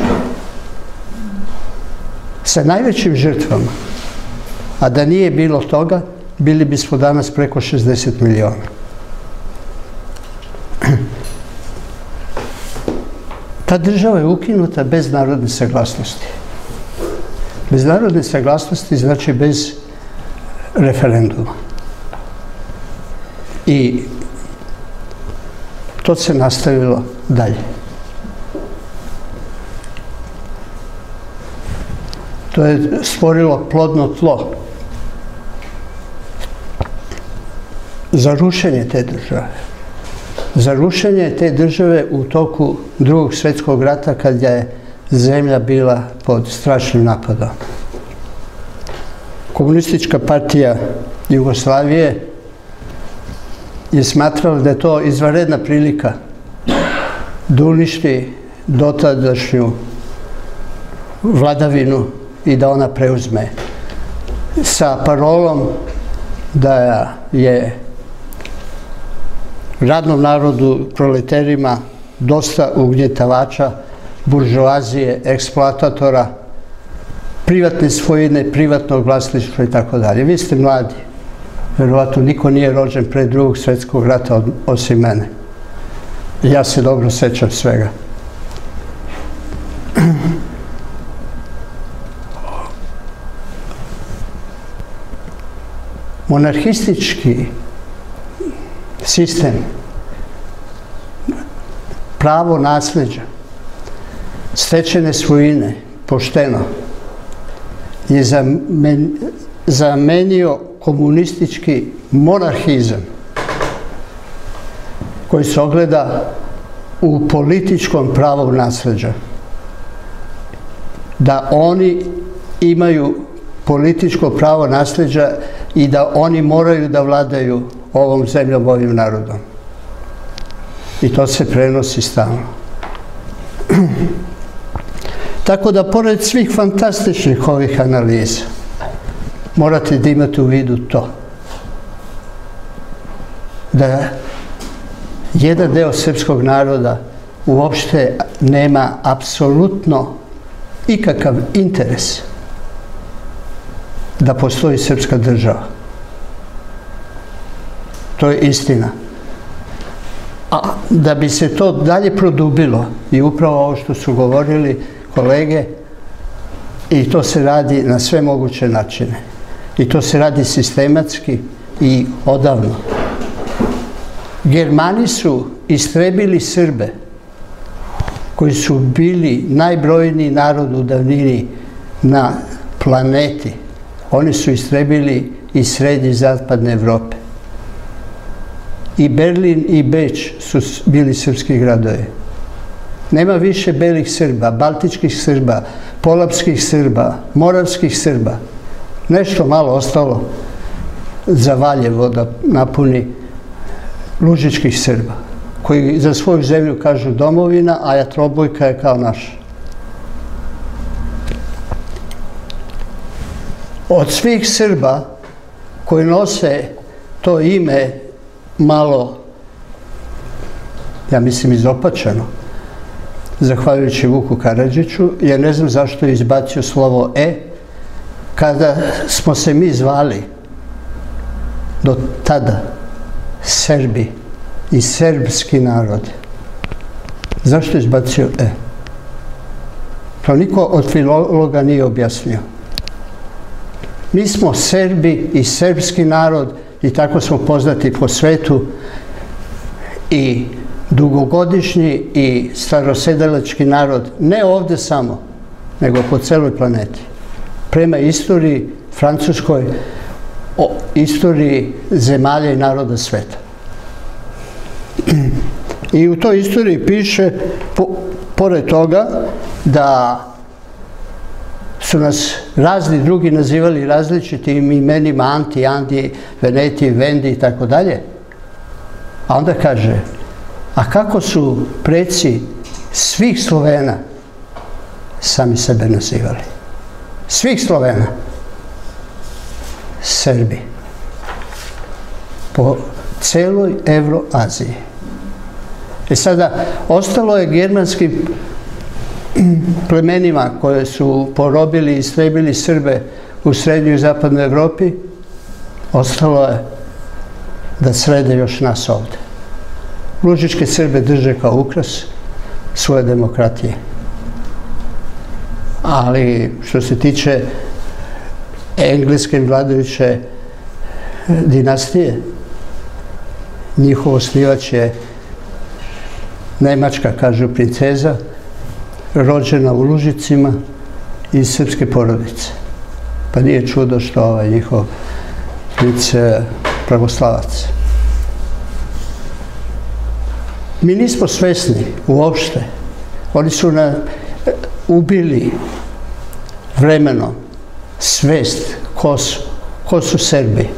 sa najvećim žrtvama, a da nije bilo toga, bili bismo danas preko šezdeset miliona. Ta država je ukinuta bez narodne saglasnosti. Bez narodne saglasnosti znači bez referenduma. I to se nastavilo dalje. To je stvorilo plodno tlo za rušenje te države. Za rušenje te države u toku Drugog svjetskog rata, kad je zemlja bila pod strašnim napadom. Komunistička partija Jugoslavije je smatrala da je to izvanredna prilika da uništi dotadašnju vladavinu i da ona preuzme, sa parolom da je radnom narodu, proleterima, dosta ugnjetavača, buržoazije, eksploatatora, privatne svojine, privatnog vlasništva i tako dalje. Vi ste mladi. Verovatno niko nije rođen pre Drugog svjetskog rata osim mene. Ja se dobro sećam svega. Monarhistički sistem, pravo nasleđa, stečene svojine, pošteno, je zamenio komunistički monarhizam koji se ogleda u političkom pravu nasleđa. Da oni imaju političko pravo nasleđa i da oni moraju da vladaju ovom zemljom, ovim narodom. I to se prenosi stalno. Tako da, pored svih fantastičnih ovih analiza, morate da imate u vidu to. Da jedan deo srpskog naroda uopšte nema apsolutno ikakav interes da postoji srpska država. To je istina. A da bi se to dalje produbilo, i upravo ovo što su govorili kolege, i to se radi na sve moguće načine. I to se radi sistematski i odavno. Germani su istrebili Srbe, koji su bili najbrojniji narod u davnini na planeti. Oni su istrebili iz srednje i zapadne Evrope. I Berlin i Beč su bili srpski gradovi. Nema više belih Srba, baltičkih Srba, polapskih Srba, moravskih Srba. Nešto malo ostalo za Valjevo da napuni lužičkih Srba, koji za svoju zemlju kažu domovina, a Jatrobojka je kao naša. Od svih Srba koji nose to ime malo, ja mislim, izopačeno, zahvaljujući Vuku Karadžiću, jer ne znam zašto je izbacio slovo E, kada smo se mi zvali do tada Srbi i srpski narod. Zašto je izbacio E? To niko od filologa nije objasnio. Mi smo Srbi i srpski narod i tako smo poznati po svetu, i dugogodišnji i starosedelački narod, ne ovde samo, nego po celoj planeti. Prema istoriji francuskoj, o istoriji zemalja i naroda sveta. I u toj istoriji piše, po, pored toga, da su nas razni drugi nazivali različitim imenima, Anti, Andi, Veneti, Vendi i tako dalje. A onda kaže, a kako su preci svih Slovena sami sebe nazivali? Svih Slovena. Srbi. Po celoj Evroaziji. I sada, ostalo je germanskim plemenima koje su porobili i istrebili Srbe u srednjoj i zapadnoj Evropi, ostalo je da srede još nas ovde. Lužičke Srbe drže kao ukras svoje demokratije. Ali što se tiče engleske vladajuće dinastije, njihov osnivač je nemačka, kažu, princeza, rođena u Lužicima iz srpske porodice. Pa nije čudo što ovaj njihov princ je pravoslavac. Mi nismo svesni uopšte. Oni su na, ubili vremenom svest ko su, ko su Srbi.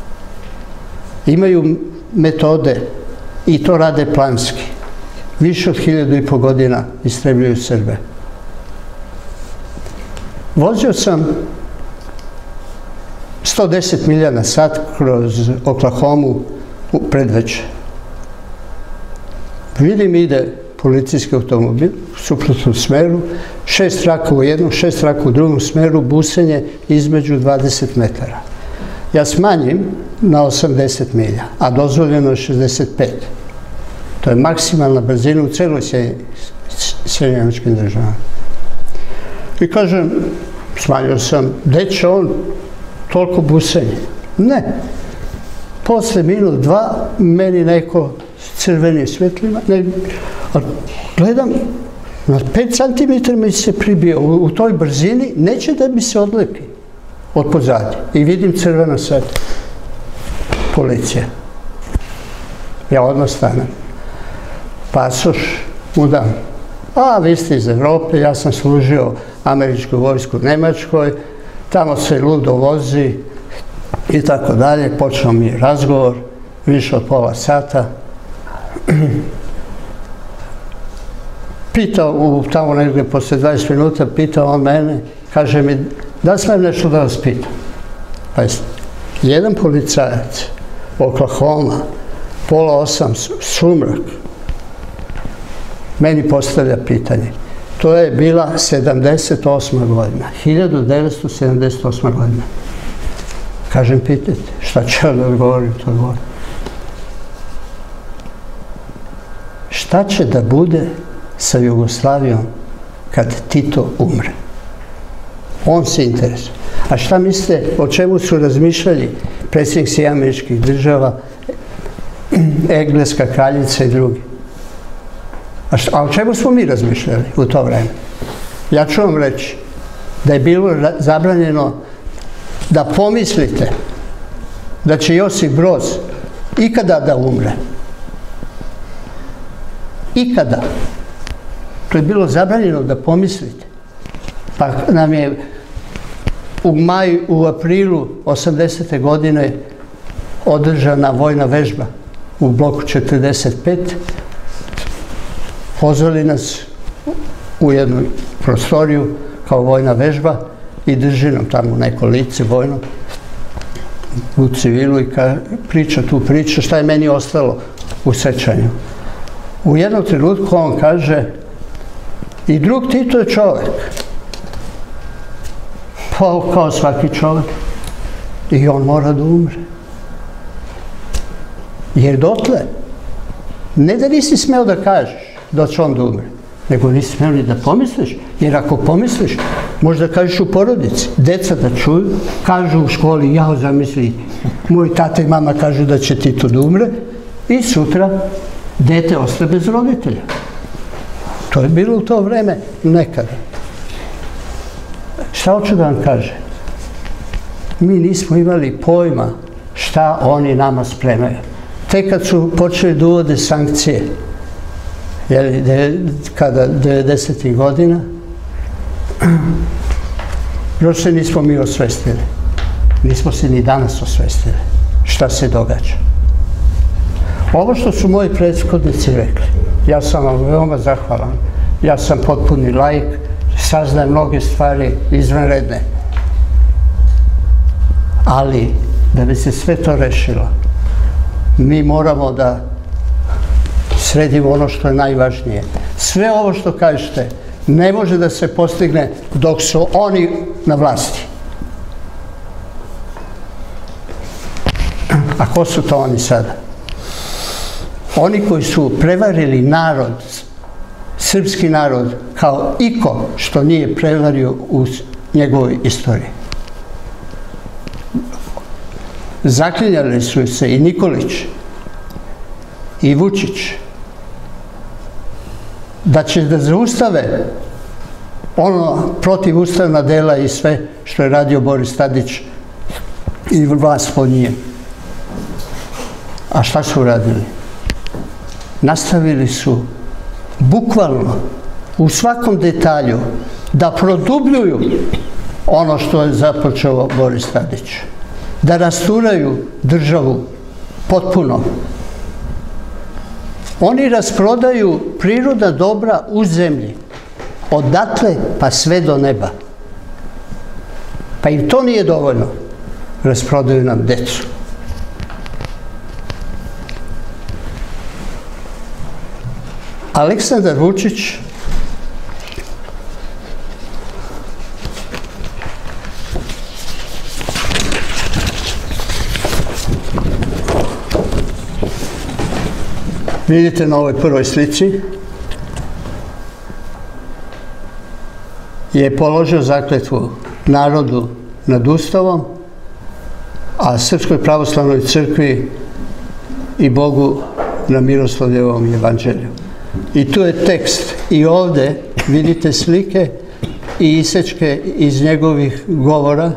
Imaju metode i to rade planski. Više od hiljadu i po godina istrebljuju Srbe. Vozio sam sto deset milja na sat kroz Oklahomu u predveče. Vidim, ide policijski automobil u suprotnom smeru, šest traka u jednom, šest traka u drugom smeru, busenje između dvadeset metara. Ja smanjim na osamdeset milja, a dozvoljeno je šezdeset pet. To je maksimalna brzina u celoj Sjedinjenim Američkim Državama. I kažem, smanjio sam, gde će on toliko busenje? Ne. Posle minut, dva, meni neko crvenim svjetlima, ne, gledam, na pet centimetara mi se pribio, u, u toj brzini, neće da mi se odlepi od pozadnje. I vidim crveno svetlo. Policija. Ja odmah stanem. Pasoš mu dam. A, vi ste iz Evrope, ja sam služio američku vojsku u Nemačkoj, tamo se ludo vozi i tako dalje. Počeo mi razgovor, više od pola sata. Pitao, u, tamo negdje posle dvadeset minuta, pitao on mene, kaže mi, da smijem nešto da vas pitam? Pa je jedan policajac, Oklahoma, pola osam, sumrak, meni postavlja pitanje. To je bila sedamdeset osma godina, hiljadu devetsto sedamdeset osma godina. Kažem, pitajte, šta će da odgovorim, to odgovorim. Šta će da bude sa Jugoslavijom kad Tito umre? On se interesuje. A šta mislite, o čemu su razmišljali predsjednik Sjedinjenih Američkih Država, engleska kraljica i drugi? A, šta, a o čemu smo mi razmišljali u to vreme? Ja ću vam reći da je bilo zabranjeno da pomislite da će Josip Broz ikada da umre. Ikada. To je bilo zabranjeno da pomislite. Pa nam je u maju, u aprilu osamdesete godine održana vojna vežba u bloku četrdeset pet. Pozvali nas u jednu prostoriju kao vojna vežba i drži nam tamo neko lice vojno u civilu i priča tu priču šta je meni ostalo u sećanju. U jednom trenutku on kaže, i drug Tito je čovek. Pa kao svaki čovek. I on mora da umre. Jer dotle, ne da nisi smeo da kažeš da će on da umre, nego nisi smeo ni da pomisliš, jer ako pomisliš, možda kažeš u porodici, deca da čuju, kažu u školi, jao zamisli, moj tata i mama kažu da će Tito da umre, i sutra dete ostaje bez roditelja. To je bilo u to vreme nekada. Šta hoću da vam kažem? Mi nismo imali pojma šta oni nama spremaju. Tek kad su počeli da uvode sankcije, kada devedesetih godina, Još se nismo mi osvestili. Nismo se ni danas osvestili šta se događa. Ovo što su moji prethodnici rekli, ja sam vam veoma zahvalan. Ja sam potpuni laik, saznajem mnoge stvari izvanredne. Ali, da bi se sve to rešilo, mi moramo da sredimo ono što je najvažnije. Sve ovo što kažete ne može da se postigne dok su oni na vlasti. A ko su to oni sada? Oni koji su prevarili narod, srpski narod, kao iko što nije prevario u njegovoj istoriji. Zaklinjali su se i Nikolić, i Vučić, da će da zaustave ono protivustavna dela i sve što je radio Boris Tadić i vlast po njih. A šta su uradili? Nastavili su bukvalno u svakom detalju da produbljuju ono što je započeo Boris Tadić. Da rasturaju državu potpuno. Oni rasprodaju prirodna dobra u zemlji. Odatle pa sve do neba. Pa im to nije dovoljno. Rasprodaju nam decu. Aleksandar Vučić vidite na ovoj prvoj slici je položio zakletvu narodu nad Ustavom, a Srpskoj pravoslavnoj crkvi i Bogu na Miroslavljevom evanđelju. I tu je tekst. I ovde vidite slike i isečke iz njegovih govora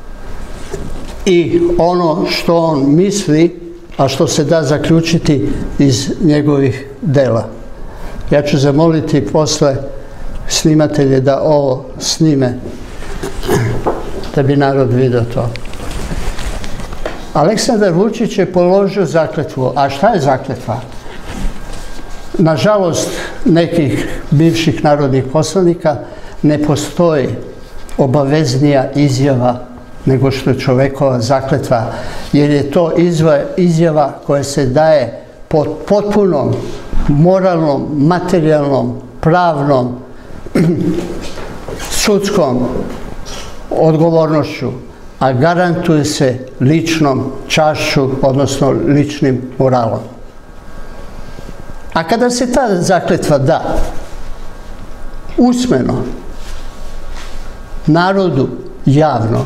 i ono što on misli, a što se da zaključiti iz njegovih dela. Ja ću zamoliti posle snimatelje da ovo snime, da bi narod vidio to. Aleksandar Vučić je položio zakletvu. A šta je zakletva? Nažalost, nekih bivših narodnih poslanika ne postoji obaveznija izjava nego što je čovekova zakletva, jer je to izjava koja se daje pod potpunom moralnom, materijalnom, pravnom, sudskom odgovornošću, a garantuje se ličnom čašću, odnosno ličnim moralom. A kada se ta zakletva da usmeno narodu javno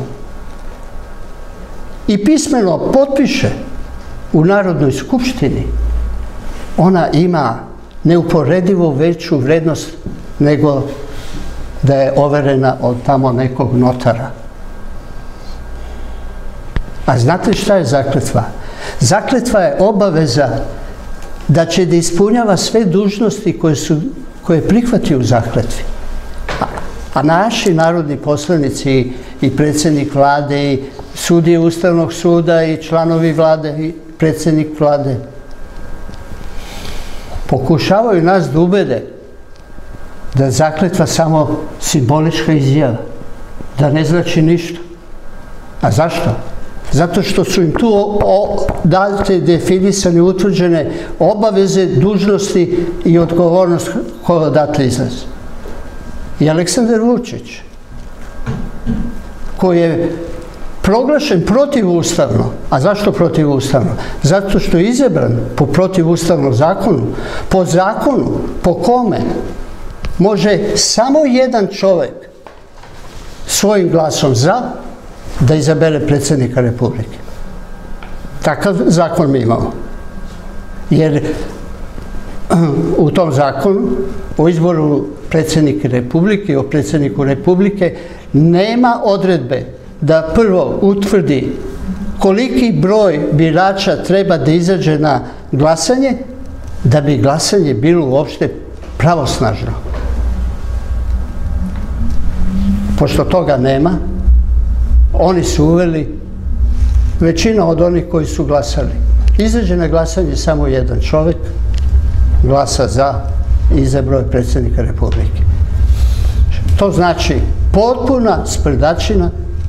i pismeno potpiše u Narodnoj skupštini, ona ima neuporedivo veću vrednost nego da je overena od tamo nekog notara. A znate šta je zakletva? Zakletva je obaveza da će da ispunjava sve dužnosti koje su, koje prihvati u zakletvi. A, a naši narodni poslanici i predsjednik vlade i sudije Ustavnog suda i članovi vlade i predsjednik vlade pokušavaju nas da ubede da je zakletva samo simbolička izjava, da ne znači ništa. A zašto? Zato što su im tu date definisane, utvrđene obaveze, dužnosti i odgovornost koja odatle izlazi. I Aleksandar Vučić, koji je proglašen protivustavno. A zašto protivustavno? Zato što je izabran po protivustavnom zakonu, po zakonu po kome može samo jedan čovek svojim glasom za da izabere predsjednika Republike. Takav zakon mi imamo. Jer u tom zakonu o izboru predsjednika Republike i o predsjedniku Republike nema odredbe da prvo utvrdi koliki broj birača treba da izađe na glasanje da bi glasanje bilo uopšte pravosnažno. Pošto toga nema, oni su uveli većina od onih koji su glasali. Izađe na glasanje samo jedan čovjek, glasa za i izabrao je predsjednika Republike. To znači potpuna sprdačina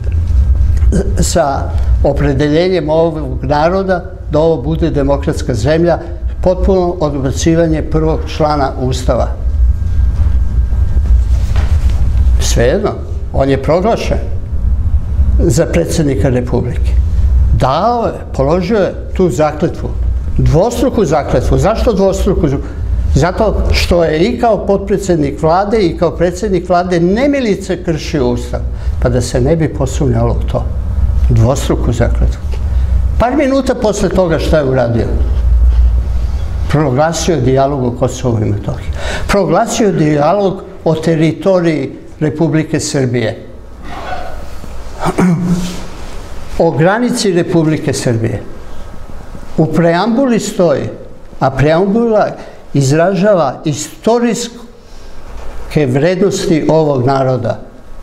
sa opredeljenjem ovog naroda da ovo bude demokratska zemlja, potpuno odbacivanje prvog člana Ustava. Svejedno, on je proglašen za predsjednika Republike. Dao je, položio je tu zakletvu, dvostruku zakletvu. Zašto dvostruku? Zato što je i kao potpredsjednik vlade i kao predsjednik vlade nemilice kršio Ustav, pa da se ne bi posumnjalo u to. Dvostruku zakletvu. Par minuta posle toga šta je uradio? Proglasio dijalog o Kosovu i Metohiji. Proglasio dijalog o teritoriji Republike Srbije. O granici Republike Srbije. U preambuli stoji, a preambula izražava istorijske vrednosti ovog naroda.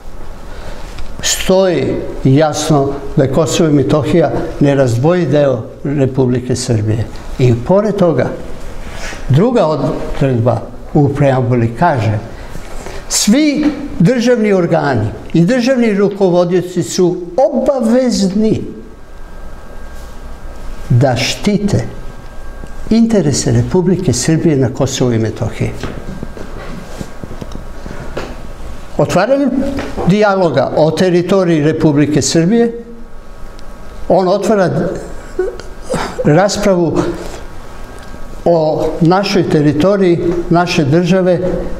Stoji jasno da je Kosovo i Metohija nerazdvojiv deo Republike Srbije. I pored toga, druga odredba u preambuli kaže: svi državni organi i državni rukovodioci su obavezni da štite interese Republike Srbije na Kosovu i Metohiji. Otvaranjem dijaloga o teritoriji Republike Srbije, on otvara raspravu o našoj teritoriji, naše države,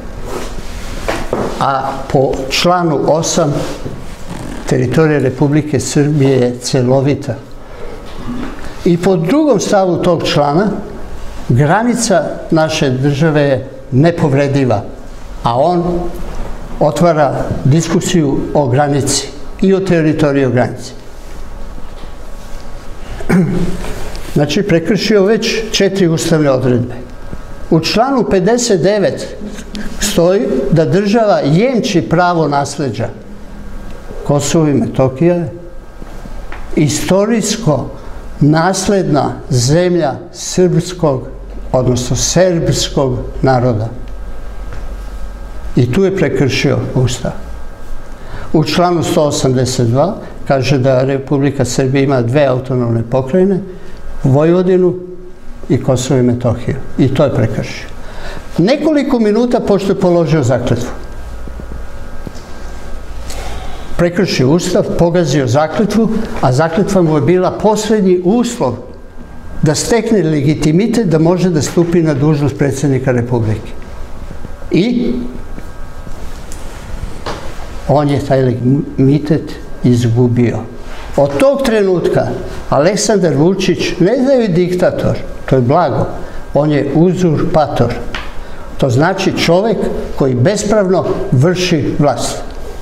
a po članu osam teritorija Republike Srbije je celovita. I po drugom stavu tog člana granica naše države je nepovrediva, a on otvara diskusiju o granici i o teritoriji o granici. Znači, prekršio već četiri ustavne odredbe. U članu pedeset devet stoji da država jemči pravo nasleđa. Kosovo i Metohija je istorijsko nasledna zemlja srpskog, odnosno serbskog naroda. I tu je prekršio Ustav. U članu sto osamdeset dva kaže da Republika Srbija ima dve autonomne pokrajine, Vojvodinu i Kosovo i Metohiju. I to je prekršio. Nekoliko minuta pošto je položio zakletvu. Prekršio Ustav, pogazio zakletvu, a zakletva mu je bila poslednji uslov da stekne legitimitet da može da stupi na dužnost predsjednika Republike. I on je taj legitimitet izgubio. Od tog trenutka Aleksandar Vučić ne da je diktator, to je blago, on je uzurpator. To znači čovek koji bespravno vrši vlast.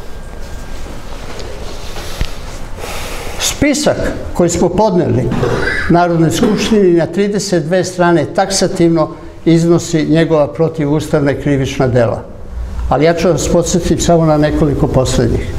Spisak koji smo podneli Narodnoj skupštini na trideset dve strane taksativno iznosi njegova protivustavna i krivična dela. Ali ja ću vas podsjetiti samo na nekoliko poslednjih.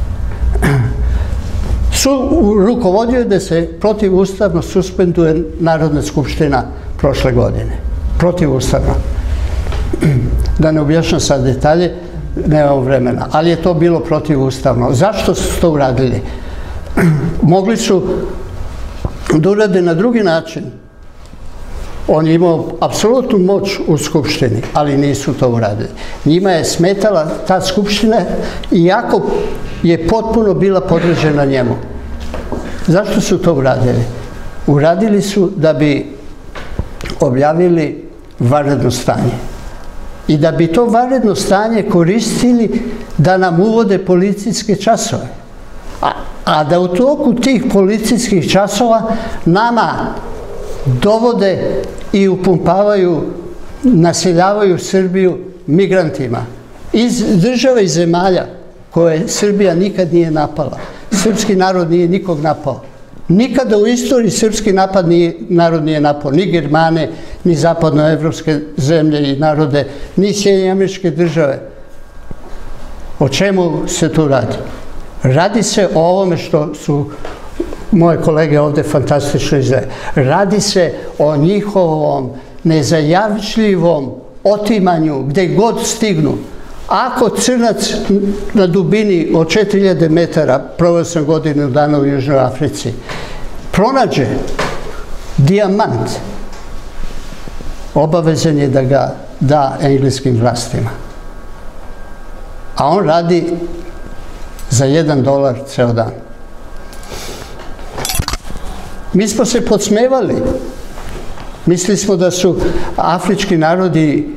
Rukovodio je da se protivustavno suspenduje Narodna skupština prošle godine. Protivustavno. Da ne objašnjam sad detalje, nemamo vremena. Ali je to bilo protivustavno. Zašto su to uradili? Mogli su da urade na drugi način. On je imao apsolutnu moć u skupštini, ali nisu to uradili. Njima je smetala ta skupština, iako je potpuno bila podređena njemu. Zašto su to uradili? Uradili su da bi objavili vanredno stanje. I da bi to vanredno stanje koristili da nam uvode policijske časove. A, a da u toku tih policijskih časova nama dovode i upumpavaju, naseljavaju Srbiju migrantima iz država i zemalja koje Srbija nikad nije napala. Srpski narod nije nikog napao. Nikada u istoriji srpski napad nije, narod nije napao. Ni Germane, ni zapadnoevropske zemlje i narode, ni Sjedinjene Američke Države. O čemu se tu radi? Radi se o ovome što su moje kolege ovde fantastično izgleda. Radi se o njihovom nezajavljivom otimanju gde god stignu. Ako crnac na dubini od četiri hiljade metara, proveo sam godinu dana u Južnoj Africi, pronađe dijamant, obavezan je da ga da engleskim vlastima. A on radi za jedan dolar ceo dan. Mi smo se podsmevali. Mislili smo da su afrički narodi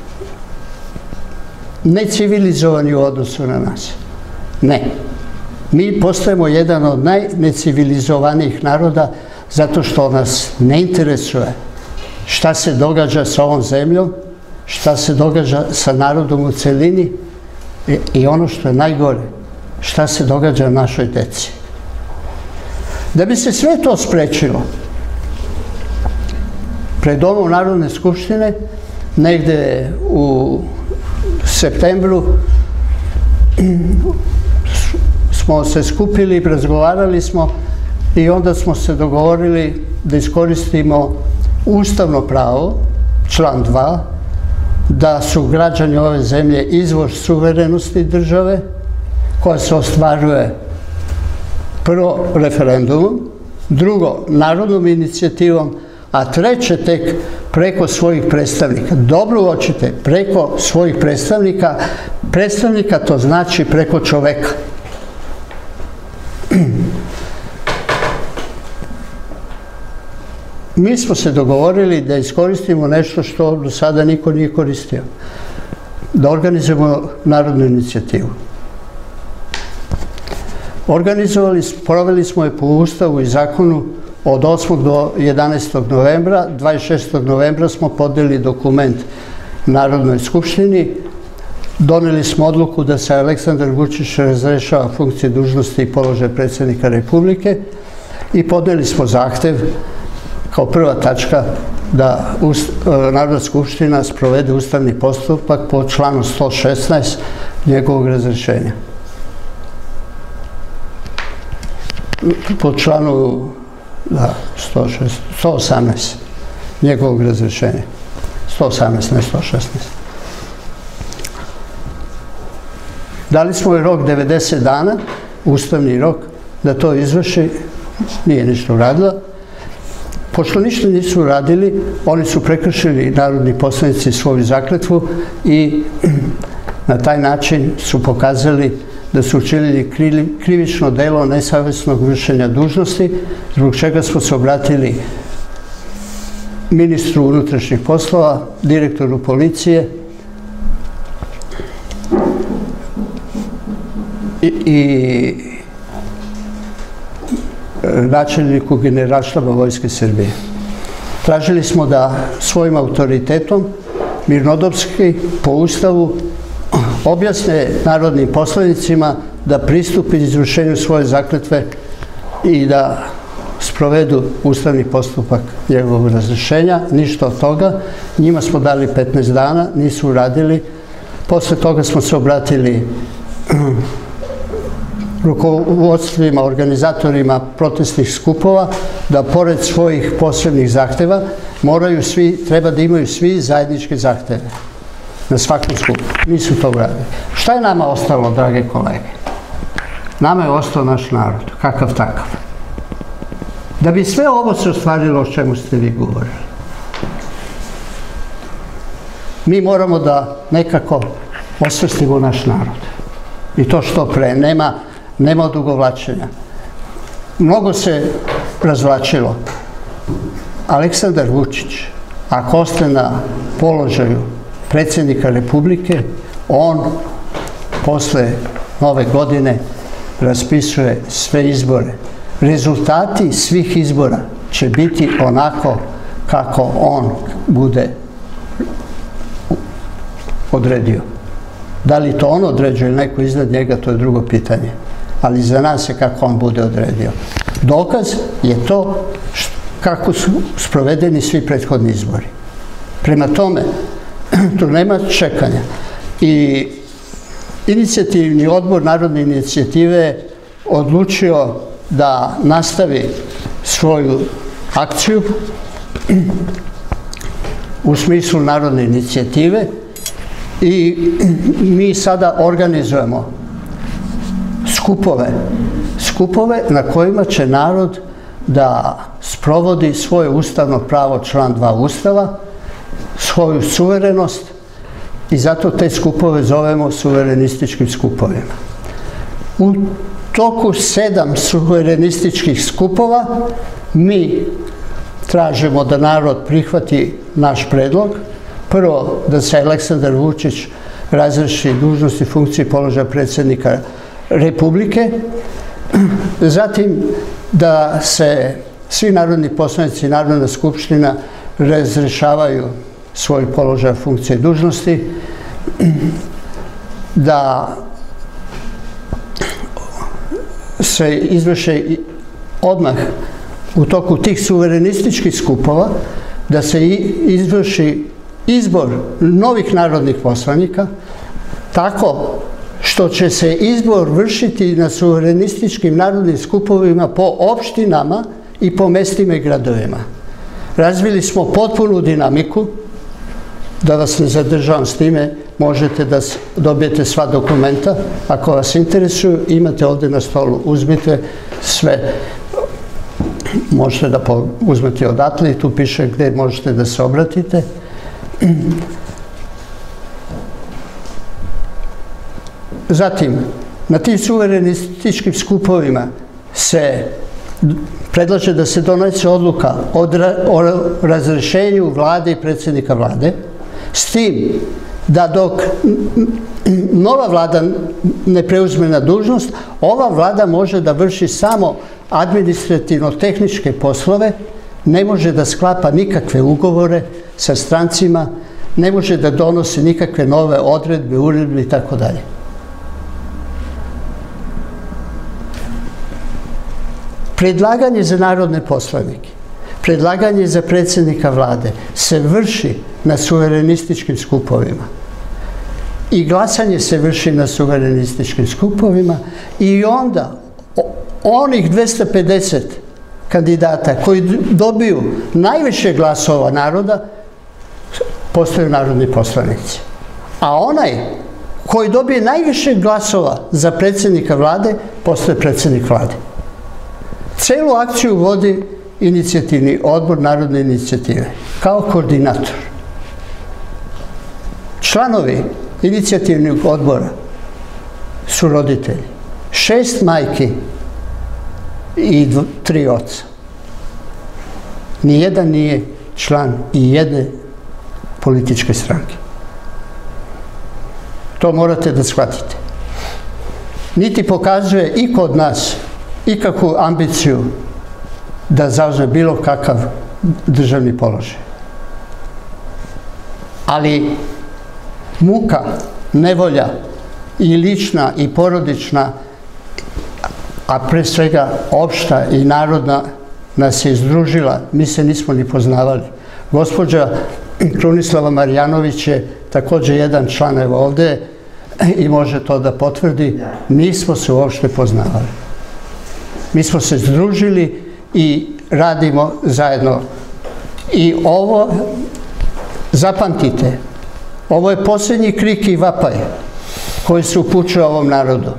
necivilizovani u odnosu na nas. Ne. Mi postajemo jedan od najnecivilizovanijih naroda zato što nas ne interesuje šta se događa sa ovom zemljom, šta se događa sa narodom u celini i ono što je najgore, šta se događa našoj deci. Da bi se sve to sprečilo, pred Domom Narodne skupštine, negde u septembru, smo se skupili, razgovarali smo i onda smo se dogovorili da iskoristimo ustavno pravo, član dva, da su građani ove zemlje izvor suverenosti države, koja se ostvaruje prvo referendumom, drugo narodnom inicijativom, a treće tek preko svojih predstavnika. Dobro uočite, preko svojih predstavnika. Predstavnika to znači preko čoveka. Mi smo se dogovorili da iskoristimo nešto što do sada niko nije koristio. Da organizujemo narodnu inicijativu. Organizovali, proveli smo je po Ustavu i zakonu od osmog do jedanaestog novembra. dvadeset šestog novembra smo podneli dokument Narodnoj skupštini. Doneli smo odluku da se Aleksandar Vučić razrešava funkcije, dužnosti i položaja predsjednika Republike i podneli smo zahtev kao prva tačka da Narodna skupština sprovede ustavni postupak po članu sto šesnaest njegovog razrešenja. Po članu da, sto osamnaest njegovog razrešenja. sto osamnaest, ne sto šesnaest. Dali smo joj rok devedeset dana, ustavni rok, da to izvrši, nije ništa uradila. Pošto ništa nisu uradili, oni su prekršili, narodni poslanici, svoju zakletvu i na taj način su pokazali da su učinili krivično delo nesavesnog vršenja dužnosti, zbog čega smo se obratili ministru unutrašnjih poslova, direktoru policije i, i načelniku Generalštaba Vojske Srbije. Tražili smo da svojim autoritetom mirnodopski po Ustavu objasne narodnim poslanicima da pristupi izvršenju svoje zakletve i da sprovedu ustavni postupak njegovog razrešenja. Ništa od toga. Njima smo dali petnaest dana, nisu uradili. Posle toga smo se obratili rukovodstvima, organizatorima protestnih skupova, da pored svojih posebnih zahteva moraju svi, treba da imaju svi zajedničke zahteve na svakom skupu. Nisu to uradili. Šta je nama ostalo, drage kolege? Nama je ostao naš narod, kakav takav. Da bi sve ovo se ostvarilo o čemu ste vi govorili, mi moramo da nekako osvestimo naš narod. I to što pre. Nema, nema odugovlačenja. Mnogo se razvlačilo. Aleksandar Vučić, ako ostane na položaju predsjednika Republike, on posle nove godine raspisuje sve izbore. Rezultati svih izbora će biti onako kako on bude odredio. Da li to on određuje ili neko iznad njega, to je drugo pitanje. Ali za nas je kako on bude odredio. Dokaz je to kako su sprovedeni svi prethodni izbori. Prema tome, tu nema čekanja. I inicijativni odbor Narodne inicijative odlučio da nastavi svoju akciju u smislu narodne inicijative i mi sada organizujemo skupove, skupove na kojima će narod da sprovodi svoje ustavno pravo, član dva Ustava, svoju suverenost i zato te skupove zovemo suverenističkim skupovima. U toku sedam suverenističkih skupova mi tražimo da narod prihvati naš predlog. Prvo, da se Aleksandar Vučić razreši dužnosti, funkcije i položaja predsjednika Republike. Zatim, da se svi narodni poslanici i Narodna skupština razrešavaju svoj položaj, funkcije i dužnosti. Da se izvrše odmah u toku tih suverenističkih skupova, da se izvrši izbor novih narodnih poslanika, tako što će se izbor vršiti na suverenističkim narodnim skupovima po opštinama i po mestima i gradovima. Razvili smo potpunu dinamiku, da vas ne zadržavam s time, možete da dobijete sva dokumenta, ako vas interesuju, imate ovde na stolu, uzmite sve, možete da uzmete odatle i tu piše gde možete da se obratite. Zatim, na tim suverenističkim skupovima se predlaže da se donese odluka o razrešenju vlade i predsjednika vlade, s tim da dok nova vlada ne preuzme na dužnost, ova vlada može da vrši samo administrativno-tehničke poslove, ne može da sklapa nikakve ugovore sa strancima, ne može da donosi nikakve nove odredbe, uredbe i tako dalje. Predlaganje za narodne poslanike, predlaganje za predsjednika vlade se vrši na suverenističkim skupovima i glasanje se vrši na suverenističkim skupovima i onda onih dvesta pedeset kandidata koji dobiju najviše glasova naroda postaju narodni poslanici. A onaj koji dobije najviše glasova za predsjednika vlade postaje predsjednik vlade. Celu akciju vodi inicijativni odbor narodne inicijative kao koordinator. Članovi inicijativnog odbora su roditelji. Šest majki i tri oca. Nijedan nije član i jedne političke stranke. To morate da shvatite. Niti pokazuje i kod nas ikakvu ambiciju da zauzme bilo kakav državni položaj. Ali muka, nevolja i lična i porodična, a pre svega opšta i narodna, nas je izdružila, mi se nismo ni poznavali. Gospođa Krunislava Marjanović je također jedan član, evo ovde, i može to da potvrdi, nismo se uopšte poznavali. Mi smo se združili i radimo zajedno. I ovo, zapamtite, ovo je posljednji krik i vapaj koji se upućuje ovom narodu.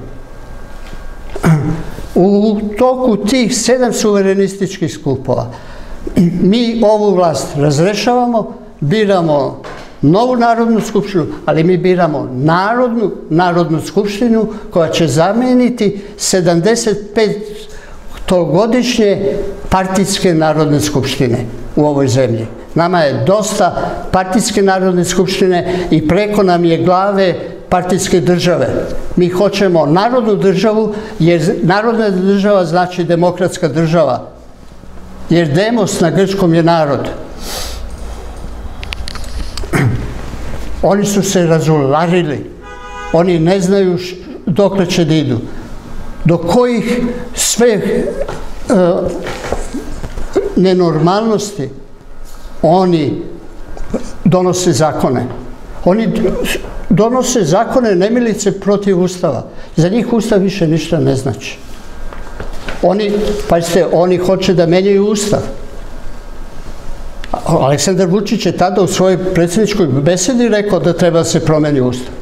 U toku tih sedam suverenističkih skupova mi ovu vlast razrešavamo, biramo novu Narodnu skupštinu, ali mi biramo Narodnu Narodnu skupštinu koja će zameniti sedamdeset petogodišnje partijske Narodne skupštine u ovoj zemlji. Nama je dosta partijske Narodne skupštine i preko nam je glave partijske države. Mi hoćemo narodnu državu, jer narodna država znači demokratska država. Jer demos na grčkom je narod. Oni su se razularili. Oni ne znaju dokle će da idu. Do kojih sve nenormalnosti oni donose zakone. Oni donose zakone nemilice protiv Ustava. Za njih Ustav više ništa ne znači. Oni, pazite, oni hoće da menjaju Ustav. Aleksandar Vučić je tada u svojoj predsjedničkoj besedi rekao da treba da se promeni Ustav.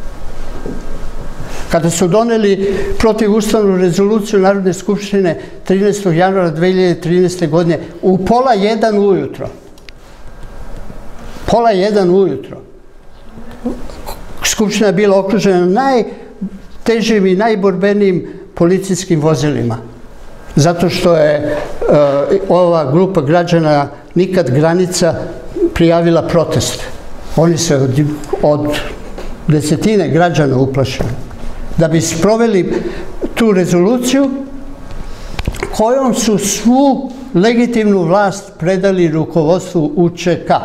Kada su doneli protivustavnu rezoluciju Narodne skupštine trinaestog januara dve hiljade trinaeste. godine u pola jedan ujutro, pola jedan ujutro, Skupština je bila okružena najtežim i najborbenijim policijskim vozilima. Zato što je uh, ova grupa građana Nikad granica prijavila protest. Oni se od, od desetine građana uplašili. Da bi sproveli tu rezoluciju kojom su svu legitimnu vlast predali rukovodstvu U Č K.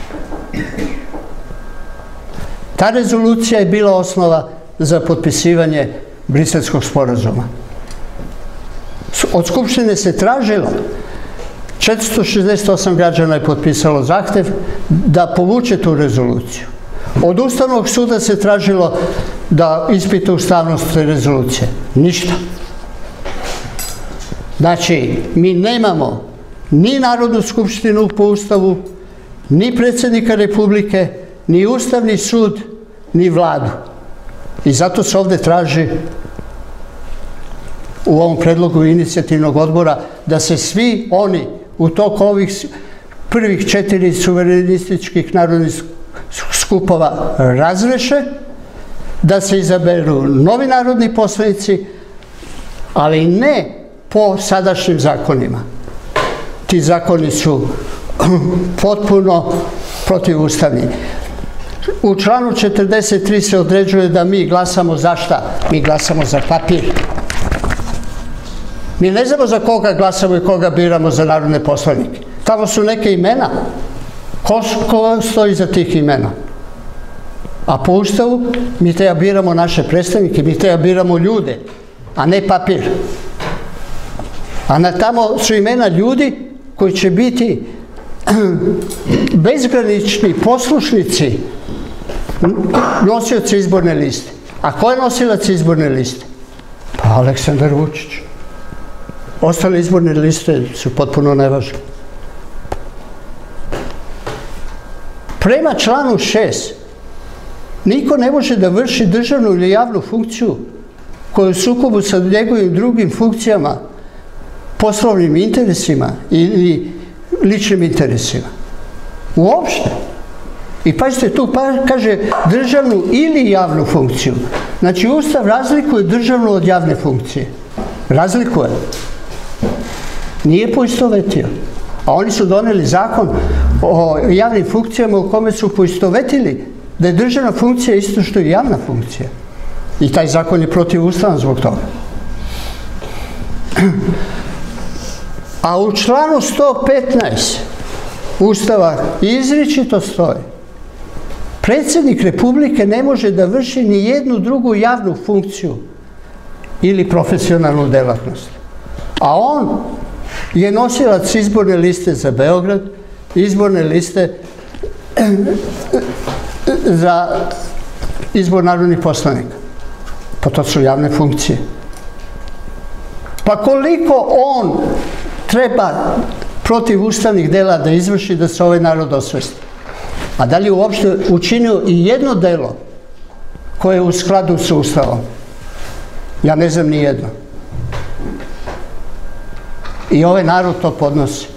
Ta rezolucija je bila osnova za potpisivanje Briselskog sporazuma. Od Skupštine se tražilo, četiristo šezdeset osam građana je potpisalo zahtev da povuče tu rezoluciju. Od Ustavnog suda se tražilo da ispita ustavnost te rezolucije. Ništa. Znači, mi nemamo ni Narodnu skupštinu po Ustavu, ni predsjednika Republike, ni Ustavni sud, ni vladu. I zato se ovde traži u ovom predlogu inicijativnog odbora da se svi oni u toku ovih prvih četiri suverenističkih narodnih skupova razreše, da se izaberu novi narodni poslanici, ali ne po sadašnjim zakonima. Ti zakoni su potpuno protivustavni. U članu četrdeset tri se određuje da mi glasamo za šta? Mi glasamo za papir. Mi ne znamo za koga glasamo i koga biramo za narodne poslanike. Tamo su neke imena. Ko, ko stoji za tih imena? A po Ustavu mi treba biramo naše predstavnike, mi treba biramo ljude, a ne papir. A na tamo su imena ljudi koji će biti bezgranični poslušnici nosioci izborne liste. A ko je nosilac izborne liste? Pa Aleksandar Vučić. Ostale izborne liste su potpuno nevažne. Prema članu šest, niko ne može da vrši državnu ili javnu funkciju koja je u sukobu sa njegovim drugim funkcijama, poslovnim interesima ili ličnim interesima. Uopšte. I pazite, tu pa kaže državnu ili javnu funkciju. Znači, Ustav razlikuje državnu od javne funkcije. Razlikuje. Nije poistovetio. A oni su doneli zakon o javnim funkcijama u kome su poistovetili da je državna funkcija isto što i javna funkcija. I taj zakon je protivustavan zbog toga. A u članu sto petnaest Ustava izričito stoji: predsjednik Republike ne može da vrši ni jednu drugu javnu funkciju ili profesionalnu delatnost. A on je nosilac izborne liste za Beograd, izborne liste za izbor narodnih poslanika. Pa to su javne funkcije. Pa koliko on treba protiv ustavnih dela da izvrši da se ovaj narod osvesti? A da li je uopšte učinio i jedno delo koje je u skladu sa Ustavom? Ja ne znam ni jedno. I ovaj narod to podnosi.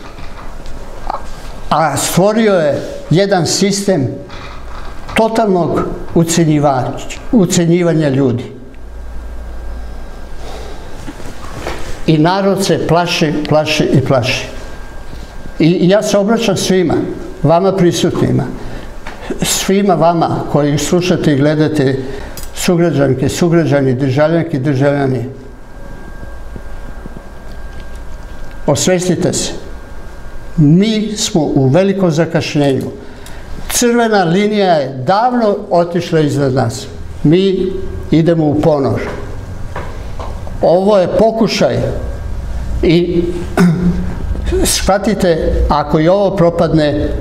A stvorio je jedan sistem totalnog ucenjivanja ljudi. I narod se plaši, plaši i plaši. I ja se obraćam svima, vama prisutnima, svima vama koji slušate i gledate, sugrađanke, sugrađani, državljanke i državljani. Osvestite se. Mi smo u velikom zakašnjenju. Crvena linija je davno otišla iznad nas. Mi idemo u ponor. Ovo je pokušaj i shvatite, ako i ovo propadne,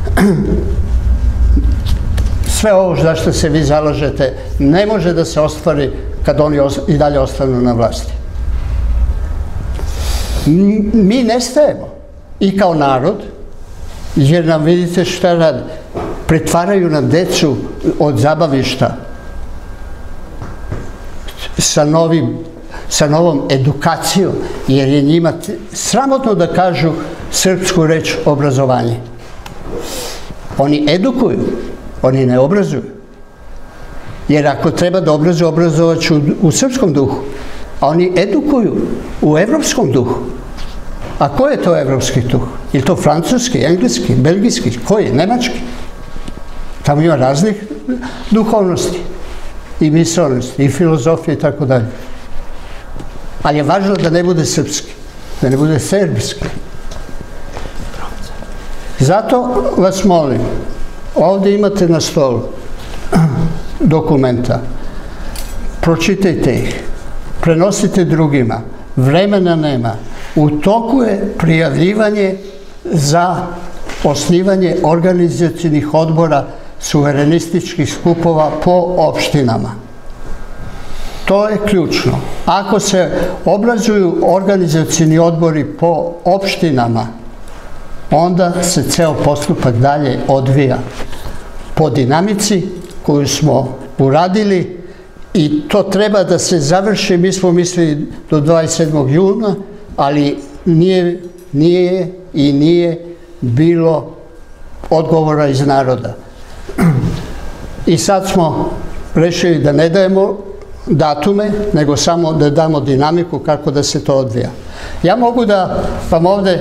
sve ovo za što se vi zalažete ne može da se ostvari kad oni i dalje ostanu na vlasti. Mi nestajemo i kao narod, jer nam vidite šta rade. Pretvaraju nam decu od zabavišta sa novim, sa novom edukacijom, jer je njima sramotno da kažu srpsku reč obrazovanje. Oni edukuju, oni ne obrazuju. Jer ako treba da obrazuju, obrazovaću u srpskom duhu. A oni edukuju u evropskom duhu. A ko je to evropski duh? Je to francuski, engleski, belgijski? Koji je? Nemački? Tamo ima raznih duhovnosti i mislornosti i filozofije i tako dalje. Ali je važno da ne bude srpski, da ne bude serbski. Zato vas molim, ovdje imate na stolu dokumenta, pročitajte ih, prenosite drugima, vremena nema. U toku je prijavljivanje za osnivanje organizacijnih odbora suverenističkih skupova po opštinama. To je ključno. Ako se obrazuju organizacijni odbori po opštinama, onda se ceo postupak dalje odvija po dinamici koju smo uradili i to treba da se završi, mi smo mislili do dvadeset sedmog juna, ali nije, nije i nije bilo odgovora iz naroda. I sad smo rešili da ne dajemo datume, nego samo da damo dinamiku kako da se to odvija. Ja mogu da vam ovde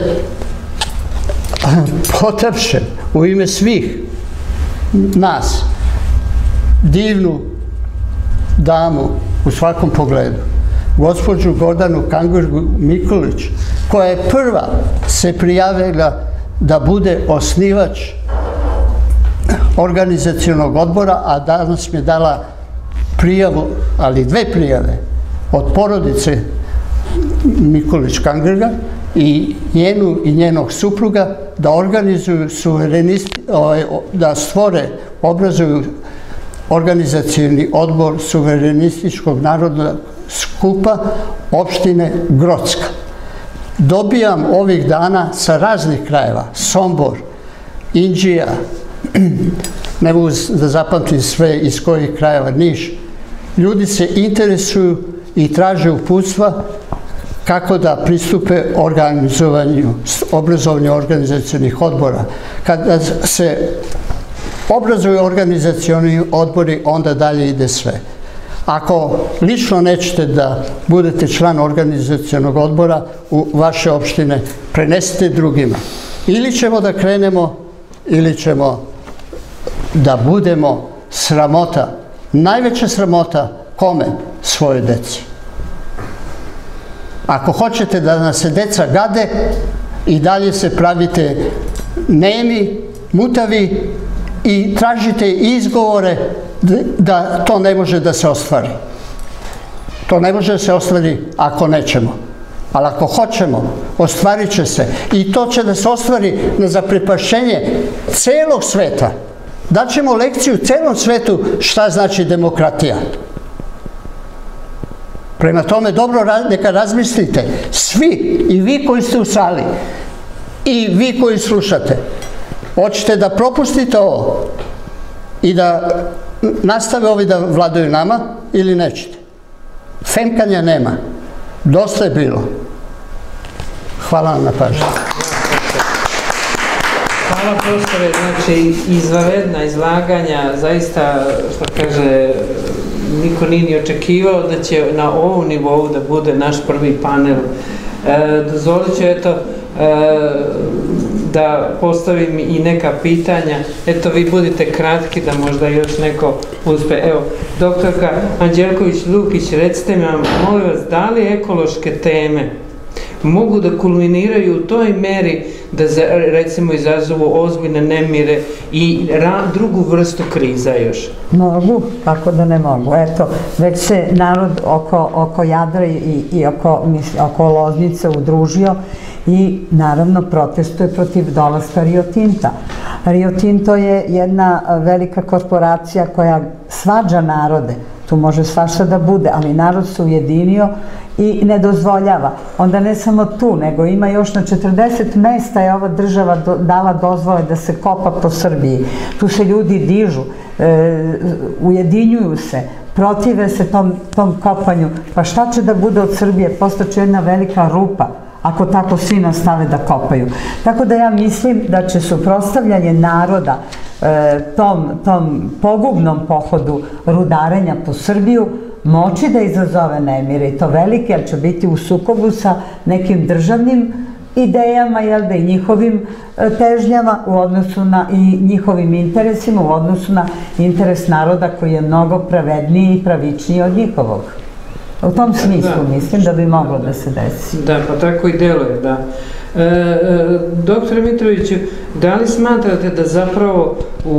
potapšem u ime svih nas divnu damu u svakom pogledu, gospođu Gordanu Kangurgu Mikulić, koja je prva se prijavila da bude osnivač organizacionog odbora, a danas mi je dala prijavu, ali dve prijave od porodice Mikulić-Kangurga i njenu i njenog supruga da organizuju suverenisti, da stvore, obrazuju organizacioni odbor suverenističkog narodnog skupa opštine Grocka. Dobijam ovih dana sa raznih krajeva, Sombor, Inđija, ne mogu da zapamtim sve iz kojih krajeva, Niš. Ljudi se interesuju i traže uputstva kako da pristupe organizovanju, obrazovanju organizacionih odbora. Kada se obrazuju organizacioni odbori, onda dalje ide sve. Ako lično nećete da budete član organizacionog odbora u vaše opštine, prenesite drugima. Ili ćemo da krenemo, ili ćemo da budemo sramota, najveća sramota kome? Svoje deci. Ako hoćete da nas se deca gade i dalje se pravite nemi, mutavi i tražite izgovore da to ne može da se ostvari. To ne može da se ostvari ako nećemo. Ali ako hoćemo, ostvarit će se. I to će da se ostvari na zaprepašćenje celog sveta. Daćemo lekciju celom svetu šta znači demokratija. Prema tome, dobro neka razmislite, svi, i vi koji ste u sali, i vi koji slušate, hoćete da propustite ovo i da nastave ovi da vladaju nama ili nećete. Femkanja nema. Dosta je bilo. Hvala vam na pažnju. Hvala profesore, znači izvanredna izlaganja, zaista, što kaže, niko nije ni očekivao da će na ovom nivou da bude naš prvi panel. Dozvolit ću, eto, da postavim i neka pitanja. Eto, vi budite kratki da možda još neko uspe. Evo, doktorka Anđelković-Lukić, recite mi, molim vas, da li ekološke teme mogu da kulminiraju u toj meri da, recimo, izazovu ozbiljne nemire i drugu vrstu kriza još? Mogu, kako da ne mogu. Eto, već se narod oko Jadra i oko Loznice udružio i naravno protestuje protiv dolaska Rio Tinta. Rio Tinto je jedna velika korporacija koja svađa narode. tu može svašta da bude, ali narod se ujedinio i ne dozvoljava. Onda ne samo tu, nego ima još na četrdeset mesta je ova država dala dozvole da se kopa po Srbiji. Tu se ljudi dižu, ujedinjuju se, protive se tom kopanju. Pa šta će da bude od Srbije? Postaće jedna velika rupa ako tako svi nastave da kopaju. Tako da ja mislim da će suprotstavljanje naroda tom pogubnom pohodu rudarenja po Srbiju moći da izazove nemire i to velike, jer će biti u sukobu sa nekim državnim idejama, jel da, i njihovim težnjama u odnosu na, i njihovim interesima u odnosu na interes naroda koji je mnogo pravedniji i pravičniji od njihovog. U tom smislu mislim da bi moglo da se desi. Da, pa tako i deluje, da. Doktore Mitroviću, da li smatrate da zapravo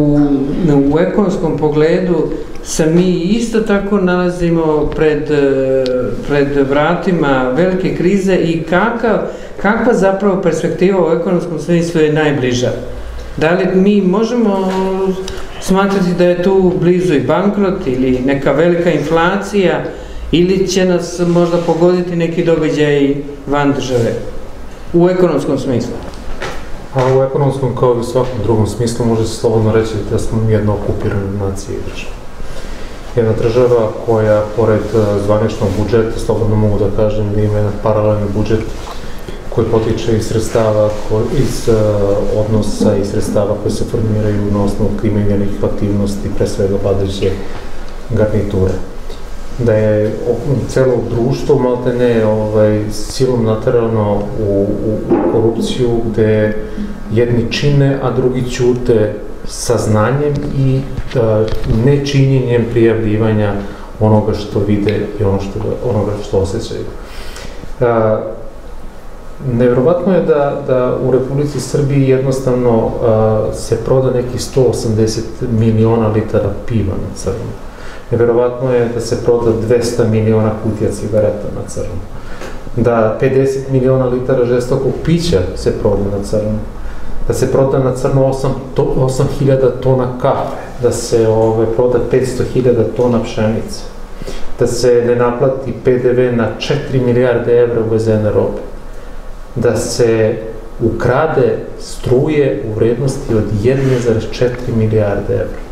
u ekonomskom pogledu se mi isto tako nalazimo pred vratima velike krize i kakva zapravo perspektiva u ekonomskom smislu je najbliža? Da li mi možemo smatrati da je tu blizu i bankrot ili neka velika inflacija ili će nas možda pogoditi neki događaj van države? U ekonomskom smislu? A u ekonomskom kao i u svakom drugom smislu može se slobodno reći da smo mi jedna okupirana nacija i država. Jedna država koja, pored zvaničnog budžeta, slobodno mogu da kažem, ima jedan paralelni budžet koji potiče iz sredstava, iz odnosa i sredstava koje se formiraju na osnovu kriminalnih aktivnosti, pre svega vladajuće garniture. Da je celo društvo malte ne silom naterano u korupciju gde jedni čine, a drugi ćute sa znanjem i nečinjenjem prijavljivanja onoga što vide i onoga što osjećaju. Nevjerovatno je da u Republici Srbiji jednostavno se proda nekih sto osamdeset miliona litara piva na crno. Nevjerovatno je da se proda dvesta miliona kutija cigareta na crno. Da pedeset miliona litara žestokog pića se proda na crno. Da se proda na crno osam hiljada tona kafe. Da se proda petsto hiljada tona pšenice. Da se ne naplati pe de ve na četiri milijarde evra uvezene robe. Da se ukrade struje u vrednosti od jedne zarez četiri milijarde evra.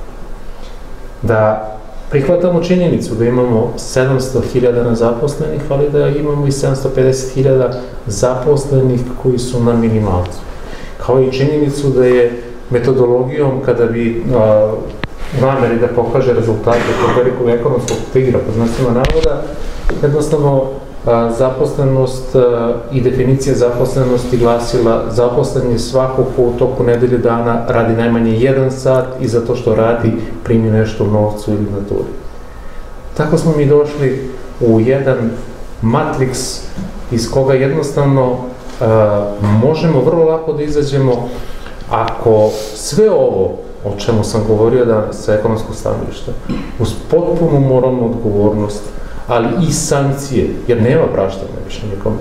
Da prihvatamo činjenicu da imamo sedamsto hiljada nezaposlenih, ali da imamo i sedamsto pedeset hiljada zaposlenih koji su na minimalcu. Kao i činjenicu da je metodologijom, kada bi u nameri da pokaže rezultate tog velikog ekonomskog tigra, po znacima navoda, jednostavno zaposlenost i definicija zaposlenosti glasila zaposlen je svako ko u toku nedelje dana radi najmanje jedan sat i zato što radi primi nešto u novcu ili naturi. Tako smo mi došli u jedan matriks iz koga jednostavno možemo vrlo lako da izađemo ako sve ovo o čemu sam govorio danas sa ekonomskog stanovišta uz potpunu moralnu odgovornost, ali i sankcije, jer nema praštanja više nikom,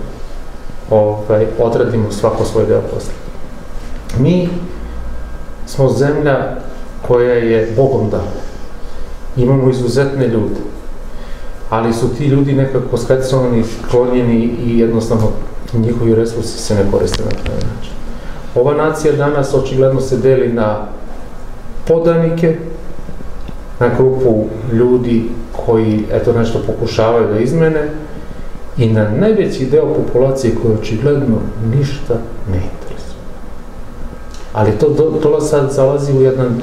odradimo svako svoj deo posla. Mi smo zemlja koja je Bogom dana. Imamo izuzetne ljude, ali su ti ljudi nekako skacovani, sklonjeni i jednostavno njihovi resursi se ne koriste na taj način. Ova nacija danas očigledno se deli na podanike, na grupu ljudi koji eto nešto pokušavaju da izmene i na najveći deo populacije koji očigledno ništa ne interesuje. Ali to sad zalazi u jedan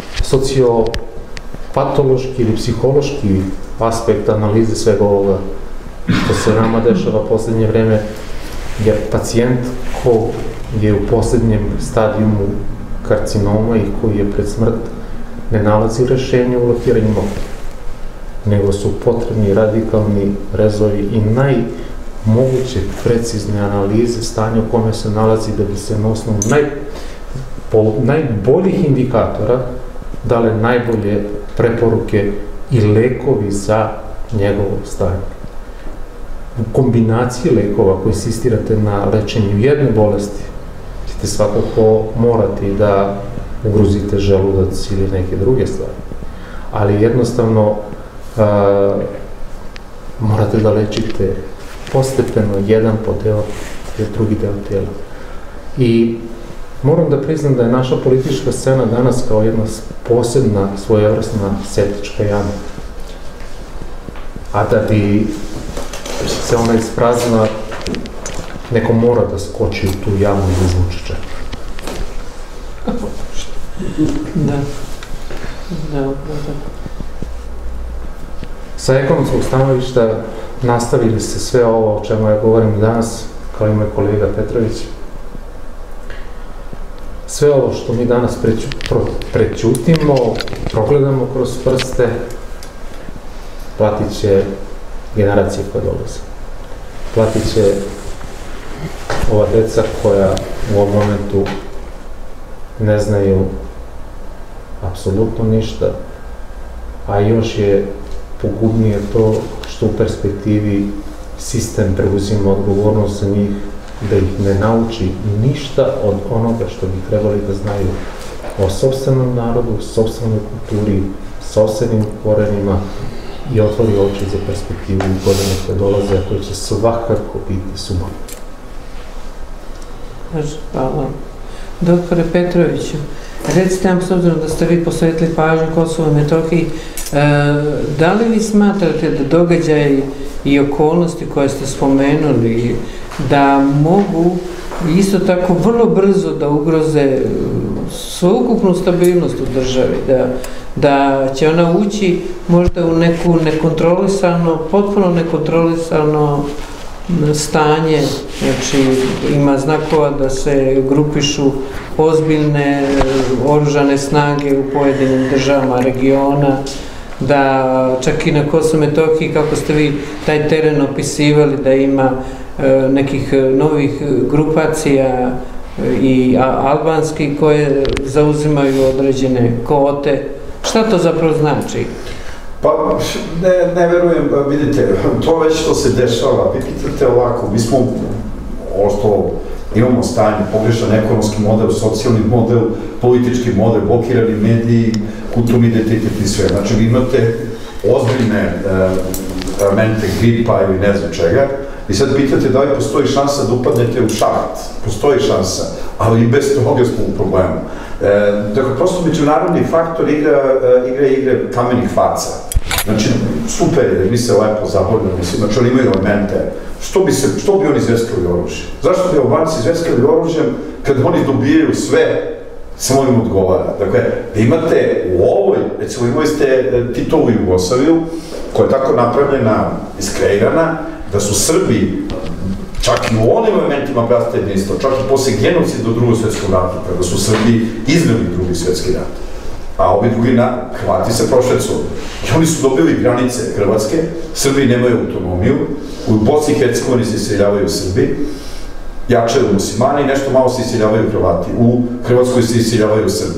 sociopatološki ili psihološki aspekt analize svega ovoga što se nama dešava poslednje vreme, jer pacijent ko je u poslednjem stadijumu karcinoma i koji je pred smrt ne nalazi rešenje u lakiranju nogu, nego su potrebni radikalni rezovi i najmoguće precizne analize stanja u kome se nalazi da bi se na osnovu najboljih indikatora dale najbolje preporuke i lekovi za njegovo stanje. U kombinaciji lekova koji insistirate na lečenju jedne bolesti ćete svakako morati da ugrozite želudac ili neke druge stvari. Ali jednostavno morate da lečite postepeno jedan po deo, drugi deo tijela. I moram da priznam da je naša politička scena danas kao jedna posebna, svojevrsna septička jama. A da bi se ona ispraznila, neko mora da skoči u tu jamu i da izvuče čep. Da. Da, da. Sa ekonomskog stanovišta nastavili se sve ovo o čemu ja govorim danas, kao i moj kolega Petrović. Sve ovo što mi danas prećutimo, progledamo kroz prste, platit će generacije koje dolaze. Platit će ova deca koja u ovom momentu ne znaju apsolutno ništa, a još je pogubnije to što u perspektivi sistem preuzima odgovornost za njih, da ih ne nauči ništa od onoga što bi trebali da znaju o sopstvenom narodu, sopstvenoj kulturi, sopstvenim korenima i otvori oči za perspektivu i godine koje dolaze, a koje će svakako biti subotno. Hvala. Doktore Petroviću, recite nam, s obzirom da ste vi posvetili pažnju Kosovo i Metohiji, da li vi smatrate da događaji i okolnosti koje ste spomenuli da mogu isto tako vrlo brzo da ugroze sveukupnu stabilnost u državi, da će ona ući možda u neku nekontrolisano, potpuno nekontrolisano stanje, znači ima znakova da se grupišu ozbiljne oružane snage u pojedinim državama regiona, da čak i na Kosovo i Metohiji, kako ste vi taj teren opisivali, da ima nekih novih grupacija i albanskih koje zauzimaju određene kvote. Šta to zapravo znači? Pa, ne verujem, vidite, to već što se dešava, vi pitate ovako, mi smo, ovo što imamo stanje, pogrešan ekonomski model, socijalni model, politički model, blokirani mediji, kulturni identitet i sve. Znači, vi imate ozbiljne mente gripa ili ne znam čega, i sad pitate da li postoji šansa da upadnete u šahat. Postoji šansa, ali i bez toga smo u problemu. Dakle, prosto međunarodni faktor igra igre kamenih faca. Znači, super je, mi se lepo zabavljamo, znači oni imaju elemente. Što bi oni izveskali oružje? Zašto bi Albanci izveskali oružjem kad oni dobijaju sve, samo im odgovara? Dakle, da imate u ovoj, recimo imali ste Titovu Jugoslaviju, koja je tako napravljena, iskreirana, da su Srbi, čak i u onim elementima bratstva jedinstva, čak i posle genocida u drugom svetskom ratu, kada su Srbi izneli drugi svetski rat, a ovi drugi Hrvati se prošvecu. I oni su dobili granice Hrvatske, Srbi nemaju autonomiju, u Bosni i Hercegovini se iseljavaju Srbi, jačaju muslimani i nešto malo se iseljavaju Hrvati. U Hrvatskoj se iseljavaju Srbi.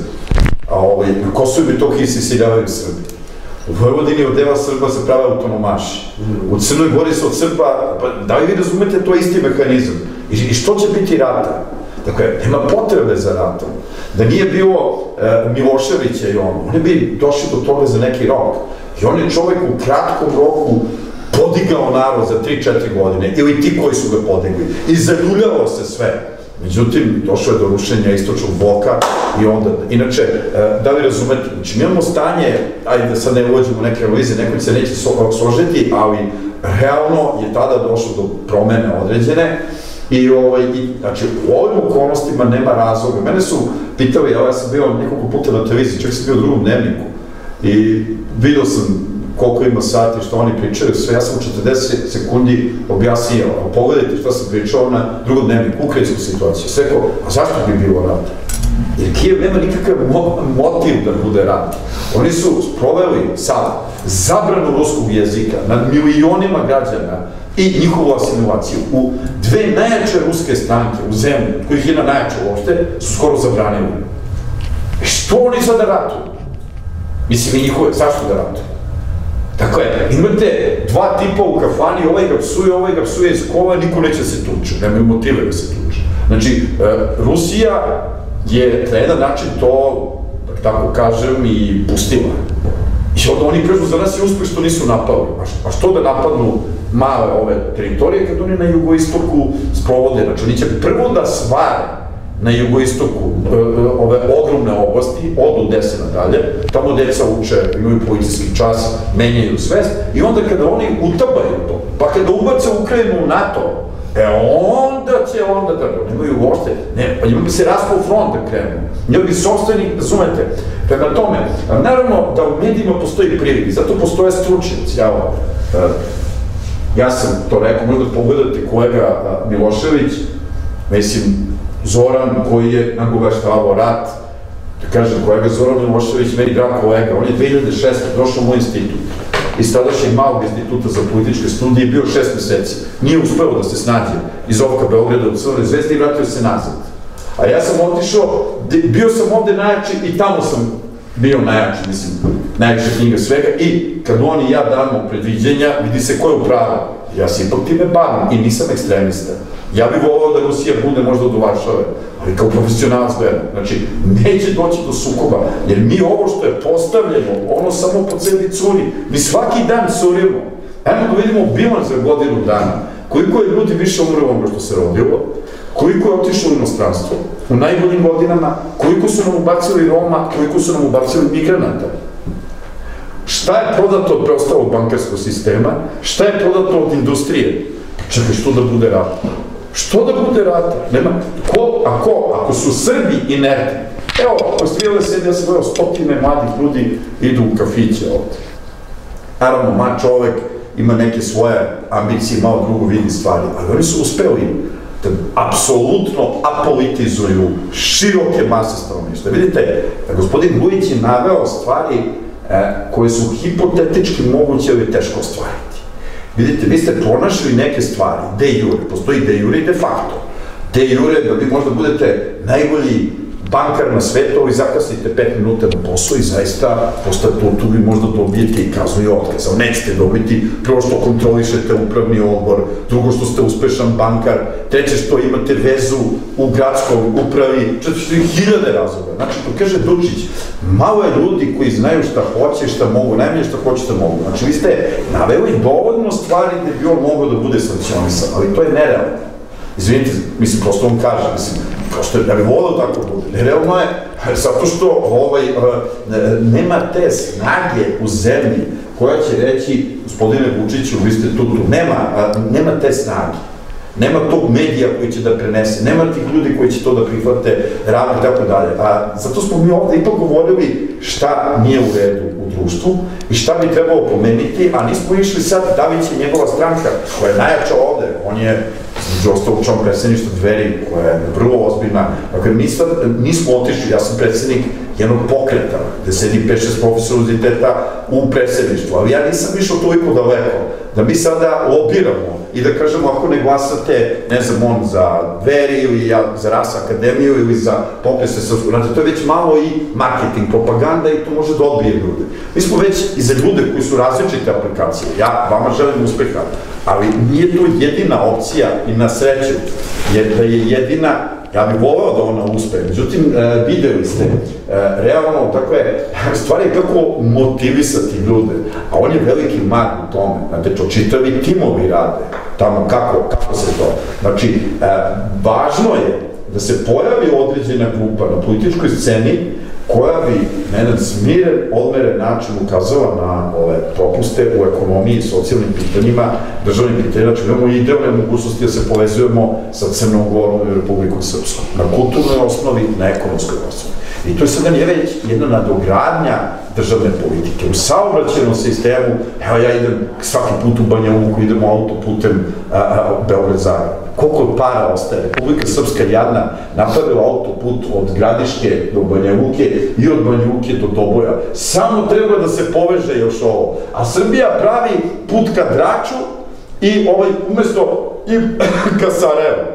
Na Kosovu i Metohiji se iseljavaju Srbi. U Vojvodini od dela Srba se prave autonomaši. U Crnoj Gori se od Srba, da li vi razumete, to je isti mehanizam. I što će biti rata? Dakle, nema potrebe za ratom. Da nije bilo Miloševića i ono, oni bi došli do toga za neki rok. I on je čovjek u kratkom roku podigao narod za tri četiri godine, ili ti koji su ga podigli. I zaljuljalo se sve. Međutim, došlo je do rušenja istočnog bloka i onda, inače, da li razumete, znači mi imamo stanje, ajde da sad ne uvođemo neke analize, neko se neće složiti, ali realno je tada došlo do promene određene i, znači, u ovim okolnostima nema razloga. Mene su pitali, ja sam bio nekoliko puta na televiziji, čak sam bio u drugom dnevniku i vidio sam koliko ima sati, što oni pričaju, sve, ja sam u četrdeset sekundi objasnio, pogledajte šta sam pričao na drugom dnevniku, ukrajinsku situaciju, sve ko, a zašto bi bilo rat? Jer Kijev nema nikakav motiv da bude rat. Oni su sproveli sad zabranu ruskog jezika nad milionima građana i njihovu asimilaciju u dve najjače ruske stranke u zemlji, od kojih jedna najjača uopšte, su skoro zabranili. Što oni sad da ratuju? Mislim, i njihove, zašto da ratuju? Dakle, imate dva tipa u kafani, ovaj ga psuje, ovaj ga psuje iz kova, niko neće se tuče, nemaju motive da se tuče. Znači, Rusija je na jedan način to, tako kažem, i pustila. I onda oni kažu, za nas je uspeh što nisu napali. A što da napadnu male ove teritorije kad oni na jugoistoku sprovode? Znači, oni će prvo da svare na jugoistoku ove ogromne oblasti, odu dese nadalje, tamo deca uče, imaju policijski čas, menjaju svest, i onda kada oni utabaju to, pa kada ubace Ukrajinu u NATO, e onda će onda da nemaju uopšte, ne, pa njima bi se raspao front da krenu, njima bi sobstvenik, razumete, prema tome, naravno da u medijima postoji privid, zato postoje stručnjaci, ja, ja sam to rekao, možda pogledate kolega Milošević, mislim, Zoran koji je nagoveštavao rat, da kažem, kolega Zoran Milošević, meni drag kolega, on je dve hiljade šeste. došao u moj institut, iz tadašnjeg malog instituta za političke studije, bio šest meseci, nije uspeo da se snađe iz ovka Beograda u Crvenoj zvezdi i vratio se nazad. A ja sam otišao, bio sam ovde najjači i tamo sam bio najjači, mislim, najjača knjiga svega, i kad on i ja damo predviđenja, vidi se ko je upravo. Ja se ipak time bavim i nisam ekstremista. Ja bih volao da Rusija bude možda do Varšave, ali kao profesionalac gledam. Znači, neće doći do sukoba, jer mi ovo što je postavljeno, ono samo po sebi curi. Mi svaki dan curimo. Ajmo da vidimo bilans za godinu dana. Koliko je ljudi više umrlo ono što se rodilo, koliko je otišlo u inostranstvo, u najboljim godinama, koliko su nam ubacili Roma, koliko su nam ubacili migranata. Šta je prodato od preostalog bankarskog sistema, šta je prodato od industrije? Čekaj, što da bude rata? Što da bude rata? Nema, ko, a ko, ako su Srbi inertni, evo, Australijale sedi, ja sam gledao, stotine mladih ljudi idu u kafiće ovde. Naravno, mlad čovek ima neke svoje ambicije, malo drugo vidi stvari, ali oni su uspeli da apsolutno apolitizuju široke mase stanovništva. Vidite, gospodin Vujić je naveo stvari koje su hipotetički moguće ili teško ostvariti. Vidite, vi ste pronašli neke stvari, de jure, postoji de jure i de facto. De jure, da vi možda budete najbolji bankar na svetu, ali zakasnite pet minuta na posao i zaista posle tu vi možda dobijete i kaznu i otkaz, ali nećete dobiti prvo što kontrolišete upravni odbor, drugo što ste uspešan bankar, treće što imate vezu u gradskoj upravi, četvrsto hiljade razloga. Znači, to kaže Dučić, malo je ljudi koji znaju šta hoće, šta mogu, najmanje šta hoće, šta mogu. Znači, vi ste naveli dovoljno stvari da bi on mogao da bude sankcionisan, ali to je nerealno. Izvinite, mislim, prosto vam kažem, mislim, prosto ja bih volio tako bude. Nerealno je, zato što nema te snage u zemlji koja će reći, gospodine Vučiću, vi ste tu, tu, nema te snage. Nema tog medija koji će da prenese, nema tih ljudi koji će to da prihvate, rade i tako dalje. Zato smo mi ovde ipak govorili šta nije u redu u društvu i šta bi trebalo pomeniti, a nismo išli sad da li će njegova stranka, koja je najjača ovde, on je između ostalog član predsedništva Dveri, koja je vrlo ozbiljna. Dakle, mi sad nismo otišli, ja sam predsednik jednog pokreta, gde sedi pet šest profesora univerziteta u predsedništvu, ali ja nisam išao toliko daleko, da mi sada lobiramo i da kažemo ako ne glasate, ne znam, on za Dveri ili za Ras Akademiju ili za Pokret Srpskog, znači to je već malo i marketing, propaganda i to može da odbije ljude. Mi smo već i za ljude koji su različite aplikacije, ja vama želim uspeha, ali nije to jedina opcija i na sreću, jer da je jedina, ja bih voleo da ona uspe, međutim, videli ste, realno, takve stvari kako motivisati ljude, a on je veliki mag u tome, znate, to čitavi timovi rade, tamo kako se to, znači, važno je da se pojavi određena grupa na političkoj sceni koja bi na jedan smiren, odmeren način ukazala na ove propuste u ekonomiji, socijalnim pitanjima, državnim pitanjima, znači imamo idealne mogućnosti da se povezujemo sa Crnom Gorom i Republikom Srpskom, na kulturnoj osnovi, na ekonomskoj osnovi. I to je sada je već jedna nadogradnja državne politike. U saobraćajnom sistemu, evo ja idem svaki put u Banja Luku, idemo autoputem Beograd-Zagreb. Koliko para ostaje? Republika Srpska jadna napravila autoput od Gradiške do Banja Luke i od Banja Luke do Doboja. Samo treba da se poveže još ovo. A Srbija pravi put ka Draču i ovaj umesto i ka Sarajevu.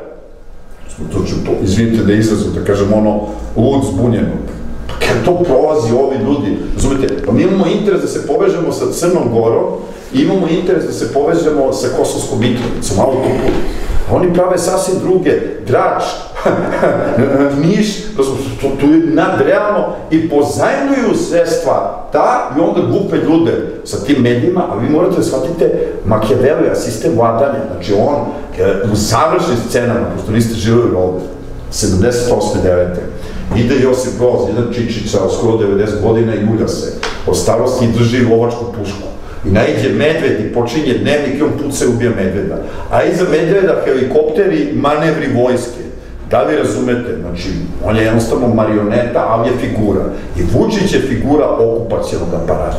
Izvinite da izrazim, da kažem ono, lud zbunjeno. Pa kada to prolazi ovi ljudi, razumete, pa mi imamo interes da se povežemo sa Crnom Gorom i imamo interes da se povežemo sa Kosovskom Mitrovicom, autoput. Oni prave sasvim druge, Drač, Niš, tu je nadrealno i pozajmljuju sredstva ta i onda glupe ljude sa tim medijima, a vi morate da shvatite Machiavellija, sistem vladanja, znači on u završnim scenama, pošto niste živjeli ovde, sedamdeset osme devete ide Josip Broz, jedan čičića od skoro devedeset godina i ulja se od starosti i drži lovačku pušku. I naiđe medved i počinje dnevnik i on puca i ubija medveda. A iza medveda helikopteri, manevri vojske. Da li razumete? Znači, on je jednostavno marioneta, ali je figura. I Vučić je figura okupacijalnog aparata.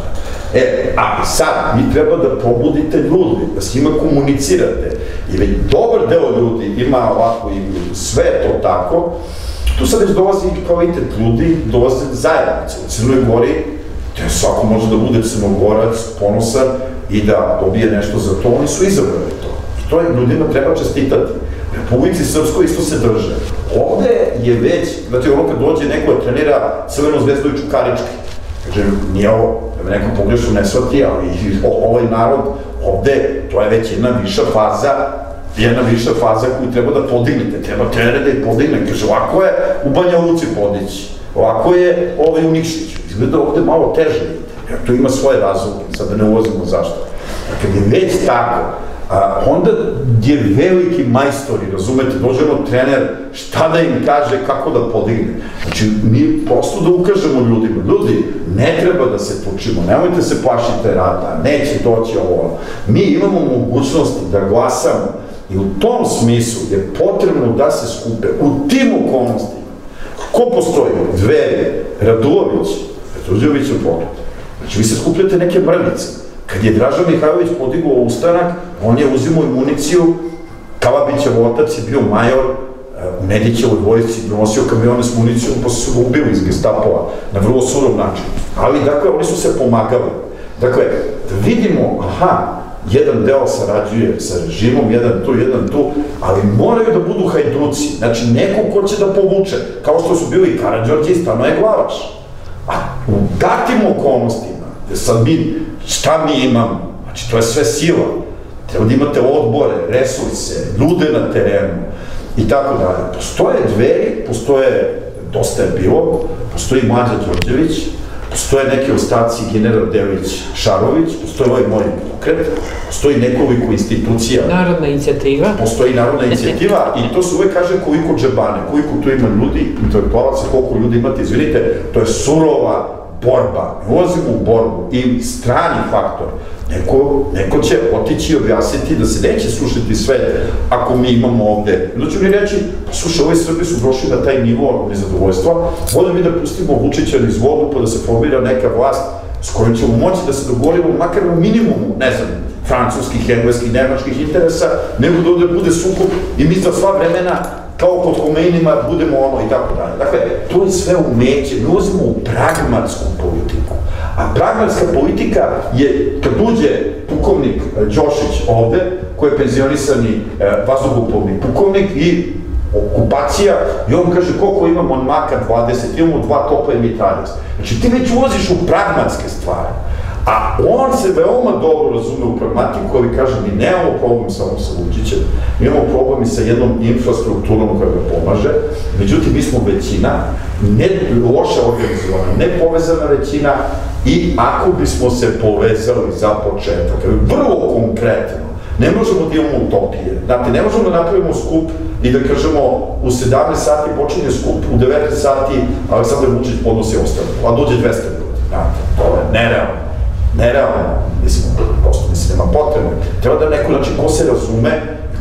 E, a sad, vi treba da probudite ljudi, da s njima komunicirate. I već dobar deo ljudi ima ovako i sve to tako. Tu sad već dolazi kvalitet ljudi, dolaze zajednice. U Crnoj Gori, te svako može da bude Crnogorac, ponosan i da dobije nešto za to, oni su izabrali to. I to ljudima treba čestitati. Republici Srpskoj isto se drže. Ovde je već, znate, ono kad dođe neko da trenira Crvenu zvezdu i Čukarički, kaže, nije ovo, da me neko pogrešno ne shvati, ali ovaj narod ovde, to je već jedna viša faza, jedna viša faza koju treba da podignete, treba trenere da je podigne, kaže, ovako je u Banja Luci podići, ovako je ovaj u Nikšiću, izgleda ovde malo teže, jer to ima svoje razloge, sad da ne ulazimo zašto. A kad je već tako, onda je veliki majstori, razumete, dođe ono trener, šta da im kaže, kako da podigne. Znači, mi prosto da ukažemo ljudima, ljudi, ne treba da se tučimo, nemojte se plašite rata, neće doći ovo. Mi imamo mogućnosti da glasamo i u tom smislu je potrebno da se skupe u tim okolnostima. Ko postoji? Dveri, Radulović, Petruđevićev pokret. Znači, vi se skupljate neke mrvice. Kad je Draža Mihajlović podigao ustanak, on je uzimao municiju, Kalabićev otac je bio major u Nedićevoj vojsci, donosio kamione s municijom, pa su ga ubili iz Gestapova na vrlo surov način. Ali, dakle, oni su se pomagali. Dakle, da vidimo, aha, jedan deo sarađuje sa režimom, jedan tu, jedan tu, ali moraju da budu hajduci, znači neko ko će da povuče, kao što su bili i Karađorđe i Stanoje Glavaš. A u datim okolnostima, gde sad mi, šta mi imamo, znači to je sve sila, treba da imate odbore, resurse, ljude na terenu i tako dalje. Postoje Dveri, postoje, dosta je bilo, postoji Mlađa Đorđević, postoje neke ostaci general Delić Šarović, postoji ovaj moj pokret, postoji nekoliko institucija. Narodna inicijativa. Postoji narodna inicijativa i to se uvek kaže koliko džebane, koliko tu ima ljudi, intelektualaca, koliko ljudi imate, izvinite, to je surova borba, ne ulazimo u borbu i strani faktor. Neko, neko će otići i objasniti da se neće slušati sve ako mi imamo ovde. Onda ću mi reći, pa slušaj, ovi Srbi su došli na taj nivo nezadovoljstva, bolje mi da pustimo Vučića niz vodu pa da se formira neka vlast s kojom ćemo moći da se dogovorimo makar u minimumu, ne znam, francuskih, engleskih, nemačkih interesa, nego da ovde bude sukob i mi za sva vremena kao pod Homeinima budemo ono i tako dalje. Dakle, to je sve umeće, mi ulazimo u pragmatsku politiku. A pragmatska politika je, kad uđe pukovnik Đošić ovde, koji je penzionisani vazduhoplovni pukovnik i okupacija, i on kaže koliko imamo, on maka dvadeset, imamo dva topa i mitraljez. Znači, ti već ulaziš u pragmatske stvari. A on se veoma dobro razume u pragmatiku, ali kaže, mi nemamo problem samo sa Vučićem, mi imamo problem i sa jednom infrastrukturom koja ga pomaže, međutim, mi smo većina, ne loše organizovana, ne povezana većina, i ako bismo se povezali za početak, vrlo konkretno, ne možemo da imamo utopije, znate, ne možemo da napravimo skup i da kažemo u sedamnaest sati počinje skup, u devetnaest sati Aleksandar Vučić podnosi ostavku, a dođe dvesta ljudi, znate, to je nerealno. Nerealno, mislim, prosto mislim, nema potrebe. Treba da neko, znači, ko se razume,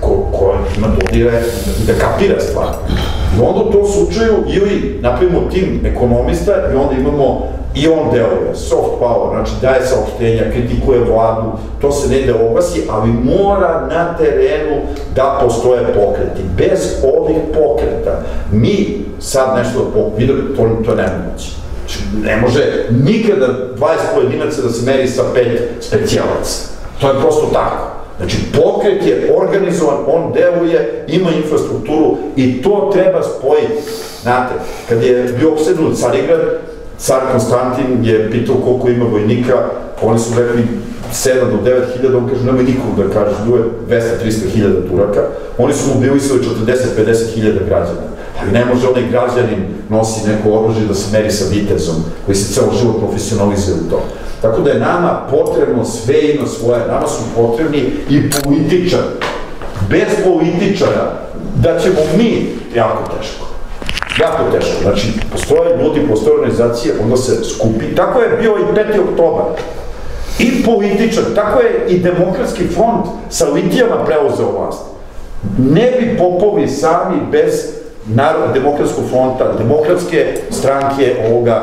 ko ima dodire i da kapira stvar. I onda u tom slučaju ili napravimo tim ekonomista i onda imamo i on deluje, soft power, znači daje saopštenja, kritikuje vladu, to se negde oglasi, ali mora na terenu da postoje pokreti. Bez ovih pokreta mi sad nešto da vidimo, to je nemoguće. Ne može nikada dvadeset pojedinaca da se meri sa pet specijalaca. To je prosto tako. Znači, pokret je organizovan, on deluje, ima infrastrukturu i to treba spojiti. Znate, kad je bio opsednut Carigrad, car Konstantin je pitao koliko ima vojnika, oni su rekli sedam do devet hiljada, on kaže, nemoj nikom da kaže, bilo je dvesta do trista hiljada Turaka, oni su mobilisali četrdeset do pedeset hiljada građana. ali ne može onaj građanin nosi neko oružje da se meri sa vitezom, koji se ceo život profesionalizuje u to. Tako da je nama potrebno sve jedno svoje, nama su potrebni i političari. Bez političara da ćemo mi jako teško. Jako teško. Znači, postoje ljudi, postoje organizacije, onda se skupi. Tako je bio i peti oktobar. I političar, tako je i Demokratski front sa litijama preuzeo vlast. Ne bi popovi sami bez Demokratskog fronta, demokratske stranke ovoga,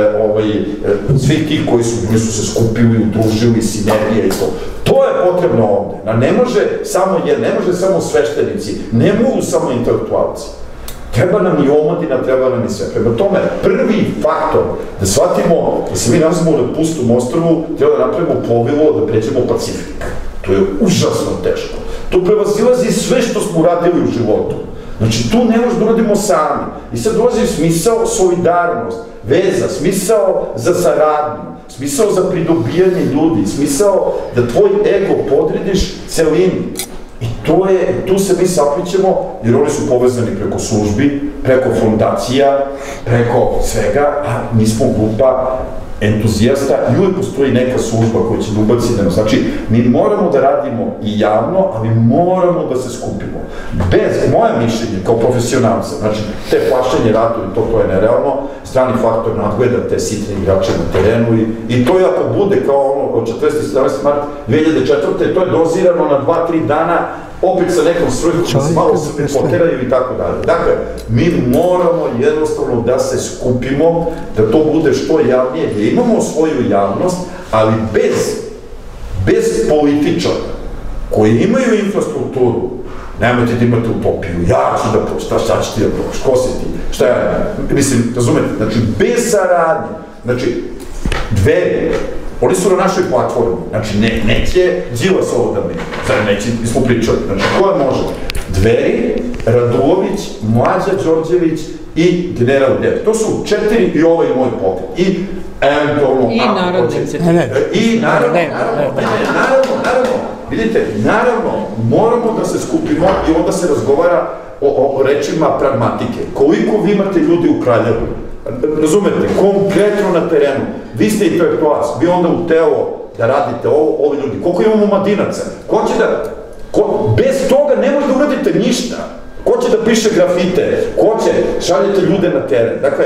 svih tih koji su se skupili, udružili, sinergije i to. To je potrebno ovde. Ne može samo jer, ne može samo sveštenici, ne mogu samo intelektualci. Treba nam i omladina, treba nam i sve. Prema tome, prvi faktor da shvatimo da se mi nalazimo na pustom ostrvu, treba da napravimo plovilo da pređemo Pacifik. To je užasno teško. To prevazilazi sve što smo uradili u životu. Znači, tu ne možemo da uradimo sami. I sad dolazi smisao solidarnost, veza, smisao za saradnju, smisao za pridobijanje ljudi, smisao da tvoj ego podrediš celini. I to je, tu se mi saplićemo, jer oni su povezani preko službi, preko fondacija, preko svega, a mi smo grupa entuzijasta i uvijek postoji neka služba koja će da ubaci da nas. Znači, mi moramo da radimo i javno, ali moramo da se skupimo. Bez, moje mišljenje, kao profesionalca, znači, te plašenje ratu i to, to je nerealno, strani faktor nadgleda te sitne igrače na terenu i to je ako bude kao ono od četrnaesti i sedamnaesti mart dve hiljade četvrte. to je dozirano na dva tri dana, opet sa nekom svrhom, da se malo se poteraju i tako dalje. Dakle, mi moramo jednostavno da se skupimo, da to bude što javnije, da imamo svoju javnost, ali bez, bez političara koji imaju infrastrukturu. Nemojte da imate utopiju, ja ću da proš, šta ću ti da proš, ko si ti, šta ja, mislim, razumete, znači, bez saradnje, znači, Dveri, oni su na našoj platformi, znači, neće Đilas ovo da mi, znači, neće, mi smo pričali, znači, ko je može? Dveri, Radulović, Mlađa Đorđević i general Dev, to su četiri i ovaj moj pokret, i eventualno, i narodne inicijative, i naravno, naravno, naravno, naravno, vidite, naravno, moramo da se skupimo i onda se razgovara o rečima pragmatike. Koliko vi imate ljudi u Kraljevu? Razumete, konkretno na terenu. Vi ste intelektualac, vi onda u telo da radite ovo, ovi ljudi. Koliko imamo Madinaca? Ko će da... Bez toga ne možete da uradite ništa. Ko će da piše grafite? Ko će? Šaljete ljude na teren. Dakle,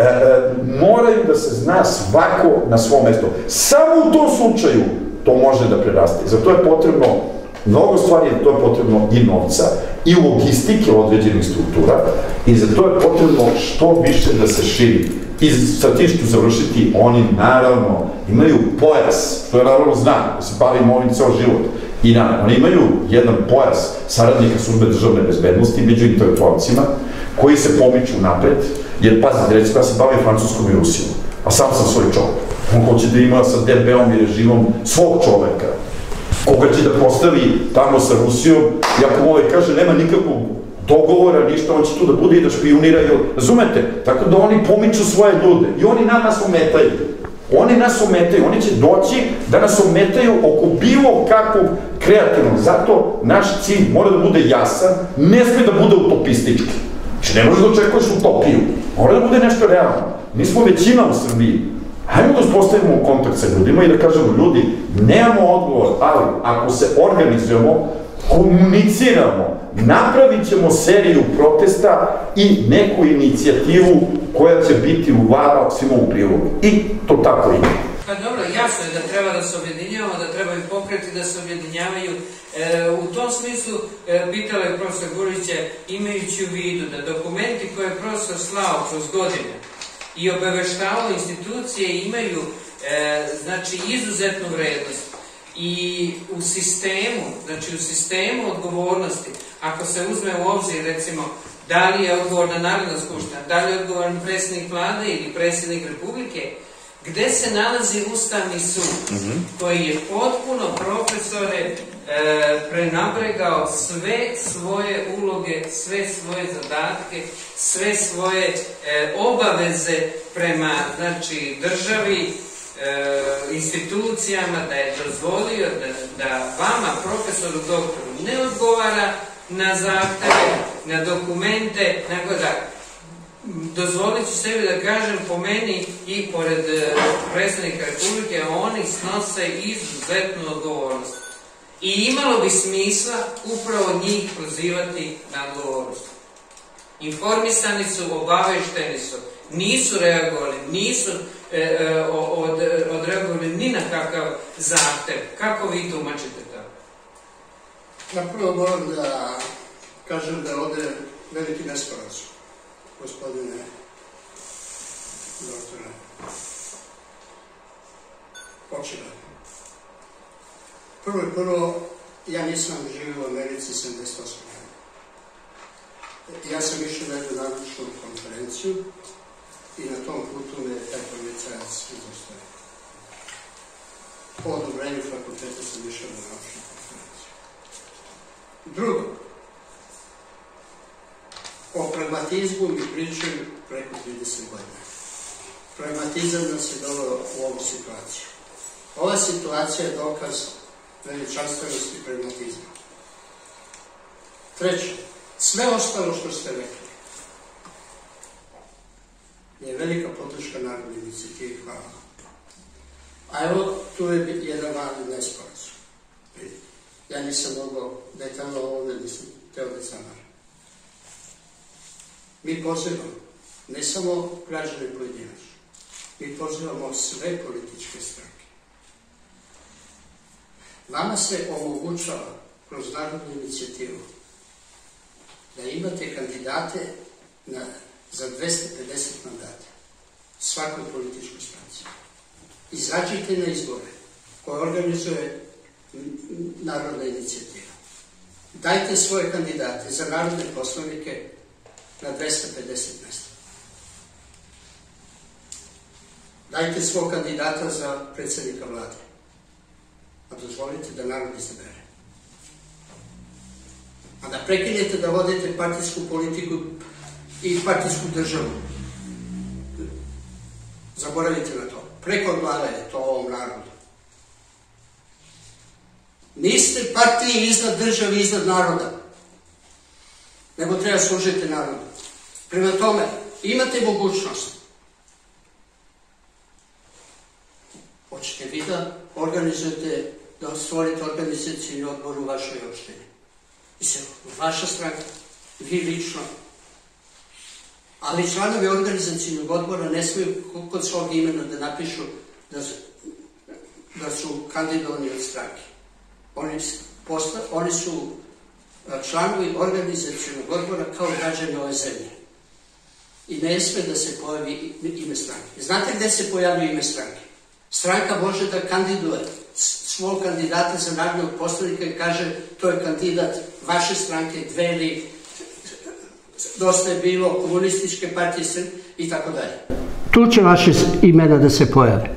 moraju da se zna svako na svom mestu. Samo u tom slučaju to može da preraste. Zato je potrebno mnogo stvari, to je potrebno i novca, i logistike određenih struktura, i za to je potrebno što više da se širi. I sa tim što završiti, oni naravno imaju pojas, to je naravno znam, da se bavimo ovim ceo život, i naravno, oni imaju jedan pojas saradnika službe državne bezbednosti među intelektualcima, koji se pomiču napred, jer pazite, recimo, ja se bavim Francuskom i Rusijom, a sam sam svoj čovek. On hoće da ima sa D B-om i režimom svog čoveka, koga će da postavi tamo sa Rusijom, i ako ovaj kaže nema nikakvog dogovora, ništa, on će tu da bude i da špionira, razumete? Tako da oni pomiču svoje ljude i oni na nas ometaju. Oni nas ometaju, oni će doći da nas ometaju oko bilo kakvog kreativnog. Zato naš cilj mora da bude jasan, ne sme da bude utopistički. Znači ne možeš da očekuješ utopiju, mora da bude nešto realno. Mi smo većina u Srbiji. Hajmo da uspostavimo kontakt sa ljudima i da kažemo, ljudi, nemamo odgovor, ali ako se organizujemo, komuniciramo, napravit ćemo seriju protesta i neku inicijativu koja će biti u vama svima u prilogu. I to tako ide. Pa dobro, jasno je da treba da se objedinjavamo, da trebaju pokreti da se objedinjavaju. U tom smislu, pitala je profesor Gurović, imajući u vidu da dokumenti koje je profesor slao kroz godine i obaveštavao institucije imaju, znači, izuzetnu vrednost. I u sistemu, znači u sistemu odgovornosti, ako se uzme u obzir, recimo, da li je odgovorna Narodna skupština, da li je odgovoran predsjednik vlade ili predsjednik Republike, gde se nalazi Ustavni sud, koji je potpuno, profesore, prenabregao sve svoje uloge, sve svoje zadatke, sve svoje obaveze prema, znači, državi, institucijama, da je dozvolio da vama, profesoru, doktoru, ne odgovara na zahteve, na dokumente, nego da dozvolit ću sebi da kažem, po meni i pored predsjednika Republike, oni snose izuzetnu odgovornost. I imalo bi smisla upravo njih prozivati na odgovornost. Informisani su, obavešteni su, nisu reagovali, nisu e, e, od, odreagovali ni na kakav zahtev. Kako vi tumačite to? Napravo moram da kažem da je ovdje veliki nesporazum, gospodine doktore. Očigledno. Prvo i prvo, ja nisam živio u Americi sedamdeset osme. Ja sam išao na jednu naučnu konferenciju i na tom putu me je taj policajac izostavio. Po odobrenju fakulteta sam išao na naučnu konferenciju. Drugo, o pragmatizmu mi pričaju preko trideset godina. Pragmatizam nas je doveo u ovu situaciju. Ova situacija je dokaz veličanstvenosti pragmatizma. Treće, sve ostalo što ste rekli je velika podrška narodnoj inicijativi. Hvala. A evo, tu je jedan mali nesporazum. Ja nisam mogao detaljno ovdje, nisam teo da zamara. Mi pozivamo ne samo građane pojedinačno, mi pozivamo sve političke stranke. Vama se omogućava kroz narodnu inicijativu da imate kandidate na, za dvesta pedeset mandata svakoj političkoj stranci. Izađite na izbore koje organizuje narodna inicijativa. Dajte svoje kandidate za narodne poslanike na dvesta pedeset mesta. Dajte svog kandidata za predsjednika vlade. A dozvolite da narod izabere. A da prekinete da vodite partijsku politiku i partijsku državu. Zaboravite na to. Preko glave je to ovom narodu. Niste partiji iznad države, iznad naroda. Nego treba služiti narodu. Prema tome, imate mogućnost. Hoćete vi da organizujete, da stvorite organizacijni odbor u vašoj opštini. Mislim, vaša stranka, vi lično. Ali članovi organizacijnog odbora ne smiju kod svog imena da napišu da su, da su kandidovani od stranke. Oni, posta, oni su članovi organizacijnog odbora kao građani ove zemlje. I ne sme da se pojavi ime stranke. Znate gde se pojavljuje ime stranke? Stranka može da kandiduje svog kandidata za narodnog poslanika i kaže to je kandidat vaše stranke, Dveri, Dosta je bilo, komunističke partije i tako dalje. Tu će vaše imena da se pojave.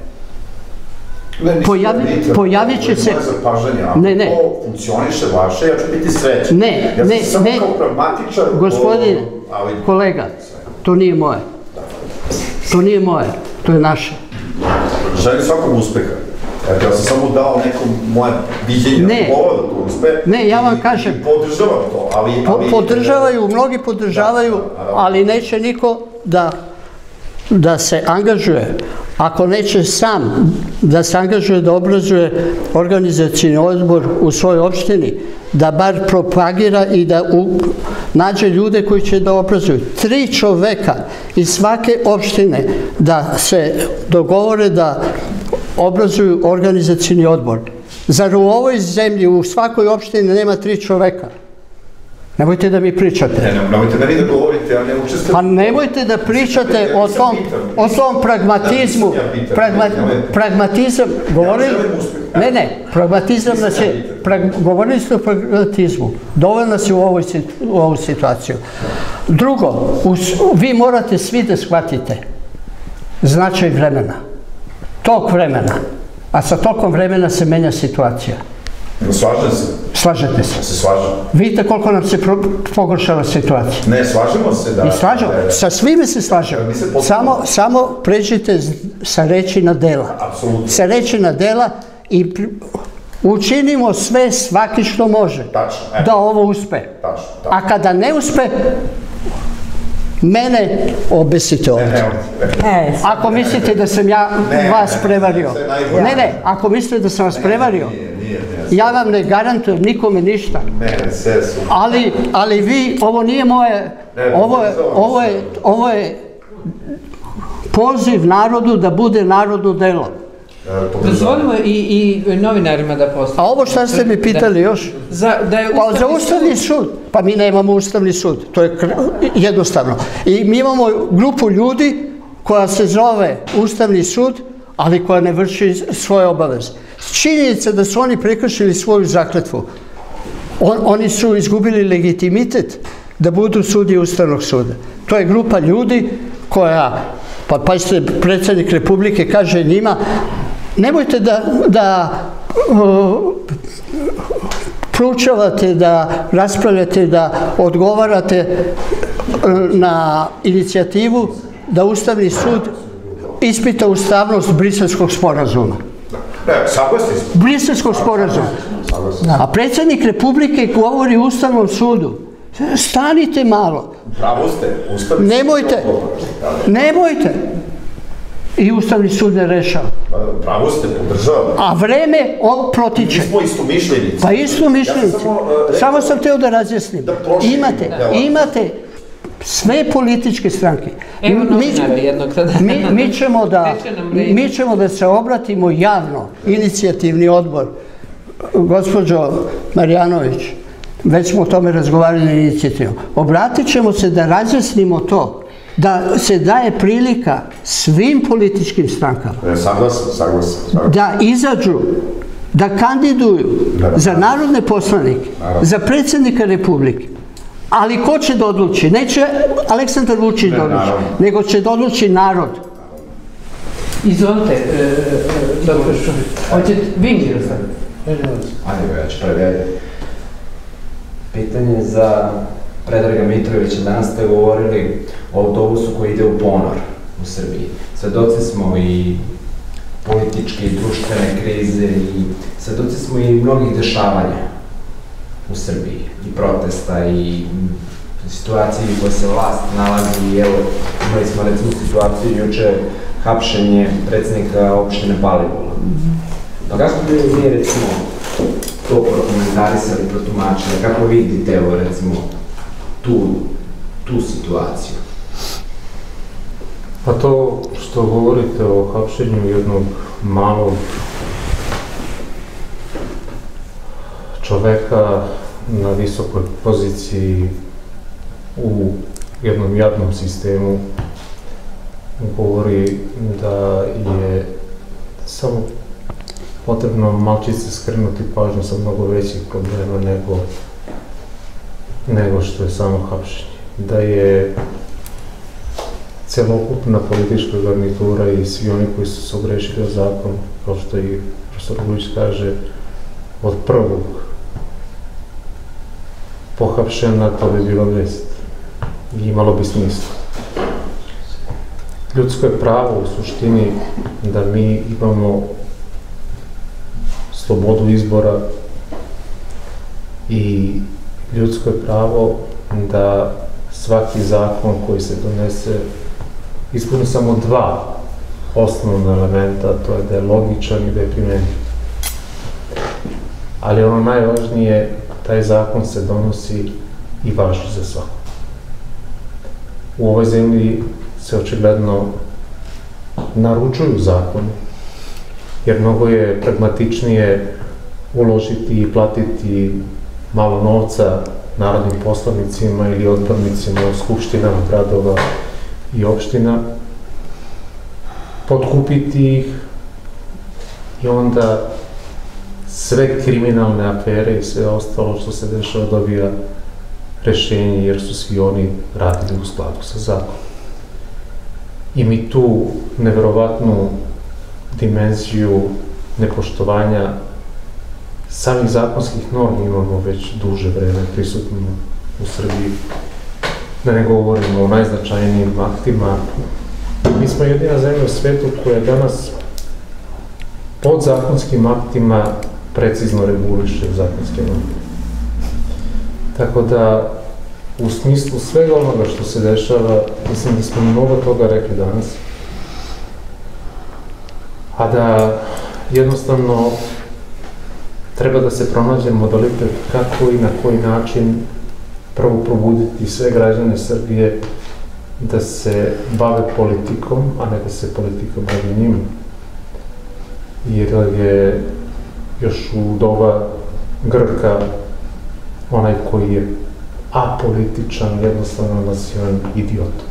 Pojavi, pojavit će se... Ne, ne. Ako funkcioniše vaše, ja ću biti srećan. Ne, ja ne, sam samo ne. kao pragmatičar... Gospodine, ali... kolega, to nije moje. To nije moje, to je naše. Želim svakog uspeha. Eto, ja sam samo dao neko moje viđenje ne, da to uspe. Ne, ja vam kažem... I podržavam to, ali... ali po, podržavaju, mnogi podržavaju, da, da, ali neće niko da, da se angažuje. Ako neće sam da se angažuje, da obrazuje organizacijni odbor u svojoj opštini, da bar propagira i da u, nađe ljude koji će da obrazuju. Tri čoveka iz svake opštine da se dogovore da obrazuju organizacijni odbor. Zar u ovoj zemlji, u svakoj opštini nema tri čoveka? Nemojte da mi pričate. Ne, ne, nemojte meni da govorite, a ne učestvujete. Pa nemojte da pričate o tom, o tom pragmatizmu. Pragma, pragmatizam, govorili... Ne, ne, pragmatizam nas je... Prag, govorili ste o pragmatizmu. Doveli nas je u, ovoj, u ovu situaciju. Drugo, us, vi morate svi da shvatite značaj vremena. Tog vremena. A sa tokom vremena se menja situacija. Slažem se. Slažete se. Se slažem. Vidite koliko nam se pogoršava situacija. Ne, slažemo se da... I slažemo. Sa svime se slažemo. Samo, samo pređite sa reči na dela. Apsolutno. Sa reči na dela i učinimo sve svaki što može. Tačno. Da ovo uspe. Tačno. A kada ne uspe, Mene obesite ovdje. E, Ako mislite da sam ja vas prevario. Ne, ne, ako mislite da sam vas prevario, ja vam ne garantujem nikome ništa. Ali, ali vi, ovo nije moje, ovo je, ovo je, ovo je poziv narodu da bude narodno delo. Dozvolimo i, i novinarima da postane. A ovo šta ste mi pitali još? Za, da je Pa za Ustavni sud. Pa mi nemamo Ustavni sud. To je jednostavno. I mi imamo grupu ljudi koja se zove Ustavni sud, ali koja ne vrši svoje obaveze. Činjenica da su oni prekršili svoju zakletvu. On, oni su izgubili legitimitet da budu sudije Ustavnog suda. To je grupa ljudi koja, pa pazite, predsjednik Republike kaže njima, nemojte da, da uh, proučavate, da raspravljate, da odgovarate uh, na inicijativu da Ustavni sud ispita ustavnost Briselskog sporazuma. Ne, saglasni smo. Briselskog sporazuma. A predsjednik Republike govori u Ustavnom sudu. Stanite malo. Pravo ste. Ustavni nemojte. Nemojte. I Ustavni sud ne rešava. Pravo ste, podržavam. A vreme protiče. Mi smo istomišljenici. Pa istomišljenici. Ja samo, uh, samo sam teo da razjasnim. Da imate, da, imate sve političke stranke. Evo novinara jednog tada. Mi, mi, ćemo da, mi ćemo da se obratimo javno, inicijativni odbor. Gospođo Marjanović, već smo o tome razgovarali na inicijativu. Obratit ćemo se da razjasnimo to, da se daje prilika svim političkim strankama saglasan, saglasan, da izađu, da kandiduju za narodne poslanike, za predsjednika Republike. Ali ko će da odluči? Neće Aleksandar Vučić da odluči, nego će da odluči narod. Izvolite, doktor Šumić. Hoćete Vingir sad? Ajde, ja ću prvi, ajde. Pitanje za Predraga Mitrovića. Danas ste govorili o autobusu koji ide u ponor u Srbiji. Svedoci smo i političke i društvene krize i svedoci smo i mnogih dešavanja u Srbiji, i protesta, i situaciji koje se vlast nalazi. I evo, imali smo recimo situaciju juče hapšenje predsjednika opštine Palilula. No, kako bi vi recimo to prokomentarisali, protumačili, kako vidite evo recimo tu, tu situaciju? Pa to što govorite o hapšenju jednog malog čoveka na visokoj poziciji u jednom jadnom sistemu govori da je samo potrebno malčice skrenuti pažnju sa mnogo većih problema nego, nego što je samo hapšenje. Da je celokupna politička garnitura i svi oni koji su se ogrešili o zakon, kao što i profesor Vujić kaže, od prvog pohapšena, to bi bila vest i imalo bi smisla. Ljudsko je pravo u suštini da mi imamo slobodu izbora i ljudsko je pravo da svaki zakon koji se donese ispuni samo dva osnovna elementa, to je da je logičan i da je primenjiv. Ali ono najvažnije, taj zakon se donosi i važi za svako. U ovoj zemlji se očigledno naručuju zakoni, jer mnogo je pragmatičnije uložiti i platiti malo novca narodnim poslanicima ili odbornicima u skupštinama gradova i opština, potkupiti ih i onda sve kriminalne afere i sve ostalo što se dešava dobija rešenje, jer su svi oni radili u skladu sa zakonom. I mi tu neverovatnu dimenziju nepoštovanja samih zakonskih normi imamo već duže vreme prisutno u Srbiji. Da ne govorimo o najznačajnijim aktima. Mi smo jedina zemlja u svetu koja danas pod zakonskim aktima precizno reguliše zakonske norme. Tako da u smislu svega onoga što se dešava, mislim da smo mnogo toga rekli danas, a da jednostavno treba da se pronađe modalitet kako i na koji način prvo probuditi sve građane Srbije da se bave politikom, a ne da se politika bavi njima. Jer je još u doba Grka onaj koji je apolitičan, jednostavno nazivan idiotom.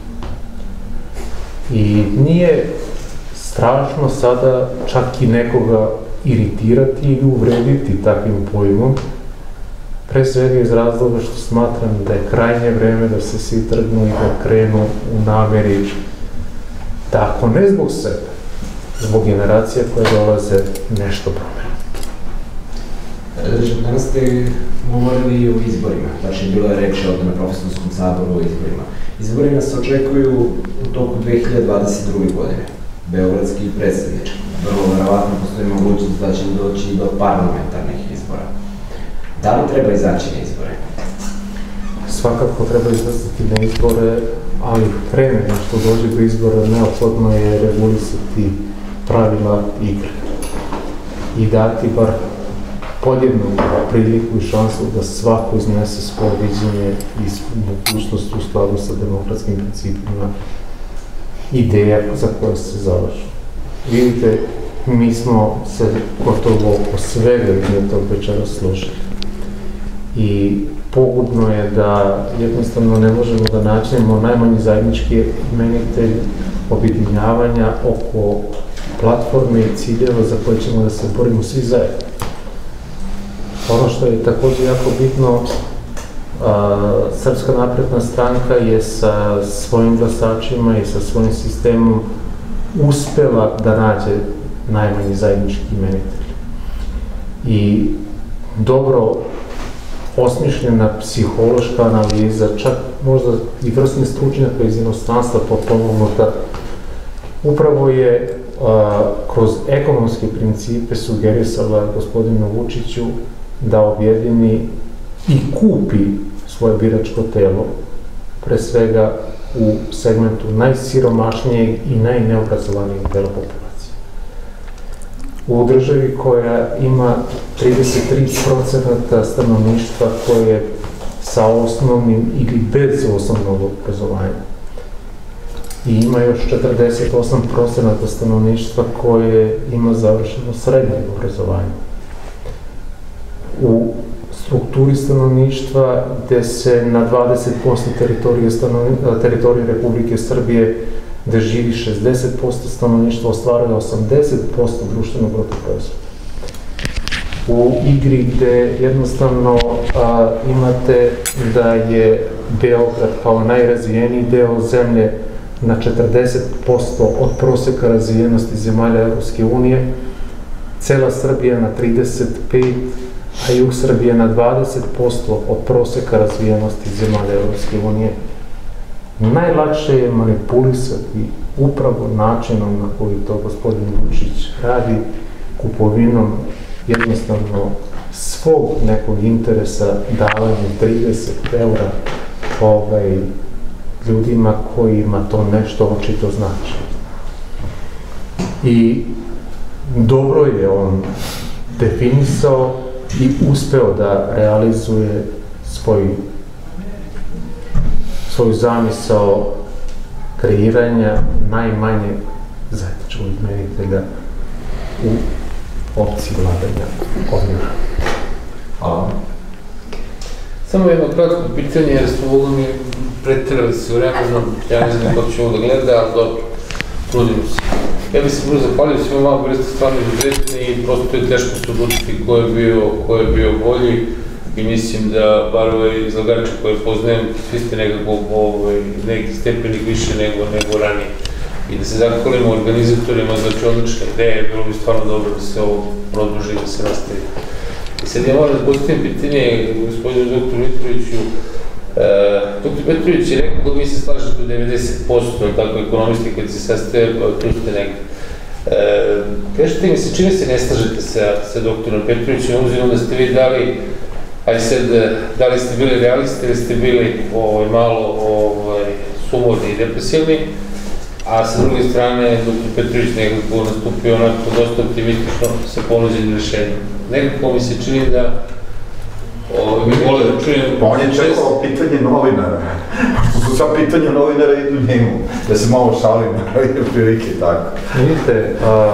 I nije strašno sada čak i nekoga iritirati ili uvrediti takvim pojmom, pre svega iz razloga što smatram da je krajnje vreme da se svi trgnu i da krenu u nameri da, ako ne zbog sebe, zbog generacija koje dolaze, nešto promene. Danas ste govorili i o izborima, znači bilo je reči ovde na Profesorskom saboru o izborima. Izbori nas očekuju u toku dve hiljade dvadeset druge godine, beogradski i predsjednički. Vrlo verovatno postoji mogućnost da će doći do parlamentarnih izbora. Da li treba izaći na izbore? Svakako treba izlaziti na izbore, ali pre nego što dođe do izbora neophodno je regulisati pravila igre i dati bar podjednaku priliku i šansu da svako iznese svoje viđenje i mogućnost u skladu sa demokratskim principima ideja za koje se zalažu. Vidite, mi smo se gotovo o svega iznetog večera složili. I pogubno je da jednostavno ne možemo da nađemo najmanji zajednički imenitelj objedinjavanja oko platforme i ciljeva za koje ćemo da se borimo svi zajedno. Ono što je takođe jako bitno, Srpska napredna stranka je sa svojim glasačima i sa svojim sistemom uspela da nađe najmanji zajednički imenitelj. I dobro osmišljena psihološka analiza, čak možda i vrsne stručnjaka iz inostranstva potpomognuta, upravo je kroz ekonomske principe sugerisala gospodinu Vučiću da objedini i kupi svoje biračko telo, pre svega u segmentu najsiromašnijeg i najneobrazovanijeg dela populacije. U državi koja ima trideset tri procenta stanovništva koje je sa osnovnim ili bez osnovnog obrazovanja i ima još četrdeset osam procenta stanovništva koje ima završeno srednje obrazovanje. U strukturi stanovništva gde se na dvadeset posto teritorije, teritorije Republike Srbije gde živi šezdeset posto stanovništva ostvaruje osamdeset posto društvenog bruto proizvoda. U igri gde jednostavno a, imate da je Beograd kao najrazvijeniji deo zemlje na četrdeset posto od proseka razvijenosti zemalja Evropske unije, cela Srbija na trideset pet posto, a jug Srbije na dvadeset posto od proseka razvijenosti zemalja Evropske unije. Najlakše je manipulisati upravo načinom na koji to gospodin Vučić radi, kupovinom jednostavno svog nekog interesa, davanjem trideset eura ovaj, ljudima kojima to nešto očito znači. I dobro je on definisao i uspeo da realizuje svoj, svoju zamisao kreiranja najmanje zajedničkog imenitelja u opciji vladanja ovdje. Hvala. Samo jedno kratko pitanje, jer smo mogli mi pretirali se vremenom, ja ne znam kako će ovo da gleda, ali dobro, trudimo se. Ja bih se prvo zapalio svima vama, bili ste stvarno izuzetni i prosto je teško se odlučiti ko je bio, ko je bio bolji i mislim da bar ove izlagače koje poznajem, svi ste nekako ovaj, neki stepenik više nego, nego ranije. I da se zahvalimo organizatorima za će odlične ideje, bilo bi stvarno dobro da se ovo produži i da se nastavi. I sad ja moram da postavim pitanje gospodinu doktoru Mitroviću. Doktor Petrović je rekao da vi se slažete u devedeset posto, tako ekonomisti kad se sastaje, tu ste nekako. Kažete mi se, čime se ne slažete sa doktorom Petrovićem, obzirom da ste vi dali aj sad, da li ste bili realisti ili ste bili ovaj, malo ovaj, sumorni i depresivni, a sa druge strane, doktor Petrović nekako nastupio onako dosta optimistično sa ponuđenim rešenjem. Nekako mi se čini da mi vole da čujem... Pa on je čekao pitanje novinara. Što su sva pitanja novinara idu njemu. Da se malo šalim na prilike tako. Vidite,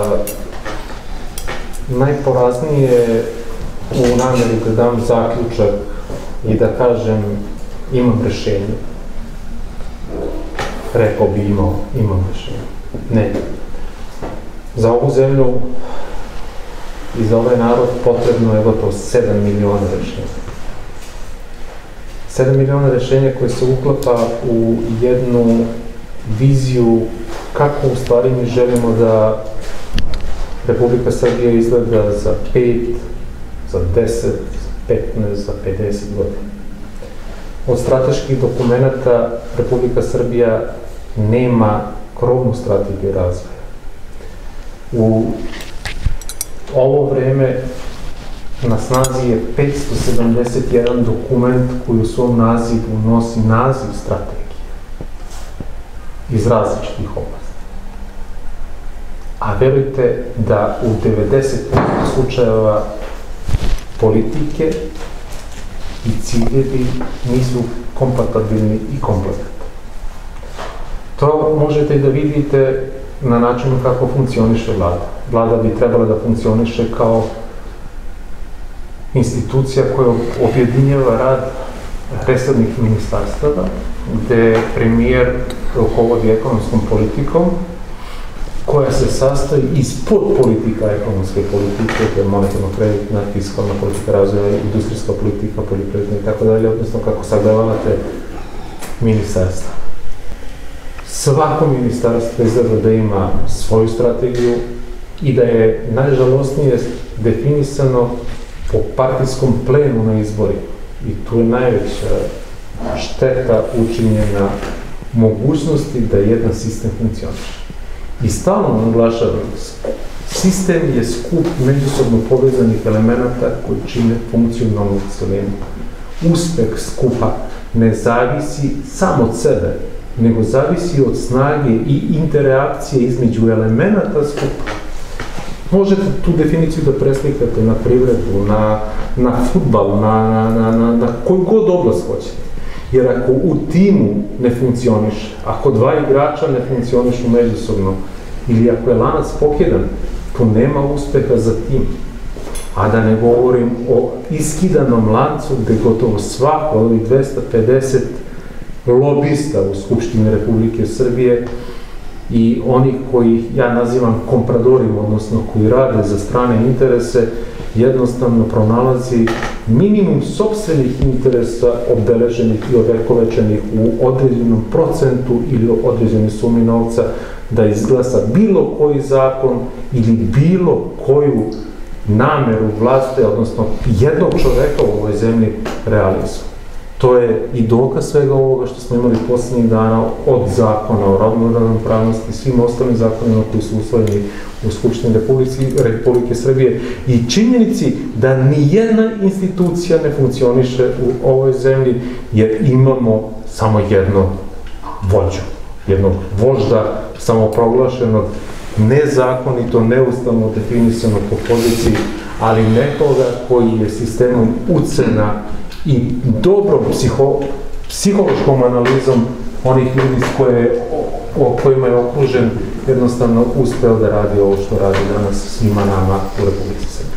najporaznije u nameri da dam zaključak i da kažem imam rešenje. Rekao bi imao, imam rešenje. Ne. Za ovu zemlju i za ovaj narod potrebno je gotovo sedam miliona rešenja. sedam miliona rešenja koje se uklapa u jednu viziju kako u stvari mi želimo da Republika Srbija izgleda za pet, za deset, petnaest, za pedeset godina. Od strateških dokumenta Republika Srbija nema krovnu strategiju razvoja. U ovo vreme na snazi je petsto sedamdeset jedan dokument koji u svom nazivu nosi naziv strategije iz različitih oblasti. A verujte da u devedeset posto slučajeva politike i ciljevi nisu kompatibilni i komplementarni. To možete da vidite na načinu kako funkcioniše vlada. Vlada bi trebala da funkcioniše kao institucija koja objedinjava rad resornih ministarstava, gde premijer rukovodi ekonomskom politikom, koja se sastoji ispod politika ekonomske politike, to je monetarno-kreditna, fiskalna politika razvoja, industrijska politika, poljoprivredna i tako dalje, odnosno kako sagledavate ministarstva. Svako ministarstvo izgleda da ima svoju strategiju i da je najžalostnije definisano po partijskom plenu na izbori. I tu je najveća šteta učinjena mogućnosti da jedan sistem funkcioniše. I stalno naglašavam, sistem je skup međusobno povezanih elemenata koji čine funkcionalnu celinu. Uspeh skupa ne zavisi samo od sebe, nego zavisi od snage i interakcije između elemenata skupa. Možete tu definiciju da preslikate na privredu, na, na fudbal, na, na, na, na koju god oblast hoćete. Jer ako u timu ne funkcioniše, ako dva igrača ne funkcionišu međusobno, ili ako je lanac pokidan, to nema uspeha za tim. A da ne govorim o iskidanom lancu gde gotovo svako od ovih dvesta pedeset lobista u Skupštini Republike Srbije i onih koji ja nazivam kompradorima, odnosno koji rade za strane interese, jednostavno pronalazi minimum sopstvenih interesa obeleženih i ovekovečenih u određenom procentu ili određenoj sumi novca da izglasa bilo koji zakon ili bilo koju nameru vlasti, odnosno jednog čoveka u ovoj zemlji realizuje. To je i dokaz svega ovoga što smo imali poslednjih dana od zakona o rodnoj ravnopravnosti, svim ostalim zakonima koji su usvojeni u Skupštini Republike Srbije i činjenici da nijedna institucija ne funkcioniše u ovoj zemlji jer imamo samo jednog vođu, jednog vožda samoproglašenog, nezakonito, neustavno definisanog po poziciji, ali nekoga koji je sistemom ucena i dobrom psiho, psihološkom analizom onih ljudi koje, o, o kojima je okružen, jednostavno uspeo da radi ovo što radi danas svima nama u Republici Srbiji.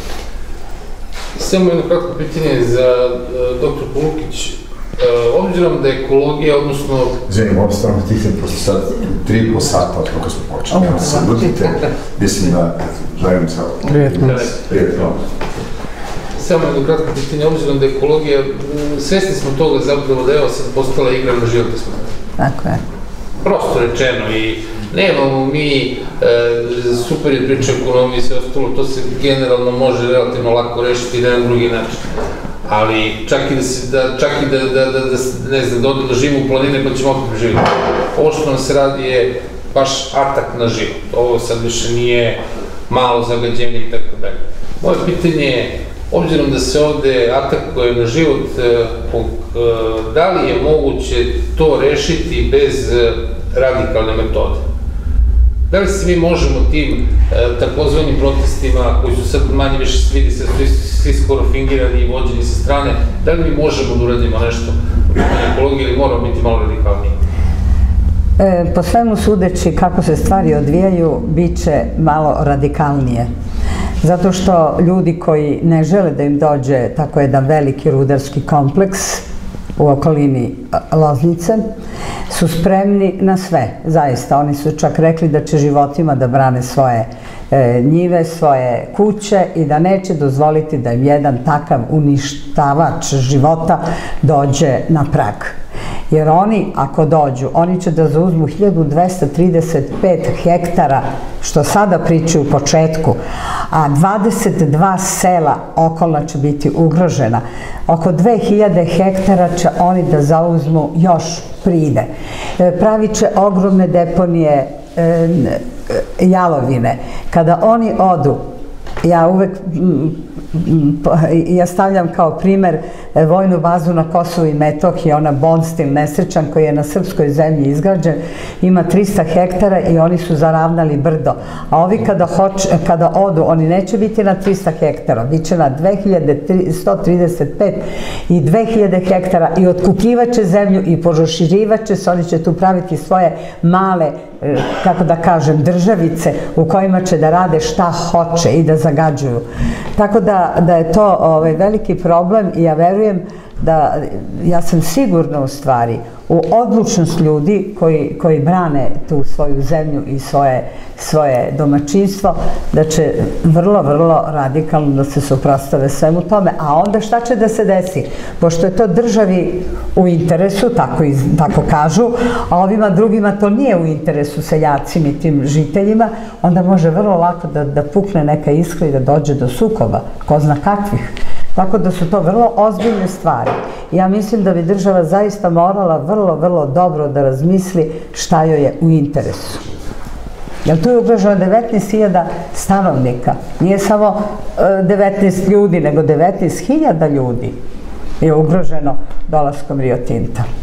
Samo jedno kratko pitanje za uh, doktor Polukić. Uh, obzirom da je ekologija, odnosno... Izvinim, ovdje stavno tihne, prosto sad tri i po sata od kako smo počeli. Evo se budite, mislim da želim sa... Prijetno. Prijetno. Samo jedno kratko pitanje, obzirom da je ekologija, svesni smo toga zapravo da je sad postala igra na životne smrti. Tako je. Prosto rečeno i nemamo mi e, super je priča ekonomije i sve ostalo, to se generalno može relativno lako rešiti na jedan drugi način. Ali čak i da se, da, čak i da, da, da, da ne znam, da odem da živimo u planine pa ćemo opet živjeti. Ovo što nam se radi je baš atak na život. Ovo sad više nije malo zagađenje i tako dalje. Moje pitanje je, obzirom da se ovde atakuje na život, da li je moguće to rešiti bez radikalne metode? Da li se mi možemo tim takozvanim protestima, koji su sad manje više vidi se, svi skoro fingirani i vođeni sa strane, da li mi možemo da uradimo nešto u ekologiji ili moramo biti malo radikalniji? Po svemu sudeći kako se stvari odvijaju, bit će malo radikalnije. Zato što ljudi koji ne žele da im dođe tako jedan veliki rudarski kompleks u okolini Loznice, su spremni na sve, zaista. Oni su čak rekli da će životima da brane svoje njive, svoje kuće i da neće dozvoliti da im jedan takav uništavač života dođe na prag. Jer oni, ako dođu, oni će da zauzmu hiljadu dvesta trideset pet hektara, što sada pričaju u početku, a dvadeset dva sela okolna će biti ugrožena. Oko dve hiljade hektara će oni da zauzmu još pride. Pravit će ogromne deponije jalovine. Kada oni odu, ja uvek ja stavljam kao primer vojnu bazu na Kosovu i Metohiji, ona Bonstil nesrećan koji je na srpskoj zemlji izgrađen, ima trista hektara i oni su zaravnali brdo. A ovi kada odu, oni neće biti na trista hektara, bit će na dve hiljade sto trideset pet i dve hiljade hektara i otkupljivaće zemlju i proširivaće se, oni će tu praviti svoje male, kako da kažem, državice u kojima će da rade šta hoće i da zagađuju. Tako da je to veliki problem i ja verujem da, ja sam sigurna u stvari, u odlučnost ljudi koji brane tu svoju zemlju i svoje domaćinstvo, da će vrlo, vrlo radikalno da se suprotstave svemu tome. A onda šta će da se desi? Pošto je to državi u interesu, tako kažu, a ovima drugima to nije u interesu, seljacima i tim žiteljima, onda može vrlo lako da pukne neka iskra i da dođe do sukoba, ko zna kakvih. Tako da su to vrlo ozbiljne stvari. Ja mislim da bi država zaista morala vrlo, vrlo dobro da razmisli šta joj je u interesu. Jer tu je ugroženo devetnaest hiljada stanovnika. Nije samo devetnaest ljudi, nego devetnaest hiljada ljudi je ugroženo dolaskom Rio Tinta.